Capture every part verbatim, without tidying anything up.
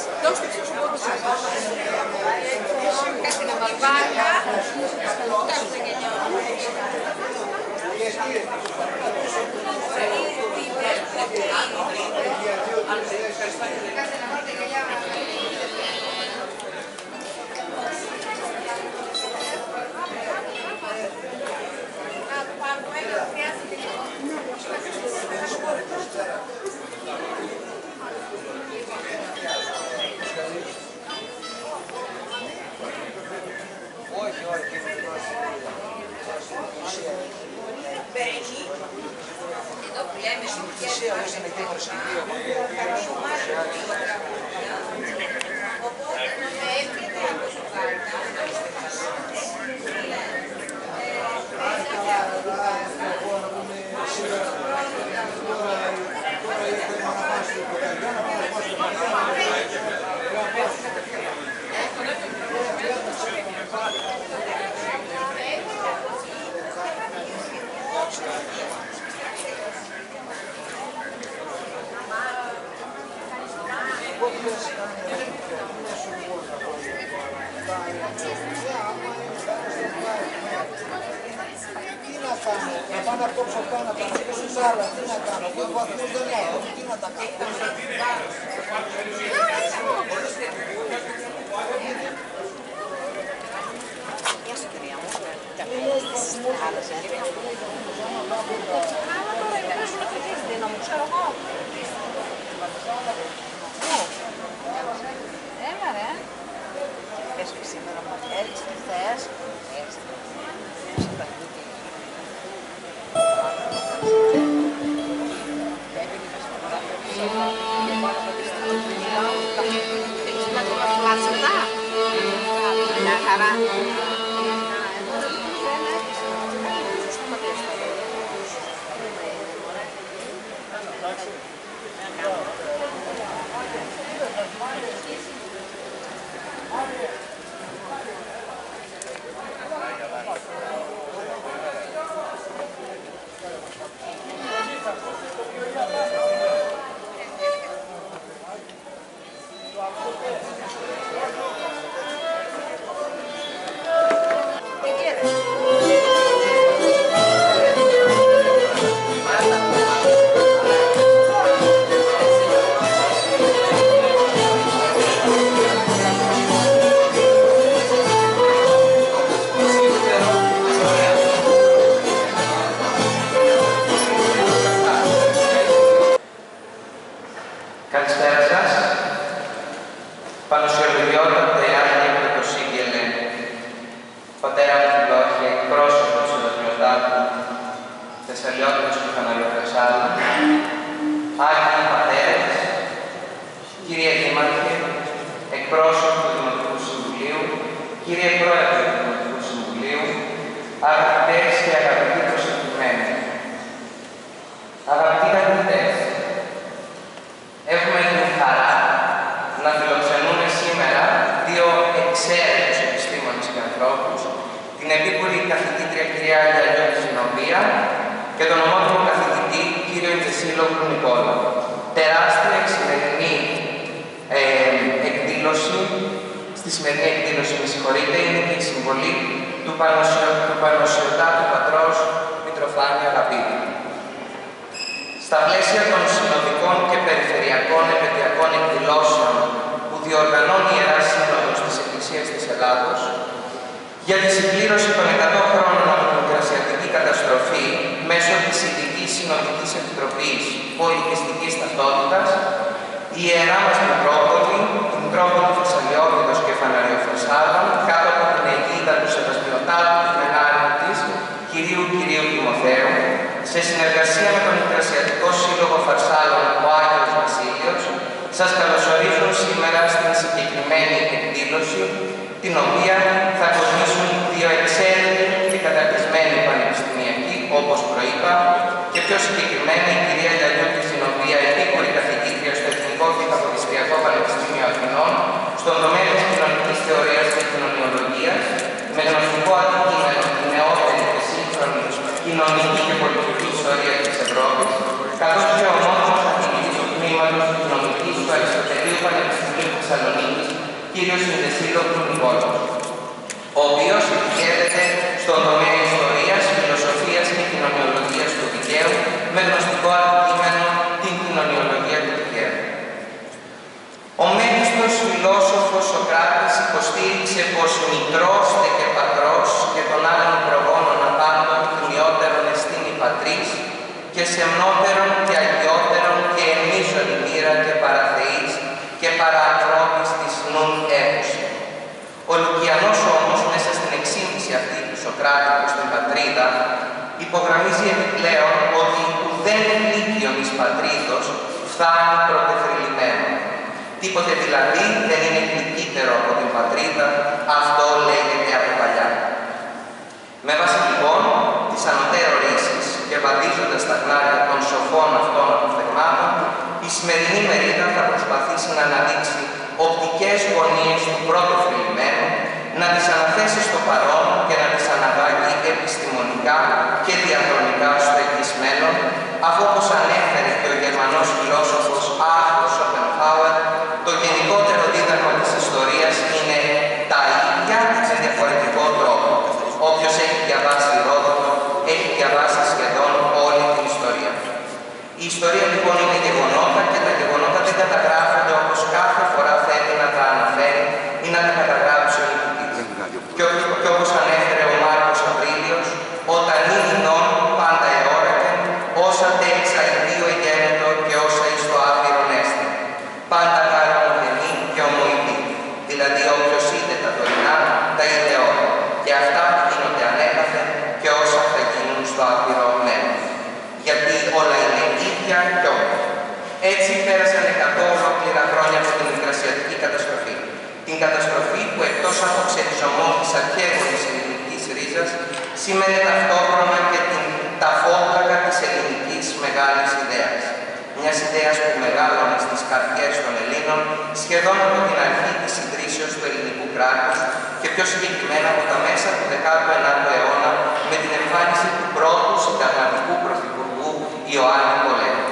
Δώστε τους όσο μπορούσαν. Κάτι να βαλβάρια. Φτάσουν γενιό. Όχι, όχι. Εδώ που λέμε στην Ουσία, όχι στην εκδήλωση του δύο. Οπότε με έρχεται από το κάρτα. Να πάω να κόψω αυτά, να πάω να κόψω άλλα, τι να κάνω, δύο βαθμούς δεν έχω, τι να τα κάνω. Γεια σου κυρία μου. Δεν μου ξέρω εγώ. Έλα ρε. Πες και σήμερα μου έτσι τι θες. Έτσι. Μια χαρά. Καλησπέρα σας. Πανωσιολογιότητα του Τεάτρου και το Σύγγελε, πατέρα μου Φιλόχη, εκπρόσωπο του Σεβασμιωτάτου, Θεσσαλιώτης του Φαναριοφρασάλου, Άγιοι πατέρες, κύριε Δήμαρχε, εκπρόσωπο του Δημοτικού Συμβουλίου, κύριε Πρόεδρε του Δημοτικού Συμβουλίου, αγαπητές και αγαπητοί προσκεκλημένοι. Αγαπητοί καθηγητές, έχουμε την χαρά να φιλοξενούμε σήμερα δύο εξαίρετους επιστήμονες και ανθρώπους, την επίκουρη καθηγήτρια κυρία Γιαγιώτη Ζηνοβία και τον ομότιμο καθηγητή κύριο Ιντζεσίλογλου Νικόλα. Τεράστια σημερινή ε, εκδήλωση, στη σημερινή εκδήλωση, με συγχωρείτε, είναι και η συμβολή του, Πανωσιο, του Πανωσιωτάτου Πατρός Μητροφάνη Αγαπήτη. Στα πλαίσια των συνοδικών και περιφερειακών επαιτειακών εκδηλώσεων που διοργανώνει η Ιερά Σύνοδος της Εκκλησίας της Ελλάδος για τη συμπλήρωση των εκατό χρόνων από την Μικρασιατική καταστροφή μέσω της Ειδικής Συνοδικής Επιτροπής Πολιτιστικής Ταυτότητας, η Ιερά μας Μητρόπολη, η Μητρόπολη Θεσσαλιώτιδος και Φαναριοφρασάλων, κάτω από την αιγίδα του Σεβασμιωτάτου Φλενάριου της, κυρίου κυρίου Τιμοθέου, σε συνεργασία με τον Μικρασιατικό Σύλλογο Φαρσάλων ο Άγιος Βασίλειος, σας καλωσορίζουν σήμερα στην συγκεκριμένη εκδήλωση, την οποία θα κοσμήσουν δύο εξαίρετοι και καταρτισμένοι πανεπιστημιακοί, όπως προείπα, και πιο συγκεκριμένα η κυρία Γιαγιώτη Ζηνοβία, επίκουρη καθηγήτρια στο Εθνικό Διεθνικό Πανεπιστήμιο Αθηνών, στον τομέα της κοινωνικής θεωρίας και κοινωνιολογίας, με γνωστικό αντικείμενο την νεότερη και σύγχρονη κοινωνική και πολιτική ιστορία της Ευρώπης, καθώς και ο ομότιμος καθηγητής του τμήματος της νομικής του Αριστοτελείου Πανεπιστημίου Θεσσαλονίκης κύριο Συνδεσίλο του Νικόλου, ο οποίος ειδικεύεται στον τομέα ιστορίας, φιλοσοφίας και κοινωνιολογίας του δικαίου με γνωστικό αντικείμενο την κοινωνιολογία του δικαίου. Ο μέγιστος φιλόσοφος Σωκράτης υποστήριξε πως μητρός δε και πατρός και των άλλων προγόνων απάντων χιλιότερον εστίν η πατρίς και σεμνότερον και αγιότερον και εμίσον η μοίρα και παραθεής και παραανθρώπης της νουν έχουσε. Ο Λουκιανός όμως μέσα στην εξήγηση αυτή του Σωκράτη στην πατρίδα υπογραμμίζει επιπλέον ότι ουδέν λύκειον εις πατρίδος φθάνει πρωτεθρυλημένο. Τίποτε δηλαδή δεν είναι γλυκύτερο από την πατρίδα, αυτό λέγεται από παλιά. Με βάση λοιπόν τις ανωτέρω ρίσεις και βαδίζοντας τα χνάρια των σοφών αυτών αποφθεγμάτων, η σημερινή μερίδα θα προσπαθήσει να αναδείξει οπτικές γωνίες του πρώτου θρυλημένου, να τις αναθέσει στο παρόν και να τις αναβάγει επιστημονικά και διαχρονικά στο εκείς μέλλον, αφού όπως ανέφερε και ο Γερμανός φιλόσοφος Άρθουρ Σόπενχάουερ, το γενικότερο δίδαγμα της ιστορίας είναι τα ίδια σε διαφορετικό τρόπο. Όποιος έχει διαβάσει Ηρόδοτο, έχει διαβάσει σχεδόν όλη την ιστορία. Η ιστορία λοιπόν είναι γεγονότα και τα γεγονότα δεν καταγράφονται όπως κάθε φορά θέλει να τα αναφέρει ή να τα καταγράψει ο νικητής. Και, και όπως ανέφερε ο Μάρκος Αβρίλιος, όταν είναι νόν πάντα εώρακεν, όσα τέλησα ιδίο εγένετο και όσα εις το άπειρον έστε. Πάντα κάρον ομογενή και ομοειδή, δηλαδή όποιος είδε τα τωρινά, τα είδε όλα, και αυτά που γίνονται ανέκαθεν και όσα θα γίνουν στο άπειρο μέλλον. Γιατί όλα είναι ίδια και όλα. Έτσι πέρασαν εκατό ολόκληρα χρόνια από την Μικρασιατική καταστροφή. Την καταστροφή που εκτός από ξεριζωμό της αρχαίγονης ελληνικής ρίζας, σήμαινε ταυτόχρονα και την ταφόπλακα της ελληνικής μεγάλης ιδέας. Μιας ιδέας που μεγάλωνε στις καρδιές των Ελλήνων σχεδόν από την αρχή της ιδρύσεως του ελληνικού κράτους και πιο συγκεκριμένα από τα μέσα του δέκατου ενάτου αιώνα με την εμφάνιση του πρώτου συνταγματικού πρωθυπουργού Ιωάννη Πολέμου.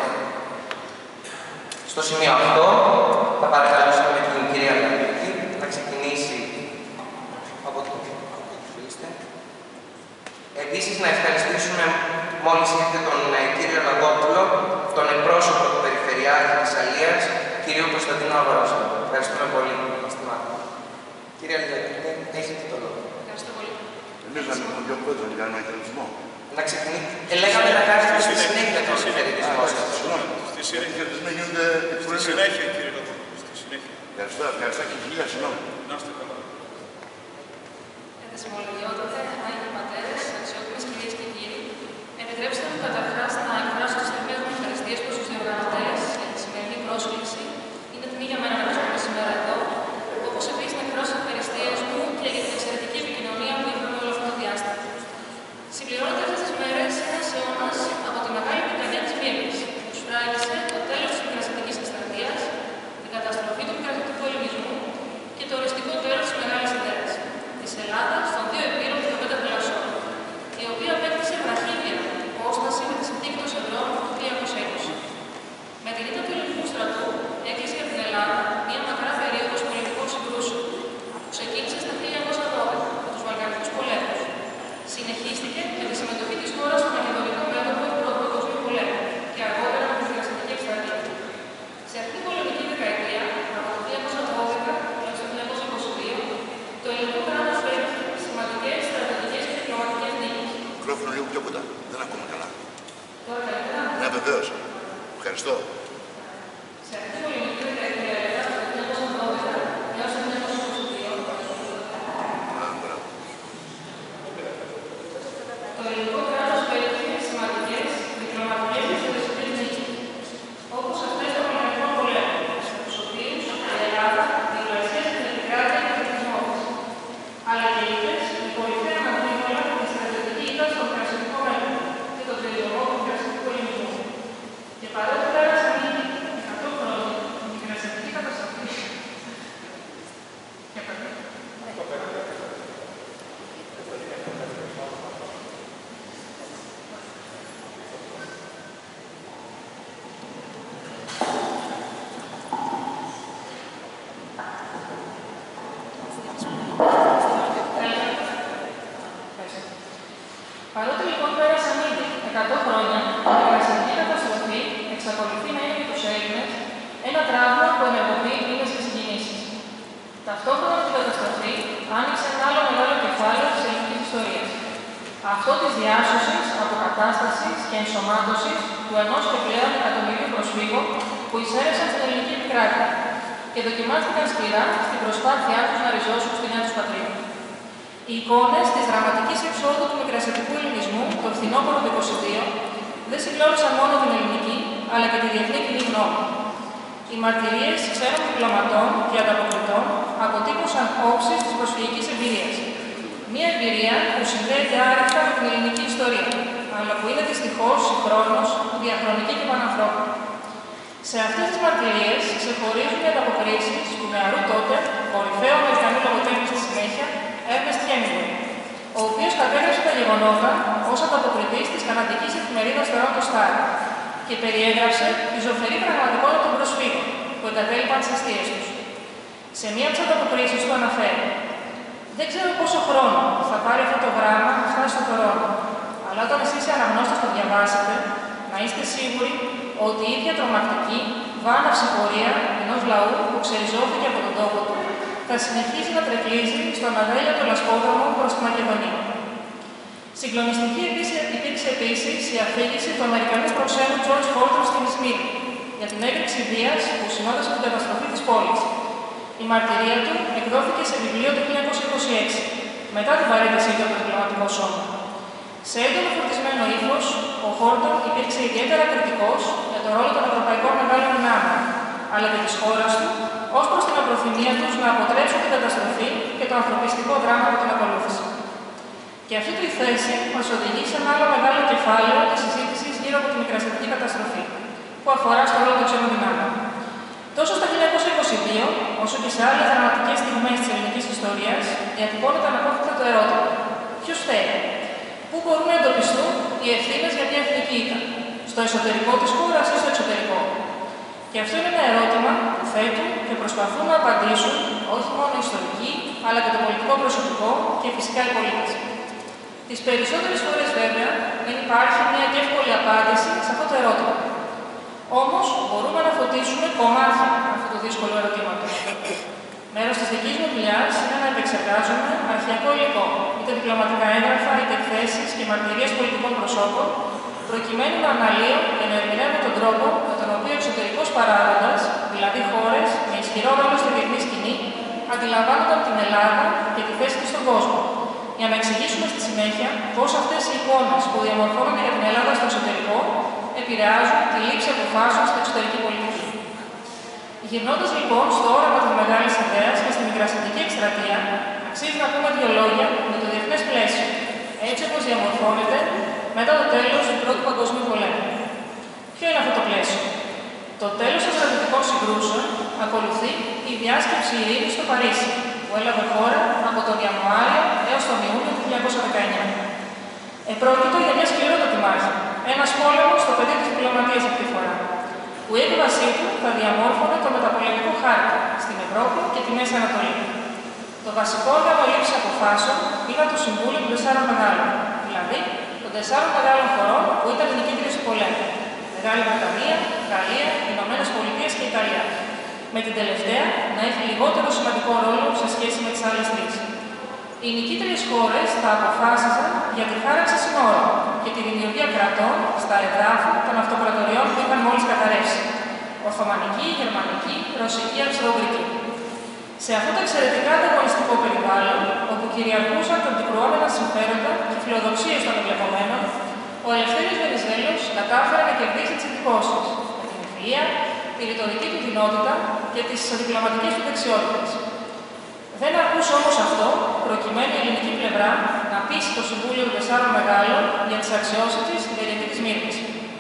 Στο σημείο αυτό θα παρακαλούσαμε την κυρία Λαμπρική να ξεκινήσει από το φίλιστε. Επίσης να ευχαριστήσουμε μόλις ήρθε τον κύριο Λαγόπουλο, τον εκπρόσωπο του Περιφερειάρχη της Αλίας, κύριο Κωνσταντίνο Αγορόστα. Ευχαριστούμε πολύ που μας τιμάτε. Κύριε Λαμπρική, έχετε το λόγο. Ευχαριστώ πολύ. Εμείς να μην τον πρόεδρο να κάνουμε χαιρετισμό. Να ξεκινήσει. Ε, λέγαμε να κάνετε στη συνέχεια τον χαιρετισμό σας. Στη συνέχεια χαιρετισμοί γίνονται Στη συνέχεια, κύριε Λαμπρική. Στη συνέχεια. Ευχαριστώ, ευχαριστώ και χίλια συγγνώμη. Να είστε καλά. Εδεσμολογιότατε, άγιοι πατέρες, αξιότιμες κυρίες και κύριοι, επιτρέψτε μου καταρχάς να εκφράσω τις θερμές μου ευχαριστίες προς τους διοργανωτές για τη σημερινή πρόσκληση. Είναι τιμή για μένα να βρίσκομαι σήμερα εδώ, όπως επίσης να εκφράσω ευχαριστίες μου και για την εξαιρετική επικοινωνία που είχαμε όλο αυτό το διάστημα. Συμπληρώνεται αυτές τις μέρες ένας αιώνας από τη μεγάλη πικρία της Μύρνης, που σφράγισε το τέλος της Μικρασιατικής Εκστρατείας, την καταστροφή του Μικρασιατικού Ελληνισμού και το οριστικό τέλος της Μεγάλης Ιδέας της Ελλάδας των δύο επίρων και των πέντε θαλασσών, η οποία απέκτησε βραχύδια υπόσταση με τη συνθήκη των Σεβρών του χίλια εννιακόσια είκοσι. Με την ήττα του ελληνικού στρατού έκλεισε για την Ελλάδα μια μακρά περίοδος πολιτικών συγκρούσεων, που ξεκίνησε στα χίλια εννιακόσια δώδεκα με τους Βαλκανικούς πολέμους. Συνεχίστηκε με τη συμμετοχή της χώρας στο Μακεδονικό μέτωπο του Πρώτου Παγκοσμίου Πολέμου και αργότερα με τη Μικρασιατική Εκστρατεία. Σε αυτή την πολεμική δεκαετία, από το χίλια εννιακόσια δώδεκα έως το χίλια εννιακόσια είκοσι δύο, το ελληνικό κράτος πέτυχε σημαντικές στρατηγικές και διπλωματικές νίκες. Μικρόφωνο λίγο πιο κοντά. Δεν ακούμε καλά. Τώρα καλύτερα. Ναι, βεβαίως. Ευχαριστώ. Σε αυτή την πολεμική δεκαετία, από το χίλια εννιακόσια δώδεκα έως το χίλια εννιακόσια είκοσι δύο, Α, μπράβο. το ελληνικό κράτος πέτυχε σημαντικές διπλωματικές και στρατιωτικές νίκες, όπως αυτές των Βαλκανικών πολέμων, στους οποίους η Ελλάδα διπλασίασε την επικράτεια και τον εθνισμό της, αλλά και ήττες η κορυφαία αναμνήμολα τη στρατιωτική ήττα στον Μικρασιατικό μέτωπο και τον τελειωμό του Μικρασιατικού Ελληνισμού. Και παρότι πέρασαν ήδη εκατό χρόνια, η Μικρασιατική καταστροφή αυτό της διάσωσης, αποκατάστασης και ενσωμάτωσης του ενός και πλέον εκατομμυρίου προσφύγων που εισέρευσαν στην ελληνική επικράτεια και δοκιμάστηκαν σκληρά στην προσπάθειά τους να ριζώσουν στη νέα τους πατρίδα. Οι εικόνες της δραματικής εξόδου του μικρασιατικού ελληνισμού το φθινόπωρο του είκοσι δύο δεν συγκλώρισαν μόνο την ελληνική, αλλά και τη διεθνή κοινή γνώμη. Οι μαρτυρίες ξένων διπλωματών και ανταποκριτών αποτύπωσαν όψεις της προσφυγικής εμπειρίας. Μία εμπειρία που συνδέεται άρρηκτα με την ελληνική ιστορία, αλλά που είναι δυστυχώς συγχρόνως διαχρονική και πανανθρώπινη. Σε αυτές τις μαρτυρίες ξεχωρίζουν οι ανταποκρίσεις του νεαρού τότε, κορυφαίου Αμερικανού λογοτέχνη στη συνέχεια, Ernest Hemingway, ο οποίος κατέγραψε τα γεγονότα ως ανταποκριτής της καναδικής εφημερίδας Toronto Star και περιέγραψε τη ζωφερή πραγματικότητα των προσφύγων που εγκατέλειπαν τις αιστείες τους. Σε μία από τις ανταποκρίσεις του αναφέρει: «Δεν ξέρω πόσο χρόνο θα πάρει αυτό το γράμμα να φτάσει στο Τορόντο, αλλά όταν εσείς οι αναγνώστες το διαβάσετε, να είστε σίγουροι ότι η ίδια τρομακτική, βάναυση πορεία ενός λαού που ξεριζώθηκε από τον τόπο του θα συνεχίσει να τρεκλίζει στον αδέλιωτο λασπόδρομο προς τη Μακεδονία». Συγκλονιστική υπήρξε επίσης η αφήγηση του Αμερικανού προξένου George Fulton στην Ισμύρη για την έκρηξη βίας που συνόδευσε την καταστροφή της πόλης. Η μαρτυρία του εκδόθηκε σε βιβλίο το χίλια εννιακόσια είκοσι έξι, μετά την παρέτησή του από το διπλωματικό σώμα. Σε έντονο φορτισμένο ύφος, ο Χόρτον υπήρξε ιδιαίτερα κριτικός για τον ρόλο των ευρωπαϊκών μεγάλων δυνάμεων, αλλά και της χώρας του, ως προς την απροθυμία τους να αποτρέψουν την καταστροφή και το ανθρωπιστικό δράμα που την ακολούθησε. Και αυτή του η θέση μας οδηγεί σε ένα άλλο μεγάλο κεφάλαιο της συζήτησης γύρω από τη μικρασιατική καταστροφή, που αφορά στο ρόλο των ξένων δυνάμεων. Τόσο στα χίλια εννιακόσια είκοσι δύο, όσο και σε άλλες δραματικές στιγμές της ελληνικής ιστορίας, διατυπώνεται αναπόφευκτα το ερώτημα: ποιος φταίει? Πού μπορούν να εντοπιστούν οι ευθύνες για μια εθνική ήττα? Στο εσωτερικό της χώρας ή στο εξωτερικό? Και αυτό είναι ένα ερώτημα που θέτουν και προσπαθούν να απαντήσουν όχι μόνο οι ιστορικοί, αλλά και το πολιτικό προσωπικό και φυσικά οι πολίτες. Τις περισσότερες φορές, βέβαια, δεν υπάρχει μια και εύκολη απάντηση σε αυτό το ερώτημα. Όμως, μπορούμε να φωτίσουμε κομμάτια αυτού του δύσκολου ερωτήματος. Μέρος της δικής μου δουλειάς είναι να επεξεργάζομαι αρχαιακό υλικό, είτε διπλωματικά έγγραφα, είτε εκθέσεις και μαρτυρίες πολιτικών προσώπων, προκειμένου να αναλύω και να ερμηνεύω τον τρόπο με τον οποίο εξωτερικός παράγοντας, δηλαδή χώρες με ισχυρό ρόλο στη διεθνή σκηνή, αντιλαμβάνονταν την Ελλάδα και τη θέση της στον κόσμο, για να εξηγήσουμε στη συνέχεια πώς αυτές οι εικόνες που διαμορφώνονται για την Ελλάδα στο εξωτερικό επηρεάζουν τη λήψη αποφάσεων στην εξωτερική πολιτική. Γυρνώντας λοιπόν στο όραμα της μεγάλης ιδέας και στη μικρασιατική εκστρατεία, αξίζει να πούμε δύο λόγια με το διεθνές πλαίσιο, έτσι όπως διαμορφώνεται μετά το τέλος του Πρώτου Παγκοσμίου Πολέμου. Ποιο είναι αυτό το πλαίσιο? Το τέλος των στρατιωτικών συγκρούσεων ακολουθεί η διάσκεψη ειρήνης στο Παρίσι, που έλαβε χώρα από τον Ιανουάριο έως τον Ιούνιο του χίλια εννιακόσια δεκαεννιά. Επρόκειτο για μια σκληρότατη μάχη, ένας πόλεμος στο πεδίο της διπλωματίας αυτή τη φορά, που η έκβασή του θα διαμόρφωνε το μεταπολεμικό χάρτη στην Ευρώπη και τη Μέση Ανατολή. Το βασικό όργανο λήψη αποφάσεων ήταν το Συμβούλιο των Τεσσάρων Μεγάλων, δηλαδή των τεσσάρων μεγάλων χωρών που ήταν οι νικήτριες του πολέμου: Μεγάλη Βρετανία, Γαλλία, Ηνωμένες Πολιτείες και Ιταλία. Με την τελευταία να έχει λιγότερο σημαντικό ρόλο σε σχέση με τις άλλες τρεις. Οι νικήτριες χώρες θα αποφάσισαν για τη χάραξη συνόρων και τη δημιουργία κρατών στα εδάφη των αυτοκρατοριών που είχαν μόλις καταρρεύσει: Οθωμανική, Γερμανική, Ρωσική, Αυστρο-Ουγγρική. Σε αυτό το εξαιρετικά ανταγωνιστικό περιβάλλον, όπου κυριαρχούσαν τα αντικρουόμενα συμφέροντα και φιλοδοξίες των εμπλεκομένων, ο Ελευθέριος Βενιζέλος κατάφερε να κερδίσει τις εντυπώσεις με την ευφυΐα, τη ρητορική του δυνότητα και τις διπλωματικές του δεξιότητες. Δεν αρκούσε όμως αυτό, προκειμένου η ελληνική πλευρά να πείσει το Συμβούλιο των Τεσσάρων Μεγάλων για τις αξιώσεις της στην περιοχή της Μύρνης.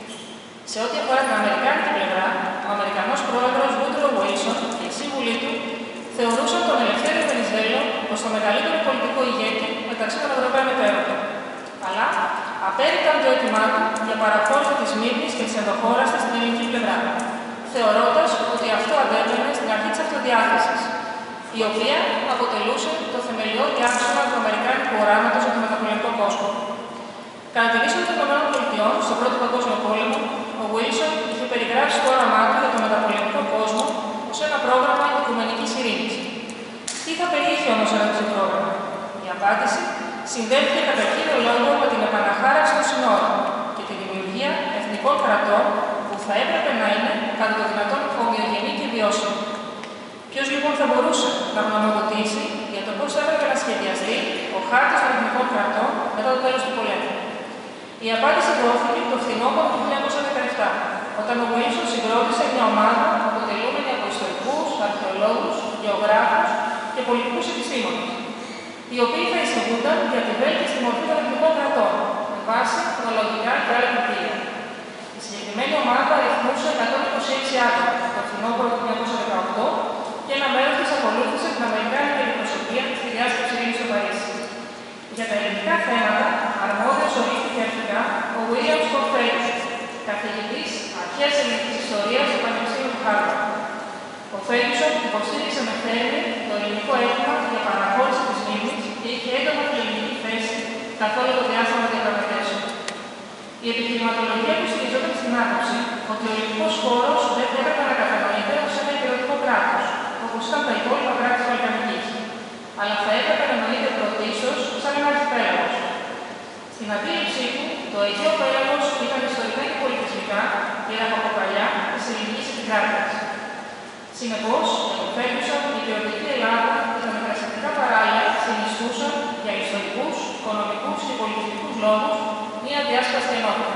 Σε ό,τι αφορά την αμερικάνικη πλευρά, ο Αμερικανός πρόεδρος Woodrow Wilson και οι σύμβουλοι του θεωρούσαν τον Ελευθέριο Βενιζέλο ως το μεγαλύτερο πολιτικό ηγέτη μεταξύ των Ευρωπαίων εταίρων. Αλλά απέρριπταν το αίτημά του για παραχώρηση της Μύρνης και της ενδοχώρας της στην ελληνική πλευρά, θεωρώντας ότι αυτό αντέβαινε στην αρχή της αυτοδιάθεσης, η οποία αποτελούσε το θεμελιώδη άξονα του αμερικάνικου οράματος για τον μεταπολεμικό κόσμο. Κατά την είσοδο των ΗΠΑ στον Πρώτο Παγκόσμιο Πόλεμο, ο Wilson είχε περιγράψει το όραμά του για τον μεταπολεμικό κόσμο ως ένα πρόγραμμα οικουμενικής ειρήνης. Τι θα περιείχε όμως ένα τέτοιο πρόγραμμα? Η απάντηση συνδέθηκε κατά κύριο λόγο με την κρατών που θα έπρεπε να είναι κατά το δυνατόν ομοιογενή και βιώσιμη. Ποιος λοιπόν θα μπορούσε να γνωμοδοτήσει για το πώς θα έπρεπε να σχεδιαστεί ο χάρτης των εθνικών κρατών μετά το τέλος του πολέμου? Η απάντηση δόθηκε το φθινόπωρο του χίλια εννιακόσια δεκαεπτά, όταν ο Βίλσον συγκρότησε μια ομάδα αποτελούμενη από ιστορικούς, αρχαιολόγους, γεωγράφους και πολιτικούς επιστήμονες, οι οποίοι θα εισηγούνταν για τη βέλτιστη μορφή των εθνικών κρατών, με βάση χρονολογικά και άλλα κριτήρια. Η συγκεκριμένη ομάδα αριθμούσε εκατόν είκοσι έξι άτομα το φθινόπωρο του χίλια εννιακόσια δεκαοκτώ και ένα μέρος της ακολούθησε την αμερικάνικη αντιπροσωπεία στη διάσκεψη ειρήνης στο Παρίσι. Για τα ελληνικά θέματα, αρμόδιος ορίστηκε αρχικά ο William Scott Ferguson, καθηγητής αρχαίας ελληνικής ιστορίας του Πανεπιστήμιου του Χάρβαρντ. Ο Ferguson υποστήριξε με θέρμη το ελληνικό αίτημα για παραχώρηση της μνήμης και είχε έντονα την ελληνική θέση καθ' όλο το διάστημα διαπραγματεύσεων. Η επιχειρηματολογία του στηριζόταν στην άποψη ότι ο ελληνικός χώρος δεν θα έπρεπε να κατανοείται ως ένα υπηρετικό κράτος, όπως ήταν τα υπόλοιπα κράτη της Βαλκανικής, αλλά θα έπρεπε να νοείται πρωτίστως σαν ένα αρχιπέλαγος. Στην αντίληψή του, το Αιγαίο πέλαγος ήταν ιστορικά και πολιτισμικά η ραχοκοκαλιά της ελληνικής επικράτειας. Συνεπώς, για τον Ferguson, η ποιοτική Ελλάδα και τα μικρασιατικά παράλια συνιστούσαν για ιστορικούς, οικονομικούς και πολιτιστικούς λόγους μία διάσπαστη ενότητα.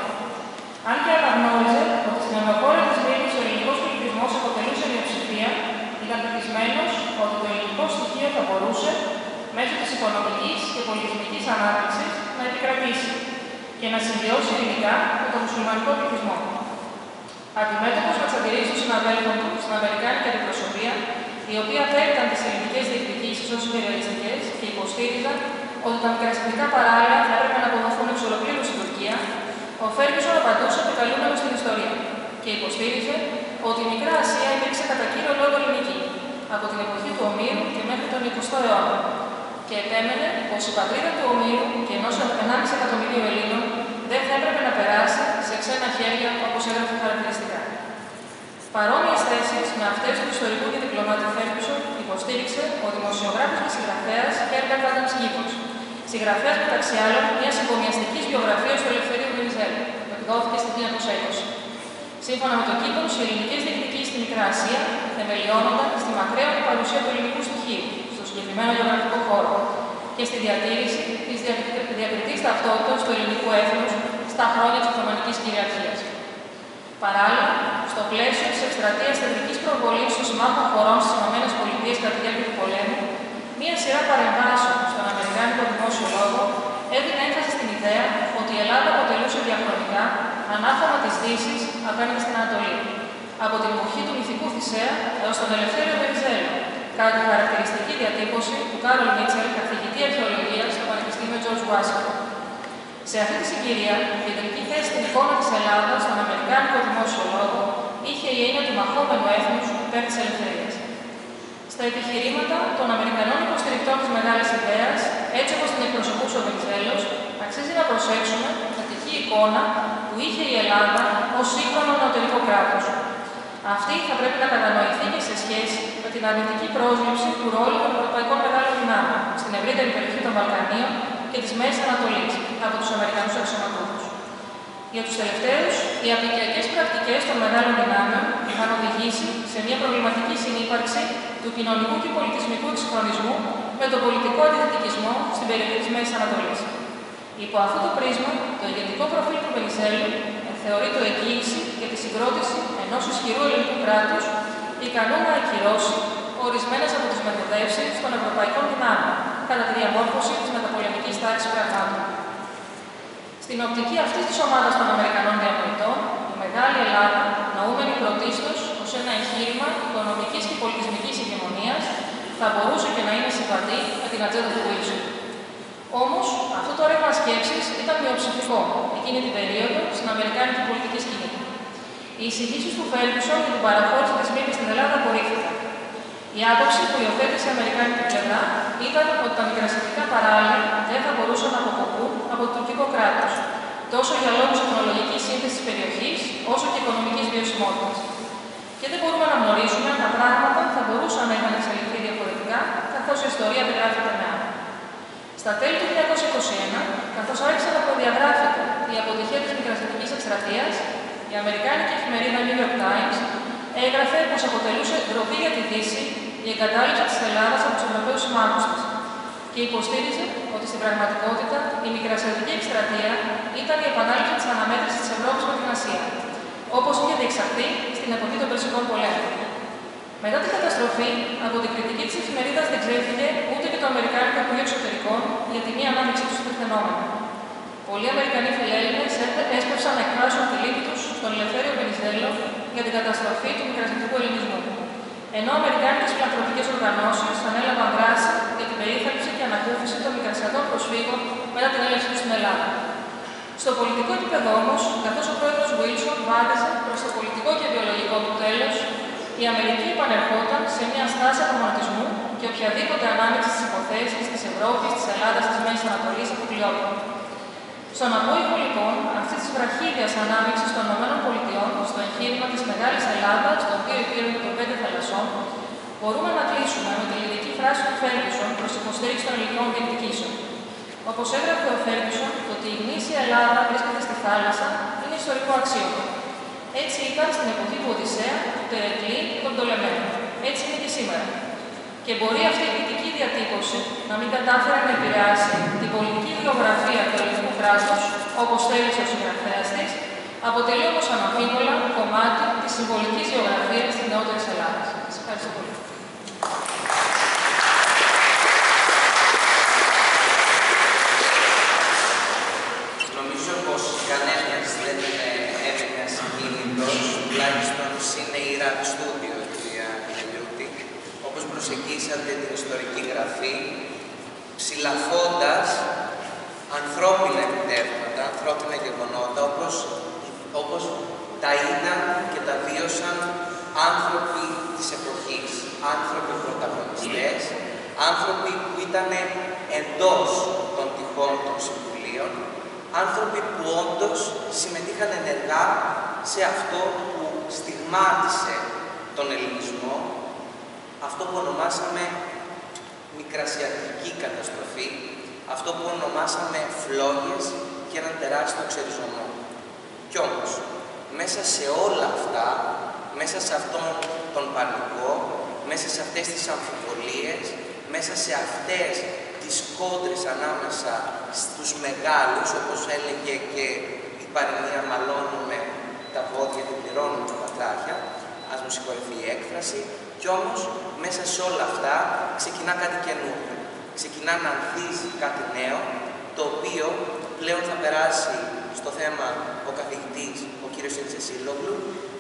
Αν και αναγνώριζε ότι στην ενοχώρα της Μύρνης ο ελληνικός πληθυσμός αποτελούσε μειοψηφία, ήταν πεπισμένος ότι το ελληνικό στοιχείο θα μπορούσε, μέσω της οικονομικής και πολιτισμικής ανάπτυξης, να επικρατήσει και να συμβιώσει ειρηνικά με τον μουσουλμανικό πληθυσμό. Αντιμέτωπος με τις αντιρρήσεις των συναδέλφων του στην αμερικάνικη αντιπροσωπεία, η οποία απέριταν τις ελληνικές διεκδικήσεις ως υπεριαλιστικές και υποστήριζαν ότι τα μικρασιατικά παράλια θα έπρεπε να αποδοθούν εξ ολοκλήρου στην Τουρκία, ο Ferguson απαντούσε επικαλούμενος στην ιστορία και υποστήριζε ότι η Μικρά Ασία υπήρξε κατά κύριο λόγο ελληνική, από την εποχή του Ομήρου και μέχρι τον εικοστό αιώνα, και επέμενε πως η πατρίδα του Ομήρου και ενός ενάμιση εκατομμυρίου Ελλήνων δεν θα έπρεπε να περάσει σε ξένα χέρια, όπως έγραφε χαρακτηριστικά. Παρόμοιες θέσεις με αυτές του ιστορικού και διπλωμάτη Ferguson υποστήριξε ο δημοσιογράφος και συγγραφέας Herbert Adams Gibbons, συγγραφέας μεταξύ άλλων μιας υπομοιαστικής βιογραφίας του Ελευθερίου Βενιζέλου, που εκδόθηκε στο χίλια εννιακόσια είκοσι. Σύμφωνα με τον Gibbons, οι ελληνικές διεκδικήσεις στη Μικρά Ασία θεμελιώνονταν στη μακραίωνη παρουσία του ελληνικού στοιχείου, στο συγκεκριμένο γεωγραφικό χώρο, και στη διατήρηση της διακριτής ταυτότητας του ελληνικού έθνους στα χρόνια της Οθωμανικής κυριαρχίας. Παράλληλα, στο πλαίσιο της εκστρατείας θετικής προβολής των συμμάχων χωρών στις ΗΠΑ κατά τη διάρκεια του πολέμου, μία σειρά παρεμβάσεων στον αμερικάνικο δημόσιο λόγο έδινε έμφαση στην ιδέα ότι η Ελλάδα αποτελούσε διαχρονικά ανάχωμα της Δύσης απέναντι στην Ανατολή, από την εποχή του μυθικού Θησέα έως τον Ελευθέριο Βενιζέλο, κατά τη χαρακτηριστική διατύπωση του Κάρολ Μίτσελ, καθηγητή αρχαιολογίας στο Πανεπιστήμιο George Washington. Σε αυτή τη συγκυρία, η κεντρική θέση στην εικόνα της Ελλάδας στον αμερικάνικο δημόσιο λόγο είχε η έννοια του μαχόμενου έθνους υπέρ της ελευθερίας. Στα επιχειρήματα των Αμερικανών υποστηρικτών της μεγάλης ιδέας, έτσι όπως την εκπροσωπούσε ο Βενιζέλος, αξίζει να προσέξουμε την τυχή εικόνα που είχε η Ελλάδα ως σύγχρονο νεωτερικό κράτος. Αυτή θα πρέπει να κατανοηθεί και σε σχέση με την αρνητική πρόσληψη του ρόλου των ευρωπαϊκών μεγάλων δυνάμεων στην ευρύτερη περιοχή των Βαλκανίων και της Μέσης Ανατολής από τους Αμερικανούς αξιωματούχους. Για τους τελευταίους, οι απικιακές πρακτικές των μεγάλων δυνάμεων είχαν οδηγήσει σε μια προβληματική συνύπαρξη του κοινωνικού και πολιτισμικού εξυγχρονισμού με τον πολιτικό αντιδυτικισμό στην περιοχή της Μέσης Ανατολής. Υπό αυτό το πρίσμα, το ηγετικό προφίλ του Βενιζέλου θεωρείται εγγύηση για τη συγκρότηση ενός ισχυρού ελληνικού κράτους, ικανού να ακυρώσει ορισμένες από τις μεθοδεύσεις των ευρωπαϊκών δυνάμεων κατά τη διαμόρφωση της μεταπολεμικής τάξης πραγμάτων. Στην οπτική αυτή της ομάδας των Αμερικανών διανοητών, η Μεγάλη Ελλάδα, νοούμενη πρωτίστως ως ένα εγχείρημα οικονομικής και πολιτισμικής ηγεμονίας, θα μπορούσε και να είναι συμβατή με την ατζέντα του Βίλσον. Όμως, αυτό το ρεύμα σκέψης ήταν μειοψηφικό εκείνη την περίοδο στην αμερικάνικη πολιτική σκηνή. Οι εισηγήσεις του Ferguson για την παραχώρηση της μνήμης στην Ελλάδα απορρίφθηκαν. Η άποψη που υιοθέτησε η αμερικάνικη πλευρά ήταν ότι τα μικρασιατικά παράλια δεν θα μπορούσαν να αποκοπούν από το τουρκικό κράτος, τόσο για λόγους εθνολογικής σύνθεσης της περιοχής, όσο και οικονομικής βιωσιμότητας. Και δεν μπορούμε να γνωρίζουμε αν τα πράγματα θα μπορούσαν να είχαν εξελιχθεί διαφορετικά, καθώς η ιστορία δεν γράφεται με άλλο. Στα τέλη του χίλια εννιακόσια είκοσι ένα, καθώς άρχισε να προδιαγράφεται η αποτυχία της μικρασιατικής εκστρατείας, η η αμερικάνικη εφημερίδα New York Times έγραφε πως αποτελούσε ντροπή για τη Δύση η εγκατάλειψη της Ελλάδας από τους Ευρωπαίους συμμάχους της και υποστήριζε ότι στην πραγματικότητα η μικρασιατική εκστρατεία ήταν η επανάληψη της αναμέτρησης της Ευρώπης με την Ασία, όπως είχε διεξαχθεί στην εποχή των Περσικών πολέμων. Μετά την καταστροφή, από την κριτική της εφημερίδας δεν ξέφυγε ούτε και το Αμερικάνικο Υπουργείο Εξωτερικών για τη μία ανάμειξή του στο φαινόμενο. Πολλοί Αμερικανοί φιλέλληνες έσπευσαν να εκφράσουν τη λύπη τους στον Ελευθέριο Βενιζέλο για την καταστροφή του μικρασιατικού ελληνισμού. Ενώ αμερικάνικες φιλανθρωπικές οργανώσεις ανέλαβαν δράση για την περίθαλψη και ανακούφιση των μικρασιατών προσφύγων μετά την έλευση του στην Ελλάδα. Στο πολιτικό επίπεδο όμως, καθώς ο πρόεδρος Βίλσον βάδιζε προς το πολιτικό και βιολογικό του τέλος, η Αμερική επανερχόταν σε μια στάση απομονωτισμού και οποιαδήποτε ανάμειξη στις υποθέσεις της Ευρώπης, της Ελλάδας, της Μέσης Ανατολής αποκλειόταν. Στον απόϊχο λοιπόν αυτή τη βραχύδια ανάμειξη των ΗΠΑ στο εγχείρημα της Μεγάλης Ελλάδας, το οποίο υπήρχε των πέντε θαλασσών, μπορούμε να κλείσουμε με τη λυρική φράση του Φέργκισον προς υποστήριξη των ελληνικών διεκδικήσεων. Όπως έγραφε ο Φέργκισον, το ότι η γνήσια Ελλάδα βρίσκεται στη θάλασσα είναι ιστορικό αξίωμα. Έτσι ήταν στην εποχή του Οδυσσέα, του Τερεκλή και των Πτολεμαίων. Έτσι είναι και σήμερα. Και μπορεί αυτή η κριτική διατύπωση να μην κατάφερε να επηρεάσει την πολιτική βιογραφία του ελληνικού κράτους, όπως θέλησε ο συγγραφέας της, αποτελεί όμως αναμφίβολα κομμάτι της συμβολικής βιογραφίας της νεότερης Ελλάδας. Σας ευχαριστώ πολύ. Νομίζω πως κανένας δεν έμεινε ασυγκίνητος, τουλάχιστον είναι η Ραπ Στούντιο, κυρία Γιαννιούτη, όπως προσεγγίσατε την ιστορική γραφή, ψηλαφώντας ανθρώπινα επιτεύγματα, ανθρώπινα γεγονότα, όπως, όπως τα είδαν και τα βίωσαν άνθρωποι της εποχής, άνθρωποι πρωταγωνιστές, άνθρωποι που ήταν εντός των τυχών των συμβουλίων, άνθρωποι που όντως συμμετείχαν ενεργά σε αυτό που στιγμάτισε τον ελληνισμό, αυτό που ονομάσαμε μικρασιατική καταστροφή, αυτό που ονομάσαμε φλόγες και έναν τεράστιο ξεριζωμό. Κι όμως, μέσα σε όλα αυτά, μέσα σε αυτόν τον πανικό, μέσα σε αυτές τις αμφιβολίες, μέσα σε αυτές τις κόντρες ανάμεσα στους μεγάλους, όπως έλεγε και η παροιμία, μαλώνουμε τα πόδια και πληρώνουμε τα πατράχια, ας μου συγχωρεθεί η έκφραση, κι όμως μέσα σε όλα αυτά ξεκινά κάτι καινούργιο. Ξεκινά να ανθίζει κάτι νέο, το οποίο πλέον θα περάσει στο θέμα ο καθηγητής, ο κύριος Εντσεσίλογλου.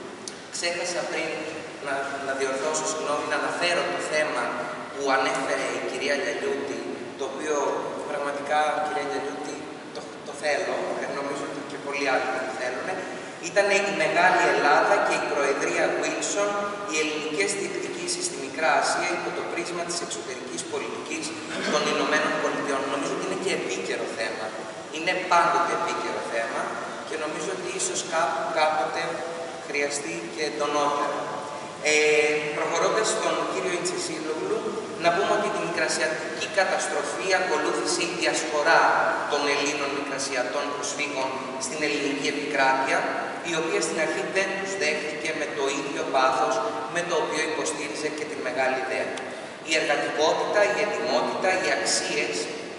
Ξέχασα πριν να, να διορθώσω, συγγνώμη, να αναφέρω το θέμα που ανέφερε η κυρία Γιαννιούτη, το οποίο πραγματικά, κυρία Γιαννιούτη, το, το θέλω, και νομίζω ότι και πολλοί άλλοι το θέλουν. Ήταν η Μεγάλη Ελλάδα και η Προεδρία Βίλσον, οι ελληνικές διεκδικήσεις στη Μικρά Ασία υπό το πρίσμα της εξωτερικής πολιτικής των Ηνωμένων Πολιτειών. Νομίζω ότι είναι και επίκαιρο θέμα. Είναι πάντοτε επίκαιρο θέμα και νομίζω ότι ίσως κάπου, κάποτε χρειαστεί και εντονότερο. Ε, προχωρώντας στον κύριο Εντσεσίλογλου, να πούμε ότι την μικρασιατική καταστροφή ακολούθησε η διασπορά των Ελλήνων μικρασιατών προσφύγων στην ελληνική επικράτεια, η οποία στην αρχή δεν τους δέχτηκε με το ίδιο πάθος με το οποίο υποστήριζε και τη μεγάλη ιδέα. Η εργατικότητα, η ετοιμότητα, οι αξίες,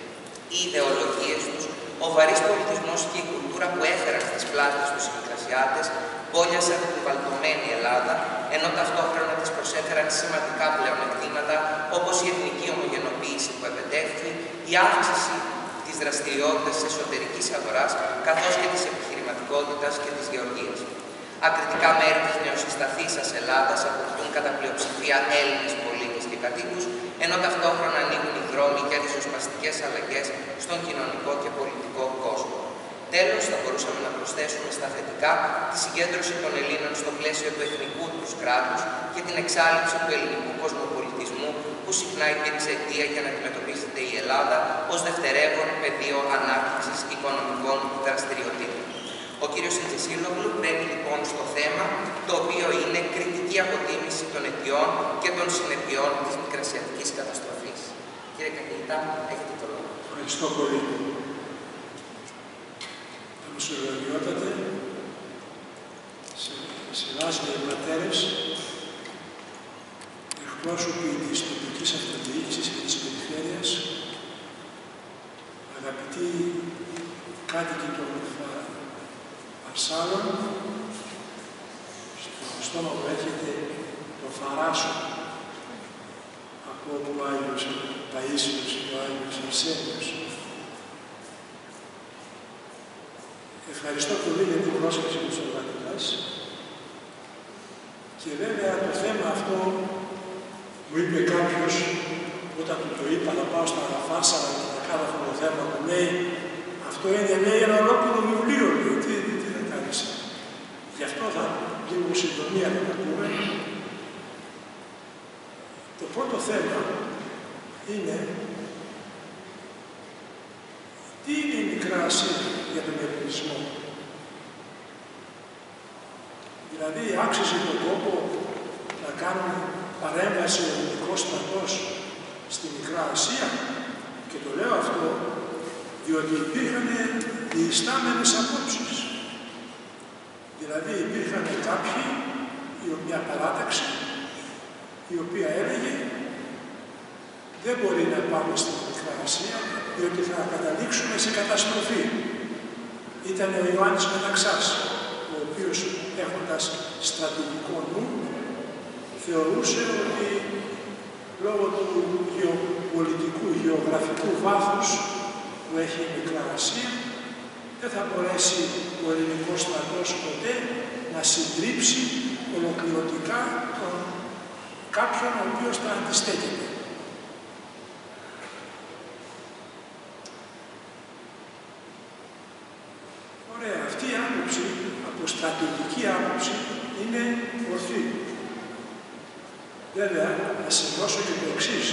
οι ιδεολογίες τους, ο βαρύς πολιτισμός και η κουλτούρα που έφεραν στις πλάτες τους οι μικρασιάτες, πόλιασαν την βαλτωμένη Ελλάδα, ενώ ταυτόχρονα της προσέφεραν σημαντικά πλεονεκτήματα, όπως η εθνική ομογενοποίηση που επετεύχθη, η αύξηση της δραστηριότητας της εσωτερικής αγοράς, καθώς και της επιχειρηματικότητας και της γεωργίας. Ακριτικά μέρη της νεοσυσταθήσας Ελλάδας αποκτούν κατά πλειοψηφία Έλληνες πολίτες και κατοίκους, ενώ ταυτόχρονα ανοίγουν οι δρόμοι για ριζοσπαστικές αλλαγές στον κοινωνικό και πολιτικό κόσμο. Τέλος, θα μπορούσαμε να προσθέσουμε στα θετικά τη συγκέντρωση των Ελλήνων στο πλαίσιο του εθνικού τους κράτους και την εξάλληψη του ελληνικού κοσμοπολιτισμού, που συχνά υπήρξε αιτία για να αντιμετωπίζεται η Ελλάδα ως δευτερεύον πεδίο ανάπτυξης οικονομικών δραστηριοτήτων. Ο κύριος Εντσεσίλογλου μπαίνει λοιπόν στο θέμα, το οποίο είναι κριτική αποτίμηση των αιτιών και των συνεπειών της μικρασιατικής καταστροφής. Κύριε καθηγητά, έχετε το λόγο. Ευχαριστώ πολύ. Καλωσοριότατε. Συνάδελφοι πατέρες, εκπρόσωποι της τοπικής αυτοδιοίκησης και της περιφέρειας, αγαπητοί κάτοικοι των Φαρσάλων, στο στόμα που έχετε το Φαράσο, από όπου ο Άγιος Παΐσιος και ο Άγιος Αρσένιος. Ευχαριστώ πολύ για την πρόσκληση της οργανωτάς. Και βέβαια το θέμα αυτό, μου είπε κάποιος, όταν του το είπα να πάω στα Φάρσαλα και να κάνω αυτό το θέμα, μου λέει, αυτό είναι, λέει, ένα ολόκληρο βιβλίο, λέει, τι, τι, τι θα κάνεις. Γι' αυτό θα λίγο συντομία να το πούμε. Το πρώτο θέμα είναι τι είναι η Μικρά Ασία για τον ελληνισμό. Δηλαδή, άξιζε τον κόπο να κάνουν παρέμβαση ο ελληνικός στρατός στη Μικρά Ασία. Και το λέω αυτό, διότι υπήρχαν διεστάμενες απόψεις. Δηλαδή, υπήρχαν κάποιοι, μια παράταξη, η οποία έλεγε δεν μπορεί να πάμε στη Μικρά Ασία, διότι θα καταλήξουμε σε καταστροφή. Ήταν ο Ιωάννης Μεταξάς, ο οποίος έχοντας στρατηγικό νου, θεωρούσε ότι λόγω του γεωπολιτικού, γεωγραφικού βάθους που έχει η Μικρά Ασία, δεν θα μπορέσει ο ελληνικός στρατός ποτέ να συντρίψει ολοκληρωτικά τον κάποιον ο οποίος θα αντιστέκεται. Ωραία, αυτή η άποψη, από στρατηγική άποψη, είναι ορθή. Βέβαια, να σημειώσω και το εξής.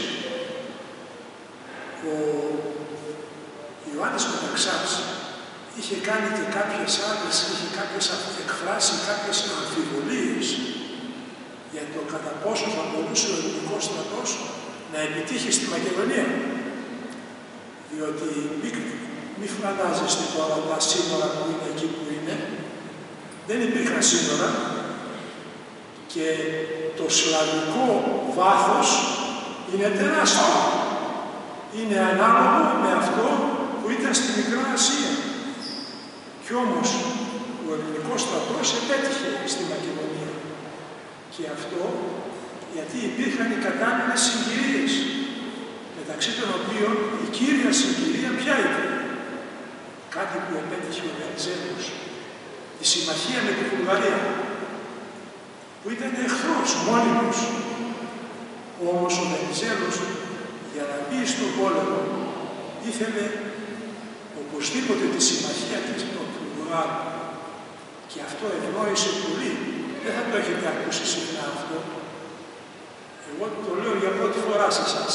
Ο Ιωάννης Μεταξάς είχε κάνει και κάποιες άλλες, είχε κάποιες εκφράσει κάποιες αμφιβολίες για το κατά πόσο θα μπορούσε ο ελληνικός στρατός να επιτύχει στη Μακεδονία. Διότι μη φαντάζεστε τώρα τα σύνορα που είναι εκεί που είναι, δεν υπήρχαν σύνορα και το σλαβικό βάθος είναι τεράστιο. Είναι ανάλογο με αυτό που ήταν στη Μικρά Ασία. Κι όμως ο ελληνικός στρατός επέτυχε στη Μακεδονία. Και αυτό γιατί υπήρχαν οι κατάλληλες συγκυρίες, μεταξύ των οποίων η κύρια συγκυρία ποια ήταν. Κάτι που επέτυχε ο Βενιζέλος, η συμμαχία με τη Βουλγαρία, που ήταν εχθρός μόνιμος. Όμως ο Βενιζέλος για να μπει στον πόλεμο ήθελε οπωσδήποτε τη συμμαχία της των Βουλγάρων. Και αυτό ευνόησε πολύ. Δεν θα το έχετε ακούσει συχνά αυτό. Εγώ το λέω για πρώτη φορά σε εσάς.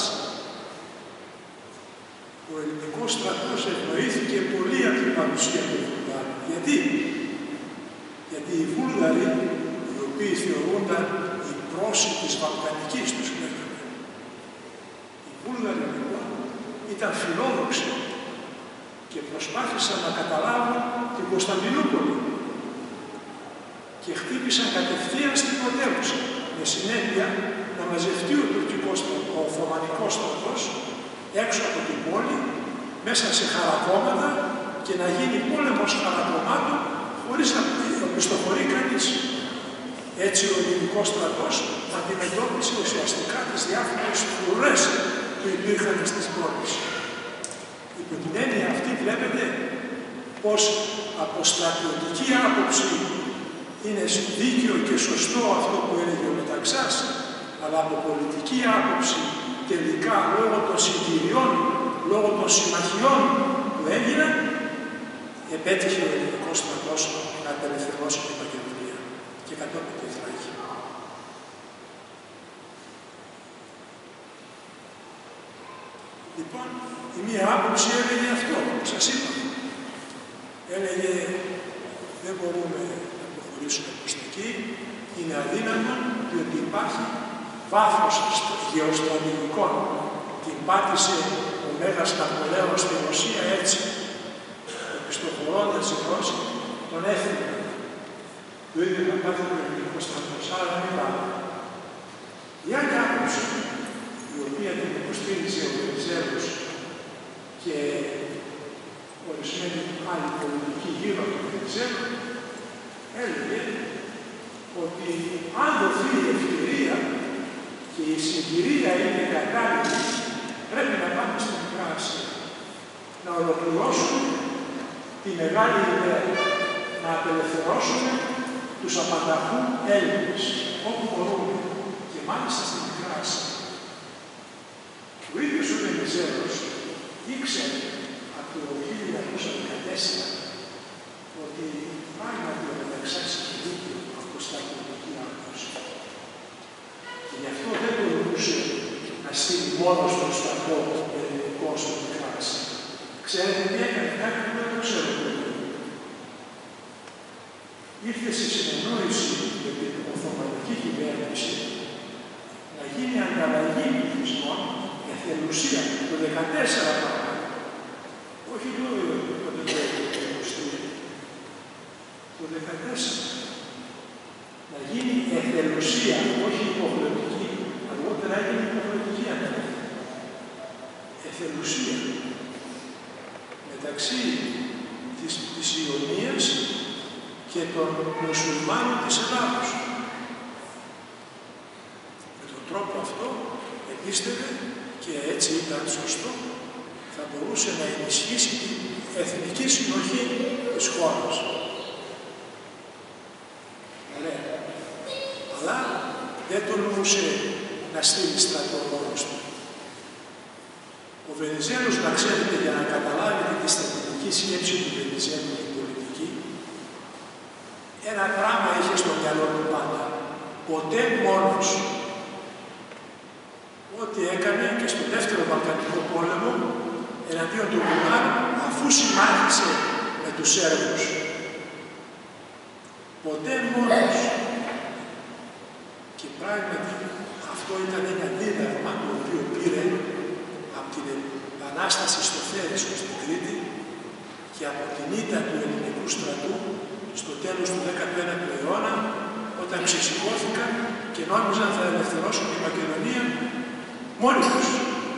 Ο ελληνικός στρατός ευνοήθηκε πολύ από την παρουσία των Βουλγάρων. Γιατί? Γιατί οι Βούλγαροι, οι οποίοι θεωρούνταν οι πρόσωποι της Βαλκανικής, τους λέγανε. Οι Βούλγαροι λοιπόν ήταν φιλόδοξοι και προσπάθησαν να καταλάβουν την Κωνσταντινούπολη και χτύπησαν κατευθείαν στην πρωτεύουσα, με συνέπεια να μαζευτεί ο τουρκικός, ο Οθωμανικός στρατός έξω από την πόλη, μέσα σε χαρακόμματα και να γίνει πόλεμος χαρακομμάτων χωρίς να πιστοχωρεί κανείς. Έτσι ο ελληνικός στρατός αντιμετώπισε ουσιαστικά τις διάφορες φρουρές που υπήρχαν στις πόλεις. Υπό την έννοια αυτή βλέπετε πως από στρατιωτική άποψη είναι δίκαιο και σωστό αυτό που έλεγε ο Μεταξάς, αλλά από πολιτική άποψη τελικά λόγω των συγκυριών, λόγω των συμμαχιών που έγιναν, επέτυχε ο ελληνικός στρατός να απελευθερώσει την Μακεδονία και κατόπιν τη Θράκη. Λοιπόν, η μία άποψη έλεγε αυτό, που σας είπα. Έλεγε, δεν μπορούμε να προχωρήσουμε προς εκεί, είναι αδύνατο, διότι υπάρχει βάθος γεωστρατηγικών. Την πάτησε ο Μέγας Ναπολέων στη Ρωσία έτσι. Επιστοχωρώντας η Ρώση, τον έφυγε. Το ίδιο θα πάθει ο ελληνικός στρατός, άρα μην πάμε. Η άλλη άποψη, η οποία την υποστήριζε ο Βενιζέλος και ορισμένη άλλη πολιτική γύρω από τον Βενιζέλο, έλεγε ότι αν δοθεί η ευκαιρία και η συγκυρία είναι κατάλληλη, πρέπει να πάμε στην Μικρά Ασία. Να ολοκληρώσουμε τη μεγάλη ιδέα, να απελευθερώσουμε τους απανταχού Έλληνες, όπου μπορούμε, και μάλιστα στην Μικρά Ασία. Ο ίδιος ο Βενιζέλος ήξερε από το χίλια εννιακόσια δεκατέσσερα ότι πράγματι ο Αλεξάνδρος είχε δίκιο από στρατιωτική άποψη. Και γι' αυτό δεν μπορούσε να στείλει μόνο στον στρατό ελληνικό στο Μικρά Ασία. Ξέρετε τι έκανε, κάτι που δεν το ξέρω. Ήρθε σε συνεννόηση με την Οθωμανική κυβέρνηση να γίνει ανταλλαγή πληθυσμών για θελουσία το δύο χιλιάδες δεκατέσσερα πράγμα. Όχι το δύο χιλιάδες είκοσι. Το δύο χιλιάδες δεκατέσσερα. Να γίνει εθελουσία, όχι υποχρεωτική. Αργότερα έγινε υποχρεωτική ανταλλαγή. Εθελουσία. Μεταξύ της, της Ιωνίας και των μουσουλμάνων της Ελλάδος. Με τον τρόπο αυτό επίστευε και έτσι ήταν σωστό, θα μπορούσε να ενισχύσει την εθνική συνοχή της χώρας. Ωραία. Αλλά δεν τολμούσε να στείλει στρατό μόνος του. Ο Βενιζέλος, να ξέρετε, για να καταλάβετε τη στρατηγική σκέψη του Βενιζέλου και πολιτική, ένα πράγμα είχε στο μυαλό του πάντα. Ποτέ μόνος. Ό,τι έκανε και στο δεύτερο Βαλκανικό πόλεμο, εναντίον του Βουλγάρου, αφού συμμάχισε με τους Σέρβους. Ποτέ μόνος. Και πράγματι αυτό ήταν ένα δίδαγμα το οποίο πήρε από την Επανάσταση στο Θέρισο στην Κρήτη και από την ήττα του ελληνικού στρατού στο τέλος του δέκατου ένατου αιώνα, όταν ξεσηκώθηκαν και νόμιζαν θα ελευθερώσουν τη Μακεδονία μόνοι τους.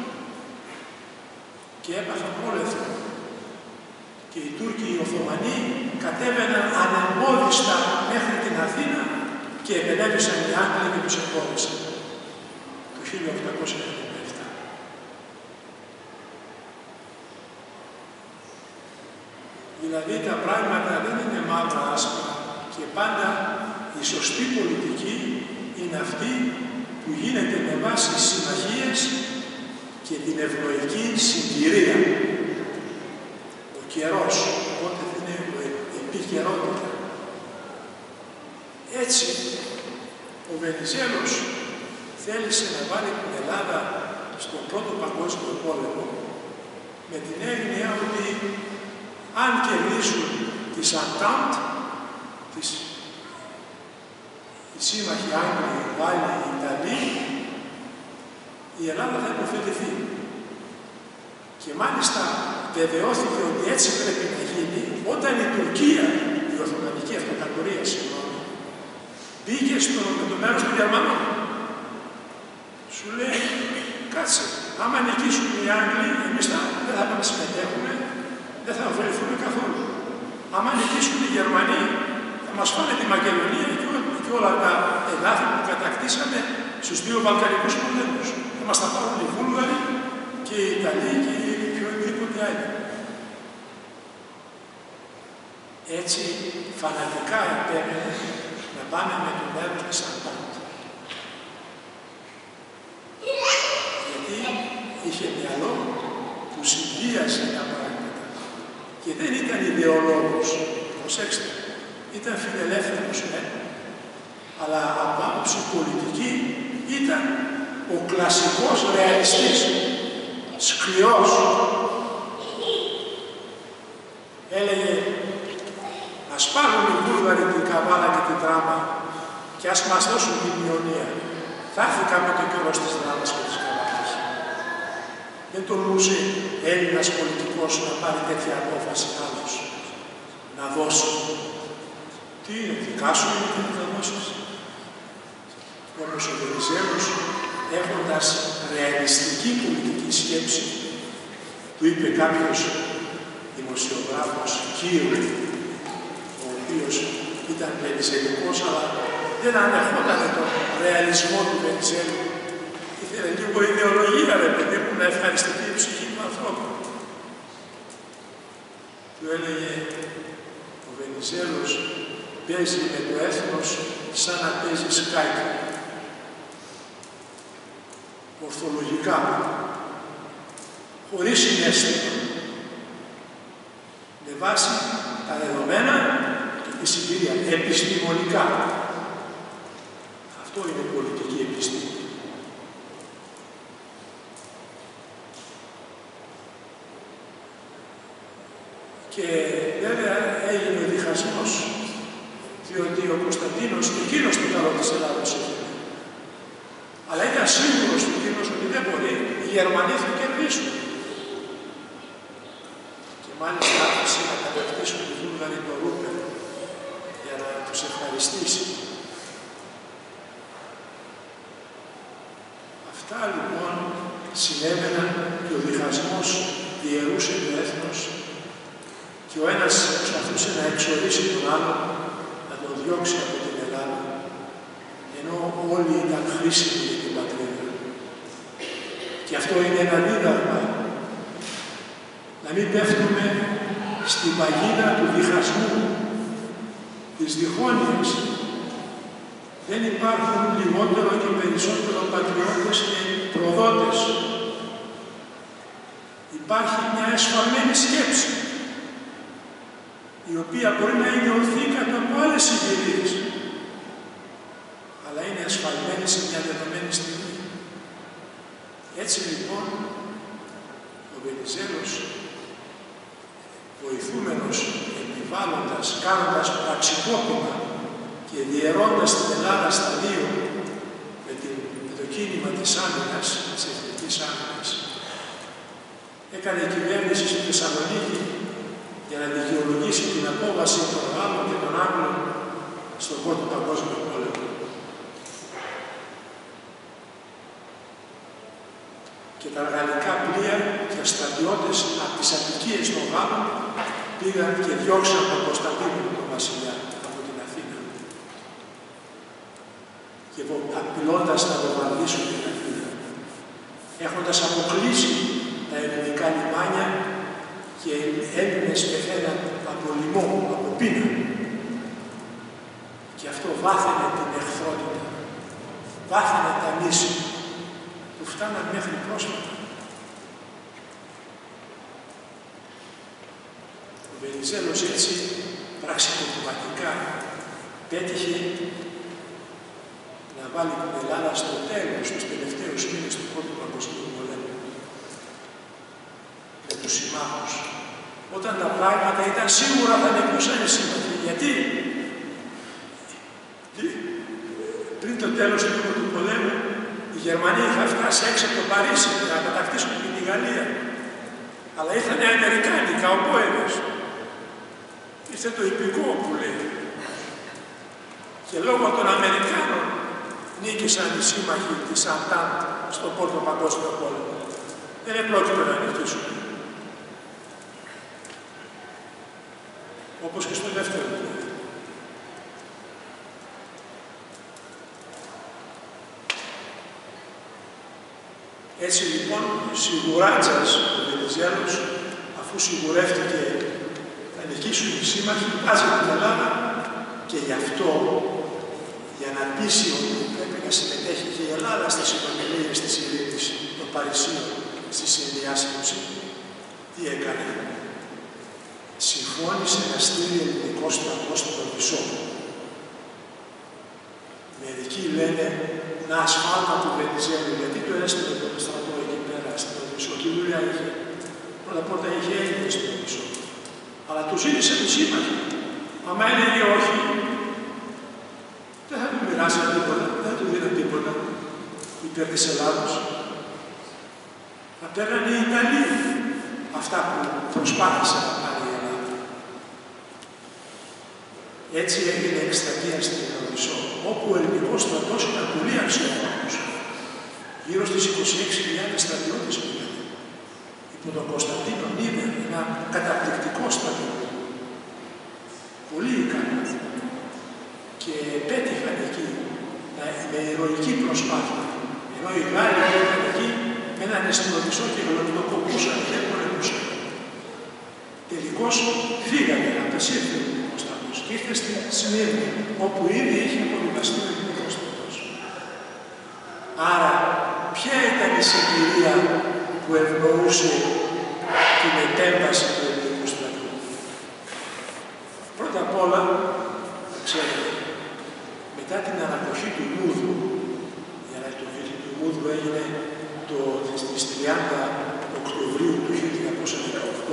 Και έπαθαν πρόλευμα. Και οι Τούρκοι, οι Οθωμανοί, κατέβαιναν ανεμπόδιστα μέχρι την Αθήνα και επελέβησαν οι Άγγλοι και τους εμπόδισαν. Το χίλια οκτακόσια εβδομήντα επτά. Δηλαδή τα πράγματα δεν είναι μαύρα άσπρα και πάντα η σωστή πολιτική είναι αυτή που γίνεται με βάση συμμαχίες και την ευνοϊκή συγκυρία. Ο καιρός, οπότε δεν είναι επικαιρότητα. Έτσι, ο Βενιζέλος θέλησε να βάλει την Ελλάδα στον πρώτο παγκόσμιο πόλεμο με την έννοια ότι αν κερδίσουν τις Αντάντ, τις οι σύμμαχοι Άγγλοι, οι Γάλλοι, οι Ιταλοί, η Ελλάδα θα υποφεληθεί. Και μάλιστα βεβαιώθηκε ότι έτσι πρέπει να γίνει όταν η Τουρκία, η Οθωμανική Αυτοκρατορία, συγγνώμη, μπήκε στο με το μέρος των Γερμανών. Σου λέει, κάτσε, άμα νικήσουν οι Άγγλοι, εμείς θα, δεν θα πάμε να συμμετέχουμε, δεν θα ωφεληθούμε καθόλου. Άμα νικήσουν οι Γερμανοί, θα μας φάνε τη Μακεδονία και, και όλα τα εδάφη που κατακτήσαμε στους δύο Βαλκανικούς πολέμους. Θα μας τα πάρουν οι Βούλγαροι και οι Ιταλοί και οι οποιοδήποτε άλλοι. Έτσι, φανατικά επέμενε να πάμε με το μέρος της Αντάντ. Γιατί είχε μυαλό που συνδύασε τα πράγματα. Και δεν ήταν ιδεολόγος, προσέξτε, ήταν φιλελεύθερος, ναι, αλλά από άποψη πολιτική ήταν ο κλασικός ρεαλιστής, σκληρός. Έλεγε, ας πάρουν οι Βούλγαροι την Καβάλα και την Τράμα και ας μας δώσουν την Ιωνία. Θα έρθει κάποτε ο καιρός της Δράμας και της Καβάλας. Δεν τολμούσε Έλληνας πολιτικός να πάρει τέτοια απόφαση άλλος, να δώσει. Τι είναι, δικά σου είναι και θα δώσεις. Όμως ο Βενιζέλος, έχοντας ρεαλιστική πολιτική σκέψη, του είπε κάποιος δημοσιογράφος, Κύριο, ο οποίος ήταν βενιζελικός, αλλά δεν ανεχόταν τον ρεαλισμό του Βενιζέλου. Ήθελε λίγο ιδεολογία, ρε παιδί μου, να ευχαριστηθεί η ψυχή του ανθρώπου. Του έλεγε, ο Βενιζέλος παίζει με το έθνος σαν να παίζει σκάκι. Ορθολογικά, χωρίς συναίσθημα, με βάση τα δεδομένα και τη συγκυρία, επιστημονικά. Αυτό είναι πολιτική επιστήμη. Και βέβαια έγινε ο διχασμός, διότι ο Κωνσταντίνος και εκείνος του καλό της Ελλάδος έφερε. Αλλά ήταν σίγουρος του εκείνος ότι δεν μπορεί οι Γερμανοί θα κερδίσουν. Και μάλιστα άρχισε να κατακτήσουν οι Βούλγαροι το Ρούπερ για να τους ευχαριστήσει. Αυτά λοιπόν συνέβαιναν και ο διχασμός διαιρούσε το έθνος και ο ένας προσπαθούσε να εξορίσει τον άλλο, να τον διώξει από την Ελλάδα, ενώ όλοι ήταν χρήσιμοι για την πατρίδα. Και αυτό είναι ένα δίδαγμα. Να μην πέφτουμε στην παγίδα του διχασμού, της διχόνοιας. Δεν υπάρχουν λιγότερο και περισσότερο πατριώτες και προδότες. Υπάρχει μια εσφαλμένη σκέψη, η οποία μπορεί να είναι ορθή κατά από άλλες συγκυρίες, αλλά είναι ασφαλμένη σε μια δεδομένη στιγμή. Έτσι λοιπόν, ο Βενιζέλος, βοηθούμενος, επιβάλλοντας, κάνοντας πραξικόπημα και διαιρώντας την Ελλάδα στα δύο με, την, με το κίνημα της άμυνας, της εθνικής άμυνας, έκανε κυβέρνηση στη Θεσσαλονίκη για να δικαιολογήσει την απόβαση των Γάλλων και των Άγγλων στον Πρώτο Παγκόσμιο Πόλεμο. Και τα γαλλικά πλοία και στρατιώτες από τις αδικίες των Γάλλων πήγαν και διώξαν τον Κωνσταντίνο τον βασιλιά από την Αθήνα. Και απειλώντας να βομβαρδίσουν την Αθήνα, έχοντας αποκλείσει τα ελληνικά λιμάνια και Έλληνες πεθαίναν από λοιμό, από πείνα. Και αυτό βάθαινε την εχθρότητα, βάθαινε τα μίση που φτάναν μέχρι πρόσφατα. Ο Βενιζέλος έτσι πραξικοπηματικά πέτυχε να βάλει την Ελλάδα στο τέλος, στους τελευταίους μήνες του Πρώτου Παγκοσμίου Πολέμου, με τους συμμάχους. Όταν τα πράγματα ήταν σίγουρα θα νικούσαν οι σύμμαχοι. Γιατί πριν το τέλος του Πρώτου Πολέμου οι Γερμανοί είχαν φτάσει έξω από το Παρίσι για να κατακτήσουν και τη Γαλλία. Αλλά ήρθαν οι Αμερικάνοι, καουμπόιδες. Ήρθε το υπηκό που λέει. Και λόγω των Αμερικάνων νίκησαν οι σύμμαχοι της Αντάντ στον Πρώτο Παγκόσμιο Πόλεμο. Δεν επρόκειτο να νικήσουν. Όπως και στο δεύτερο πόλεμο. Έτσι λοιπόν, σιγουράτζας ο Βενιζέλος, αφού σιγουρεύτηκε να νικήσουν οι σύμμαχοι, βάζει την Ελλάδα και γι' αυτό, για να πείσει ότι πρέπει να συμμετέχει και η Ελλάδα στις συνομιλίες της ειρήνης των Παρισίων στη συνδιάσκεψη, τι έκανε? Συμφώνησε να στείλει ελληνικό στρατό στο Βυσσό. Μερικοί λένε να ασφάλμα του Βενιζέλου, γιατί το έστειλε τον στρατό εκεί πέρα στο Βυσσό και η δουλειά είχε. Πρώτα πρώτα είχε Έλληνες στο Βυσσό. Αλλά του ζήτησε τους σύμμαχοι. Άμα έλεγε όχι, δεν θα του μοιράσει τίποτα, δεν θα του δίνει τίποτα υπέρ της Ελλάδος. Θα παίρνανε οι Ιταλοί αυτά που προσπάθησε να πάρει η Ελλάδα. Έτσι έγινε εκστρατεία στην Οδυσσό, όπου ο ελληνικός στρατός ήταν πολύ αξιόλογος. Γύρω στις είκοσι έξι χιλιάδες στρατιώτες πήγαν. Υπό τον Κωνσταντίνο είναι ένα καταπληκτικό στρατιώτη. Πολύ ικανό. Και πέτυχαν εκεί με ηρωική προσπάθεια. Ενώ οι Γάλλοι ήταν εκεί, μένανε στην Οδυσσό και γλωτοκοπούσαν και δεν πολεμούσαν. Τελικώς φύγανε, απεσύρθη ο ελληνικός στρατός και ήρθε στη Σμύρνη, όπου ήδη είχε αποβιβαστεί ο ελληνικός στρατός. Άρα, ποια ήταν η συγκυρία που ευνοούσε την επέμβαση του ελληνικού στρατού? Πρώτα απ' όλα, ξέρετε, μετά την ανακοχή του Μούδου, η ανακοχή του Μούδου έγινε το, στις τριάντα Οκτωβρίου του χίλια εννιακόσια δεκαοκτώ.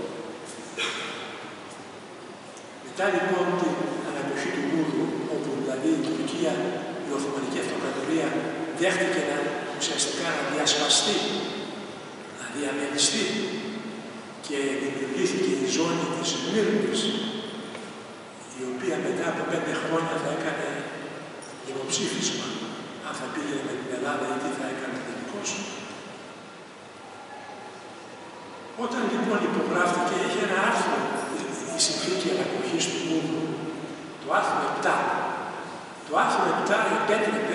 Μετά λοιπόν την ανακοχή του Μούδου, όπου δηλαδή η Τουρκία, η Οθωμανική Αυτοκρατορία, δέχτηκε να ουσιαστικά να διασπαστεί, να διαμελιστεί και δημιουργήθηκε η ζώνη της Σμύρνης, η οποία μετά από πέντε χρόνια θα έκανε δημοψήφισμα αν θα πήγαινε με την Ελλάδα ή τι θα έκανε τελικώς. Όταν λοιπόν υπογράφηκε, είχε ένα άρθρο η συνθήκη ανακοχής του Μούδου, το άρθρο επτά. Το άρθρο επτά επέτρεπε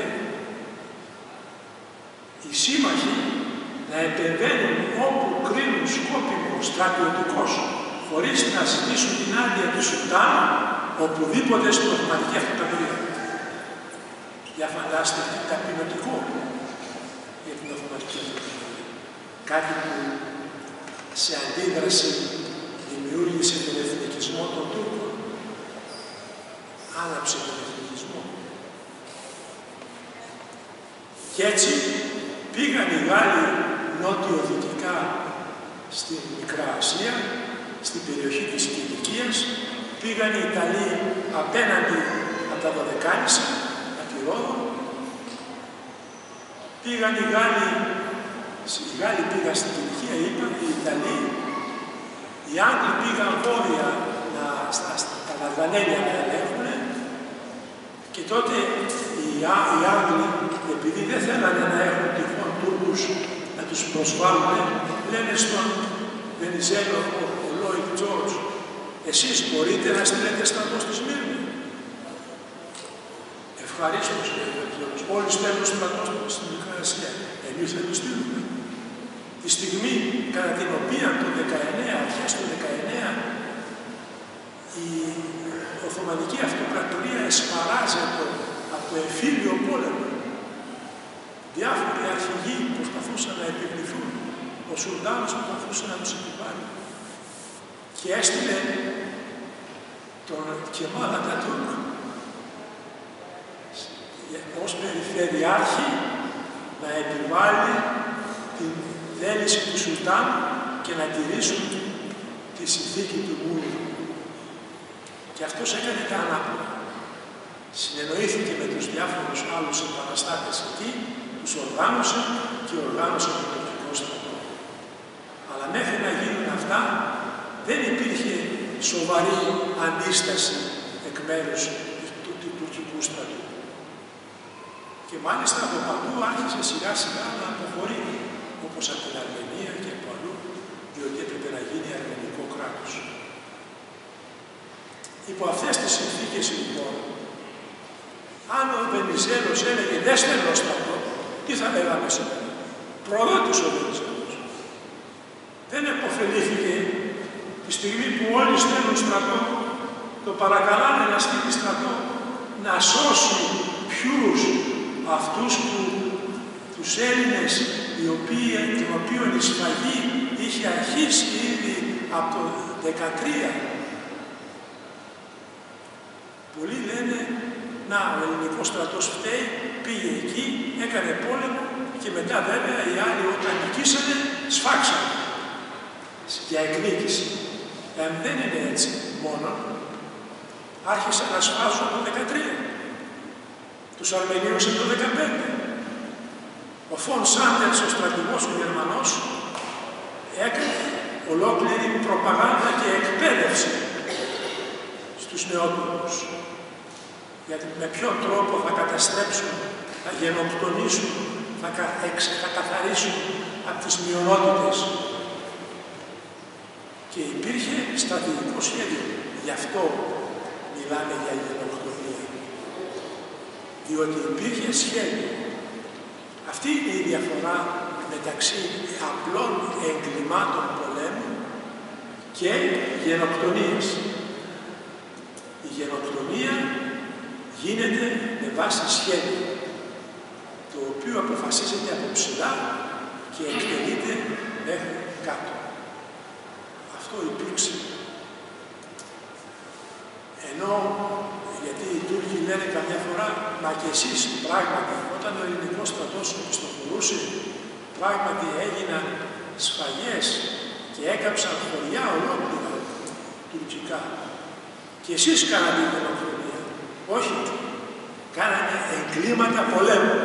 οι σύμμαχοι να επεμβαίνουν όπου κρίνουν σκόπιμο στρατιωτικός, χωρίς να ζητήσουν την άδεια του Σουλτάνου, οπουδήποτε στην Οθωμανική Αυτοκρατορία. Για φαντάστε τι ταπεινωτικό για την Οθωμανική Αυτοκρατορία. Κάτι που σε αντίδραση δημιούργησε τον εθνικισμό των Τούρκων. Άναψε τον εθνικισμό. Και έτσι πήγαν οι Γάλλοι νότιο-δυτικά στην Μικρά Ασία, στην περιοχή της Κιλικίας, πήγαν οι Ιταλοί απέναντι από τα Δωδεκάνησα, από τη Ρόδο, πήγαν οι Γάλλοι, οι Γάλλοι πήγαν στην Κιλικία, είπαν, οι Ιταλοί, οι Άγγλοι πήγαν βόρεια να, στα, στα Δαρδανέλια να ελέγχουν και τότε οι, οι Άγγλοι, επειδή δεν θέλανε να έχουν τυχόν Τούρκους να τους προσβάλλουν, λένε στον Βενιζέλο, ο Λόιτ Τζόρτζ, εσείς μπορείτε να στείλετε στρατό στη Σμύρνη? Ευχαρίστως, λέει ο Βενιζέλος. Όλοι στέλνουν στρατό στην Μικρά Ασία. Εμείς θα τους στείλουμε. Τη στιγμή κατά την οποία το δεκαεννέα, αρχές του δεκαεννέα, η Οθωμανική Αυτοκρατορία εσπαράζεται από το εμφύλιο πόλεμο. Διάφοροι αρχηγοί προσπαθούσαν να επιβληθούν. Ο Σουλτάνος προσπαθούσε να τους επιβάλλει. Και έστειλε τον Κεμάλ Ατατούρκ ως περιφερειάρχη να επιβάλλει την θέληση του Σουλτάν και να τηρήσουν τη συνθήκη του Μούδου. Και αυτός έκανε τα ανάποδα. Συνεννοήθηκε με τους διάφορους άλλους επαναστάτες εκεί, τους οργάνωσε και οργάνωσε τον τουρκικό στρατό. Αλλά μέχρι να γίνουν αυτά, δεν υπήρχε σοβαρή αντίσταση εκ μέρους του, του τουρκικού στρατού. Και μάλιστα από παντού άρχισε σιγά σιγά να αποχωρεί, όπως από την Αρμενία και από αλλού, διότι έπρεπε να γίνει αρμενικό κράτος. Υπό αυτές τις συνθήκες λοιπόν, αν ο Βενιζέλος έλεγε δεν στέλνω στρατό, τι θα λέγαμε σήμερα? Προδότης ο Βενιζέλος. Δεν επωφελήθηκε τη στιγμή που όλοι στέλνουν στρατό, το παρακαλάνε να στείλει στρατό, να σώσει ποιους? Αυτούς που, τους Έλληνες, οι οποίοι, την οποίων η σφαγή είχε αρχίσει ήδη από το δεκατρία. Πολλοί λένε, να, ο ελληνικός στρατός φταίει, πήγε εκεί, έκανε πόλεμο και μετά βέβαια οι άλλοι όταν νικήσανε, σφάξανε για εκδίκηση. Ε, δεν είναι έτσι μόνο. Άρχισαν να σφάζουν το δεκατρία. Τους Αρμενίους το δεκαπέντε. Ο Φον Σάντερς, ο στρατηγός ο Γερμανός, έκανε ολόκληρη προπαγάνδα και εκπαίδευση τους νεότουρους. Γιατί με ποιον τρόπο θα καταστρέψουν, θα γενοκτονήσουν, θα ξεκαθαρίσουν από τις μειονότητες. Και υπήρχε στρατηγικό σχέδιο. Γι' αυτό μιλάμε για γενοκτονία. Διότι υπήρχε σχέδιο. Αυτή είναι η διαφορά μεταξύ απλών εγκλημάτων πολέμου και γενοκτονίας. Η γενοκτονία γίνεται με βάση σχέδιο, το οποίο αποφασίζεται από ψηλά και εκτελείται μέχρι κάτω. Αυτό υπήρξε. Ενώ, γιατί οι Τούρκοι λένε καμιά φορά, μα και εσείς πράγματι, όταν ο ελληνικός στρατός οπισθοχωρούσε, πράγματι έγιναν σφαγές και έκαψαν χωριά ολόκληρα τουρκικά. Και εσείς κάνατε γενοκτονία. Όχι, κάνανε εγκλήματα πολέμου.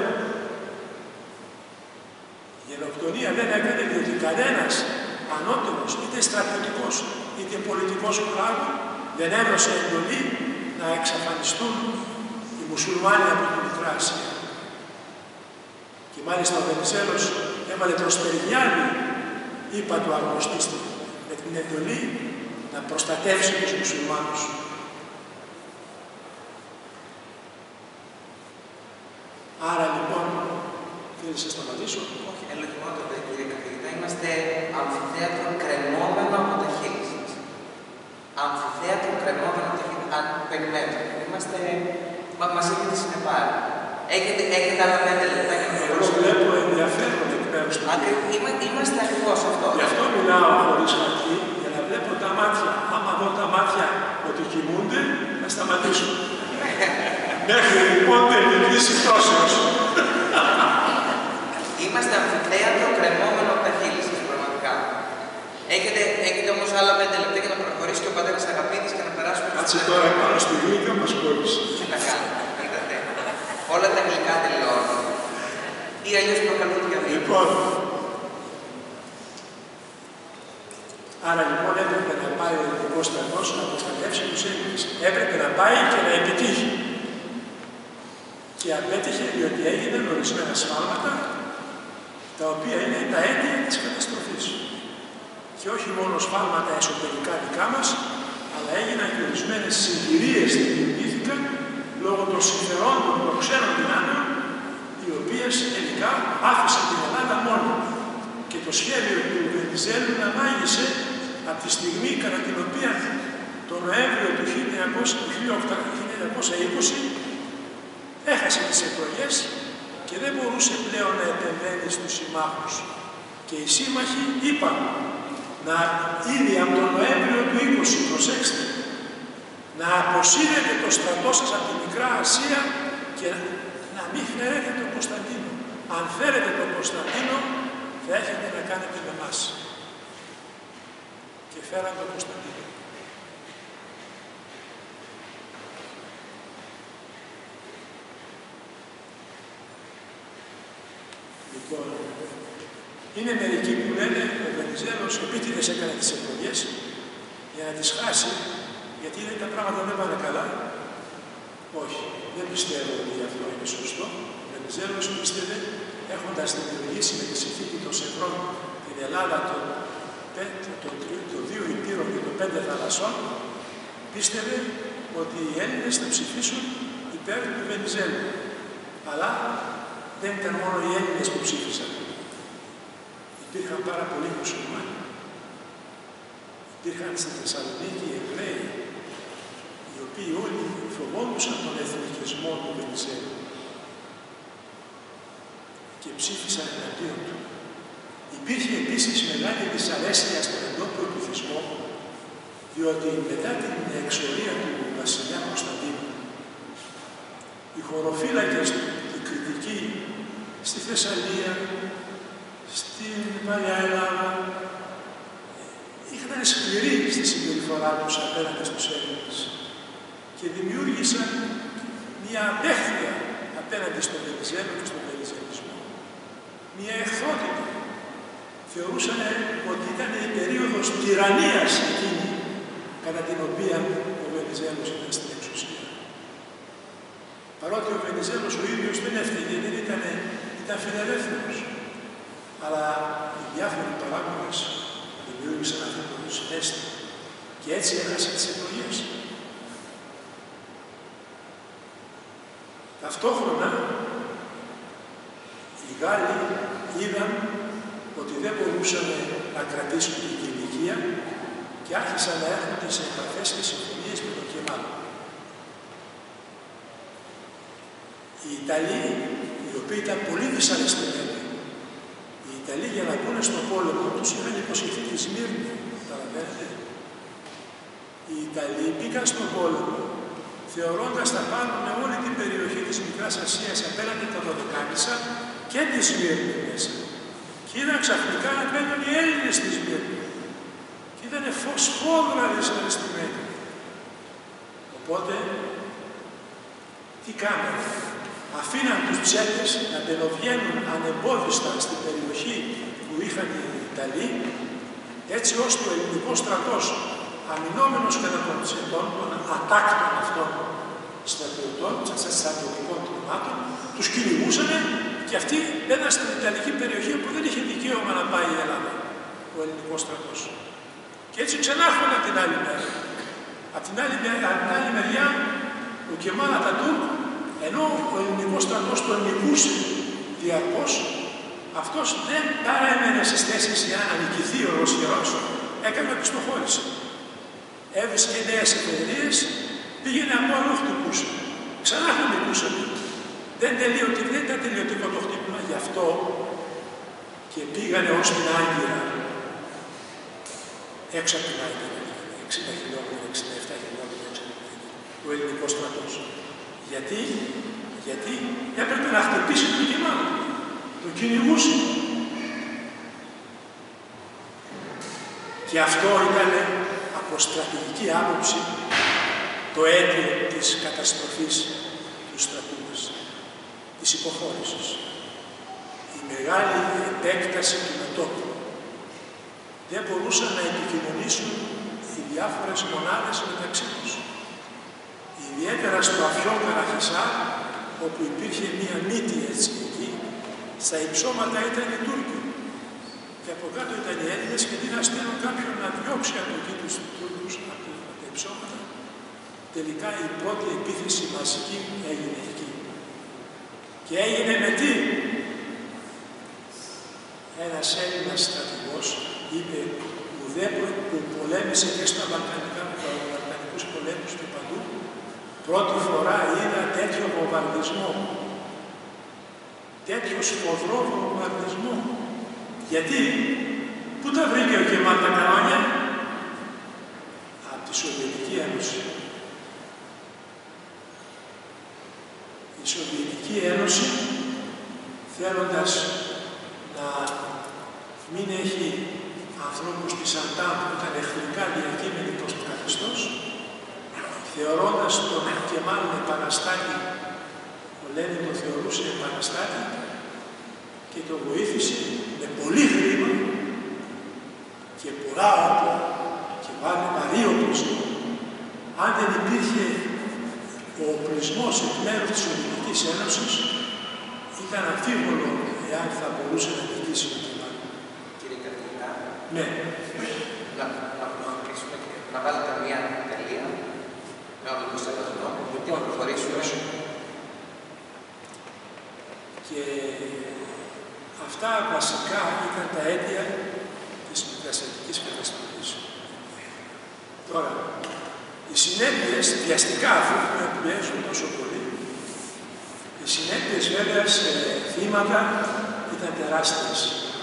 Η γενοκτονία δεν έκανε διότι κανένας ανώτερος, είτε στρατιωτικός είτε πολιτικός πράγμα, δεν έδωσε εντολή να εξαφανιστούν οι μουσουλμάνοι από την Μικρά Ασία. Και μάλιστα ο Βενιζέλος έβαλε τροσπεριγιάννη, είπα του αγνωστήστη, με την εντολή να προστατεύσει τους μουσουλμάνους. Άρα λοιπόν, θέλεις να σταματήσω. Όχι, ελογιμότατα κύριε καθηγητά, είμαστε αμφιθέατρο κρεμόμενο από τα χείλη σας. Αμφιθέατρο κρεμόμενο από τα χείλη σας. Αν περιμένετε, είμαστε... Μα, μας έχετε συνεπάρει. Έχετε, έχετε άλλα πέντε λεπτά για να Εγώ θεωρούσετε. βλέπω ενδιαφέρον εκ μέρους του. Είμα, είμαστε ακριβώς αυτό. Γι' αυτό μιλάω χωρίς χαρτί, για να βλέπω τα μάτια. Άμα δω τα μάτια ότι κοιμούνται, θα σταματήσω. Μέχρι λοιπόν τελική πτώσεως. Είμαστε αμφιθέατρο κρεμόμενο από τα χείλη σας, πραγματικά. Έχετε, έχετε όμως άλλα πέντε λεπτά για να προχωρήσει και ο πατέρας Αγαπήτης και να περάσουμε... Κάτσε τώρα πάνω στη γλύκα μας κόλλησε. Τι να κάνουμε, είδατε. Όλα τα γλυκά τελειώνουν. Ή αλλιώς προκαλούν διαδίκτυο. Λοιπόν, άρα λοιπόν έπρεπε να πάει ο ελληνικός στρατός να προστατεύσει τους Έλληνες. Έπρεπε να πάει και να επιτύχει. Και απέτυχε διότι έγιναν ορισμένα σφάλματα τα οποία είναι τα αίτια της καταστροφής. Και όχι μόνο σφάλματα εσωτερικά δικά μας, αλλά έγιναν και ορισμένες συγκυρίες που δημιουργήθηκαν λόγω των συμφερόντων των ξένων δυνάμεων, οι οποίες τελικά άφησαν την Ελλάδα μόνη. Και το σχέδιο του Βενιζέλου να μάγισε από τη στιγμή κατά την οποία το Νοέμβριο του χίλια εννιακόσια είκοσι έχασε τις εκλογές και δεν μπορούσε πλέον να επεμβαίνει στους συμμάχους. Και οι σύμμαχοι είπαν να ήδη από τον Νοέμβριο του είκοσι, προσέξτε, να αποσύρετε το στρατό σας από τη Μικρά Ασία και να μην φέρετε τον Κωνσταντίνο. Αν φέρετε τον Κωνσταντίνο, θα έχετε να κάνετε με εμάς. Και φέραν τον Κωνσταντίνο. Λοιπόν, είναι μερικοί που λένε ο Βενιζέλος επίτηδες έκανε τις εκλογές για να τις χάσει, γιατί λέει τα πράγματα δεν πάνε καλά. Όχι, δεν πιστεύω ότι αυτό είναι σωστό. Ο Βενιζέλος πίστευε, έχοντας δημιουργήσει με τη συνθήκη των Σευρών την Ελλάδα των το, το δύο υπήρων και των πέντε θαλασσών, πίστευε ότι οι Έλληνες θα ψηφίσουν υπέρ του Βενιζέλου. Αλλά δεν ήταν μόνο οι Έλληνες που ψήφισαν. Υπήρχαν πάρα πολλοί μουσουλμάνοι. Υπήρχαν στη Θεσσαλονίκη οι Εβραίοι, οι οποίοι όλοι φοβόντουσαν τον εθνικισμό του Βενιζέλου και ψήφισαν εναντίον του. Υπήρχε επίσης μεγάλη δυσαρέσκεια στον εντόπιο πληθυσμό, διότι μετά την εξορία του βασιλιά Κωνσταντίνου, οι χωροφύλακες του, οι κριτικοί στη Θεσσαλία, στην Παλιά Ελλάδα, είχαν σκληροί στη συμπεριφορά τους απέναντι στους Έλληνες και δημιούργησαν μια απέχθεια απέναντι στον Βενιζέλο και στον βενιζελισμό. Μια εχθρότητα. Θεωρούσαν ότι ήταν η περίοδος τυραννίας εκείνη κατά την οποία ο Βενιζέλος ήταν στην εξουσία. Παρότι ο Βενιζέλος ο ίδιος δεν έφταιγε, δεν ήταν, ήταν φιλελεύθερος. Αλλά οι διάφοροι παράγοντες δημιούργησαν αυτό το συναίσθημα και έτσι έχασε τις εκλογές. Ταυτόχρονα οι Γάλλοι είδαν ότι δεν μπορούσαν να κρατήσουν την ηλικία και άρχισαν να έρχονται σε επαφές και συμφωνίες με τον Κεμάλ. Οι Ιταλοί, οι οποίοι ήταν πολύ δυσαρεστημένοι, οι Ιταλοί για να μπουν στον πόλεμο τους είχαν υποσχεθεί τη Σμύρνη, καταλαβαίνετε. Οι Ιταλοί μπήκαν στον πόλεμο θεωρώντας θα πάρουν όλη την περιοχή της Μικράς Ασίας απέναντι τα Δωδεκάνησα και τη Σμύρνη μέσα. Και είδαν ξαφνικά να μπαίνουν οι Έλληνες στη Σμύρνη. Και ήταν φωσφόδρα δυσαρεστημένοι. Οπότε, τι κάνανε. Αφήναν τους ψέτες να μπαινοβγαίνουν ανεμπόδιστα στην περιοχή που είχαν οι Ιταλοί, έτσι ώστε ο ελληνικός στρατός, αμυνόμενος κατά των ψετών, των ατάκτων αυτών στρατιωτών, στρατιωτικών τμήματων, τους κυνηγούσανε και αυτοί μπαίναν στην Ιταλική περιοχή που δεν είχε δικαίωμα να πάει η Ελλάδα, ο ελληνικός στρατός. Και έτσι ξανάρχονταν την άλλη μέρα. Από την άλλη, από την άλλη μεριά, ο Κεμάλ Ατατούρκ, ενώ ο ελληνικός στρατός τον νικούσε διαρκώς, αυτός δεν παρέμενε στις θέσεις για να νικηθεί ο Ρωσιερός, έκανε επιστοχώρηση. Έβρισκε νέες εταιρείες, πήγαινε από αλλού χτυπούσε. Ξανά χτυπούσαν. Δεν, δεν ήταν τελειωτικό το χτύπημα, γι' αυτό και πήγανε ως την Άγκυρα. Έξω από την Άγκυρα, εξήντα χιλιόμετρα, εξήντα επτά χιλιόμετρα έξω από την Άγκυρα, ο ελληνικός στρατός. Γιατί, γιατί έπρεπε να χτυπήσει τον Κεμάλ. Το κυνηγούσε. Και αυτό ήταν από στρατηγική άποψη το αίτιο της καταστροφής του στρατού μας, της υποχώρησης. Η μεγάλη επέκταση του μετώπου. Δεν μπορούσαν να επικοινωνήσουν οι διάφορες μονάδες μεταξύ τους. Ιδιαίτερα στο Αφιόν Καραχισάρ, όπου υπήρχε μία μύτη έτσι εκεί, στα υψώματα ήταν οι Τούρκοι. Και από κάτω ήταν οι Έλληνες και αντί να στείλουν κάποιον να διώξει από εκεί τους Τούρκους από τα υψώματα, τελικά η πρώτη επίθεση μαζική έγινε εκεί. Και έγινε με τι? Ένας Έλληνας στρατηγός είπε ουδέποτε που πολέμησε και στα Βαλκανικά, στους Βαλκανικούς πολέμους του παντού, πρώτη φορά είδα τέτοιο βομβαρδισμό. Τέτοιο σφοδρό βομβαρδισμό. Γιατί, πού τα βρήκε ο Κεμάλ τα κανόνια? Από τη Σοβιετική Ένωση. Η Σοβιετική Ένωση, θέλοντας να μην έχει ανθρώπους της Αντάμ που ήταν εχθρικά διακείμενοι προς το καθεστώς, θεωρώντας τον Κεμάλ επαναστάτη, ο Λένιν το θεωρούσε επαναστάτη και το βοήθησε με πολύ χρήμα και πολλά όπλα και βαρύ οπλισμό. Αν δεν υπήρχε ο οπλισμός εκ μέρους της Σοβιετικής Ένωσης, ήταν αμφίβολο εάν θα μπορούσε να νικήσει ο Κεμάλ. Κύριε καθηγητά, ναι. να, να, να, να βάλετε μια τελεία με όλο το σεβασμό, γιατί να προχωρήσουμε. Και αυτά βασικά ήταν τα αίτια της μικρασιατικής καταστροφής. Τώρα, οι συνέπειες, βιαστικά αφού με πιέζουν τόσο πολύ, οι συνέπειες βέβαια σε θύματα ήταν τεράστιες.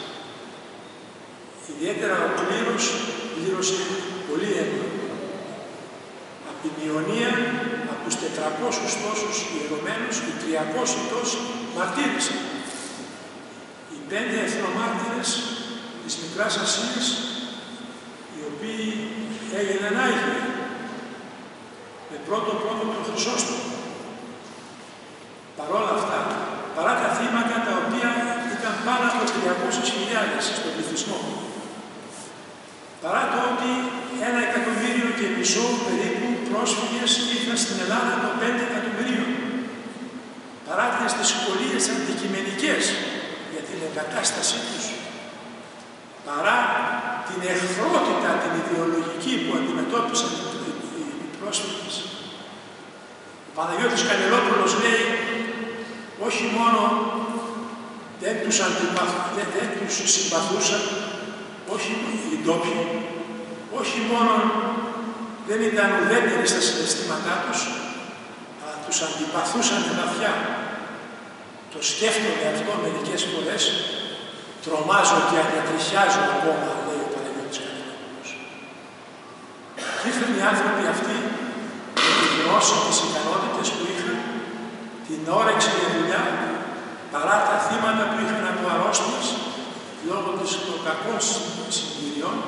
Ιδιαίτερα ο κλήρος πλήρωσε πολύ έντονα. Από την Ιωνία, από τους τετρακόσιους τόσους ιερωμένους, οι τριακόσιοι τόσοι μαρτύρησαν. Οι πέντε εθνομάρτυρες της Μικράς Ασίας, οι οποίοι έγιναν άγιοι, με πρώτο πρώτο τον Χρυσόστομο. Παρόλα αυτά, παρά τα θύματα τα οποία ήταν πάνω από τριακόσιες χιλιάδες στον πληθυσμό, παρά το ότι ένα εκατομμύριο και μισό περίπου πρόσφυγες ήρθαν στην Ελλάδα των πέντε εκατομμυρίων. Παρά τις δυσκολίες αντικειμενικές για την εγκατάστασή τους, παρά την εχθρότητα, την ιδεολογική που αντιμετώπισαν οι πρόσφυγες. Ο Παναγιώτης Κανελόπουλος λέει, όχι μόνο δεν τους, αντιπαθ, δεν, δεν τους συμπαθούσαν, όχι οι ντόπιοι, όχι μόνο δεν ήταν ουδέτεροι στα συναισθήματά τους, αλλά τους αντιπαθούσαν βαθιά. Το σκέφτομαι αυτό μερικές φορές, τρομάζω και ανατριχιάζω ακόμα, λέει ο Παναγιώτης Κανελόπουλος. Και ήρθαν οι άνθρωποι αυτοί με τη γνώση, τις ικανότητες που είχαν, την όρεξη για δουλειά, παρά τα θύματα που είχαν από αρρώστιες, λόγω των κακών συγκυριών,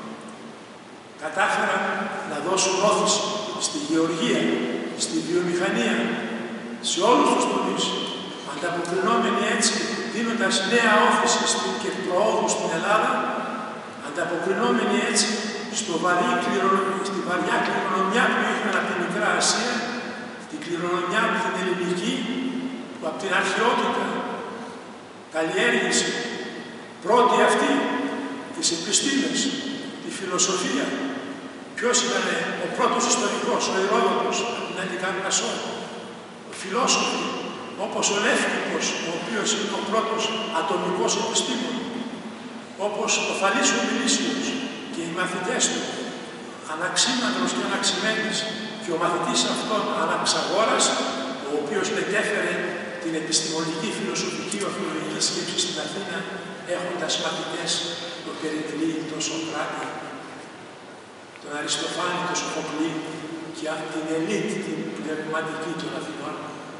κατάφεραν να δώσουν όθηση στη γεωργία, στη βιομηχανία, σε όλους τους τομείς, ανταποκρινόμενοι έτσι, δίνοντας νέα όθηση και προόδου στην Ελλάδα, ανταποκρινόμενοι έτσι στο βαρύ, στη βαριά κληρονομιά που είχαν από τη Μικρά Ασία, την κληρονομιά από την ελληνική, που από την αρχαιότητα καλλιέργησε πρώτη αυτή τις επιστήμες, τη φιλοσοφία. Ποιος ήταν ο πρώτος ιστορικός, ο Ηρόδοτος, την Αντικαρνασσό, ο φιλόσοφοι, όπως ο Λεύκυπος, ο οποίος είναι ο πρώτος ατομικός επιστήμων, όπως ο Θαλής ο Μιλήσιος και οι μαθητές του, Αναξίμαντρος και Αναξιμένης, και ο μαθητής αυτών Αναξαγόρας, ο οποίος μετέφερε την επιστημονική, φιλοσοφική, ορθολογική σκέψη στην Αθήνα, έχοντας μαθητές τον Περικλή, τον Σοκράτη, τον Αριστοφάνη, τον Σοφοκλή και την ελίτ, την πνευματική των Αθηνών.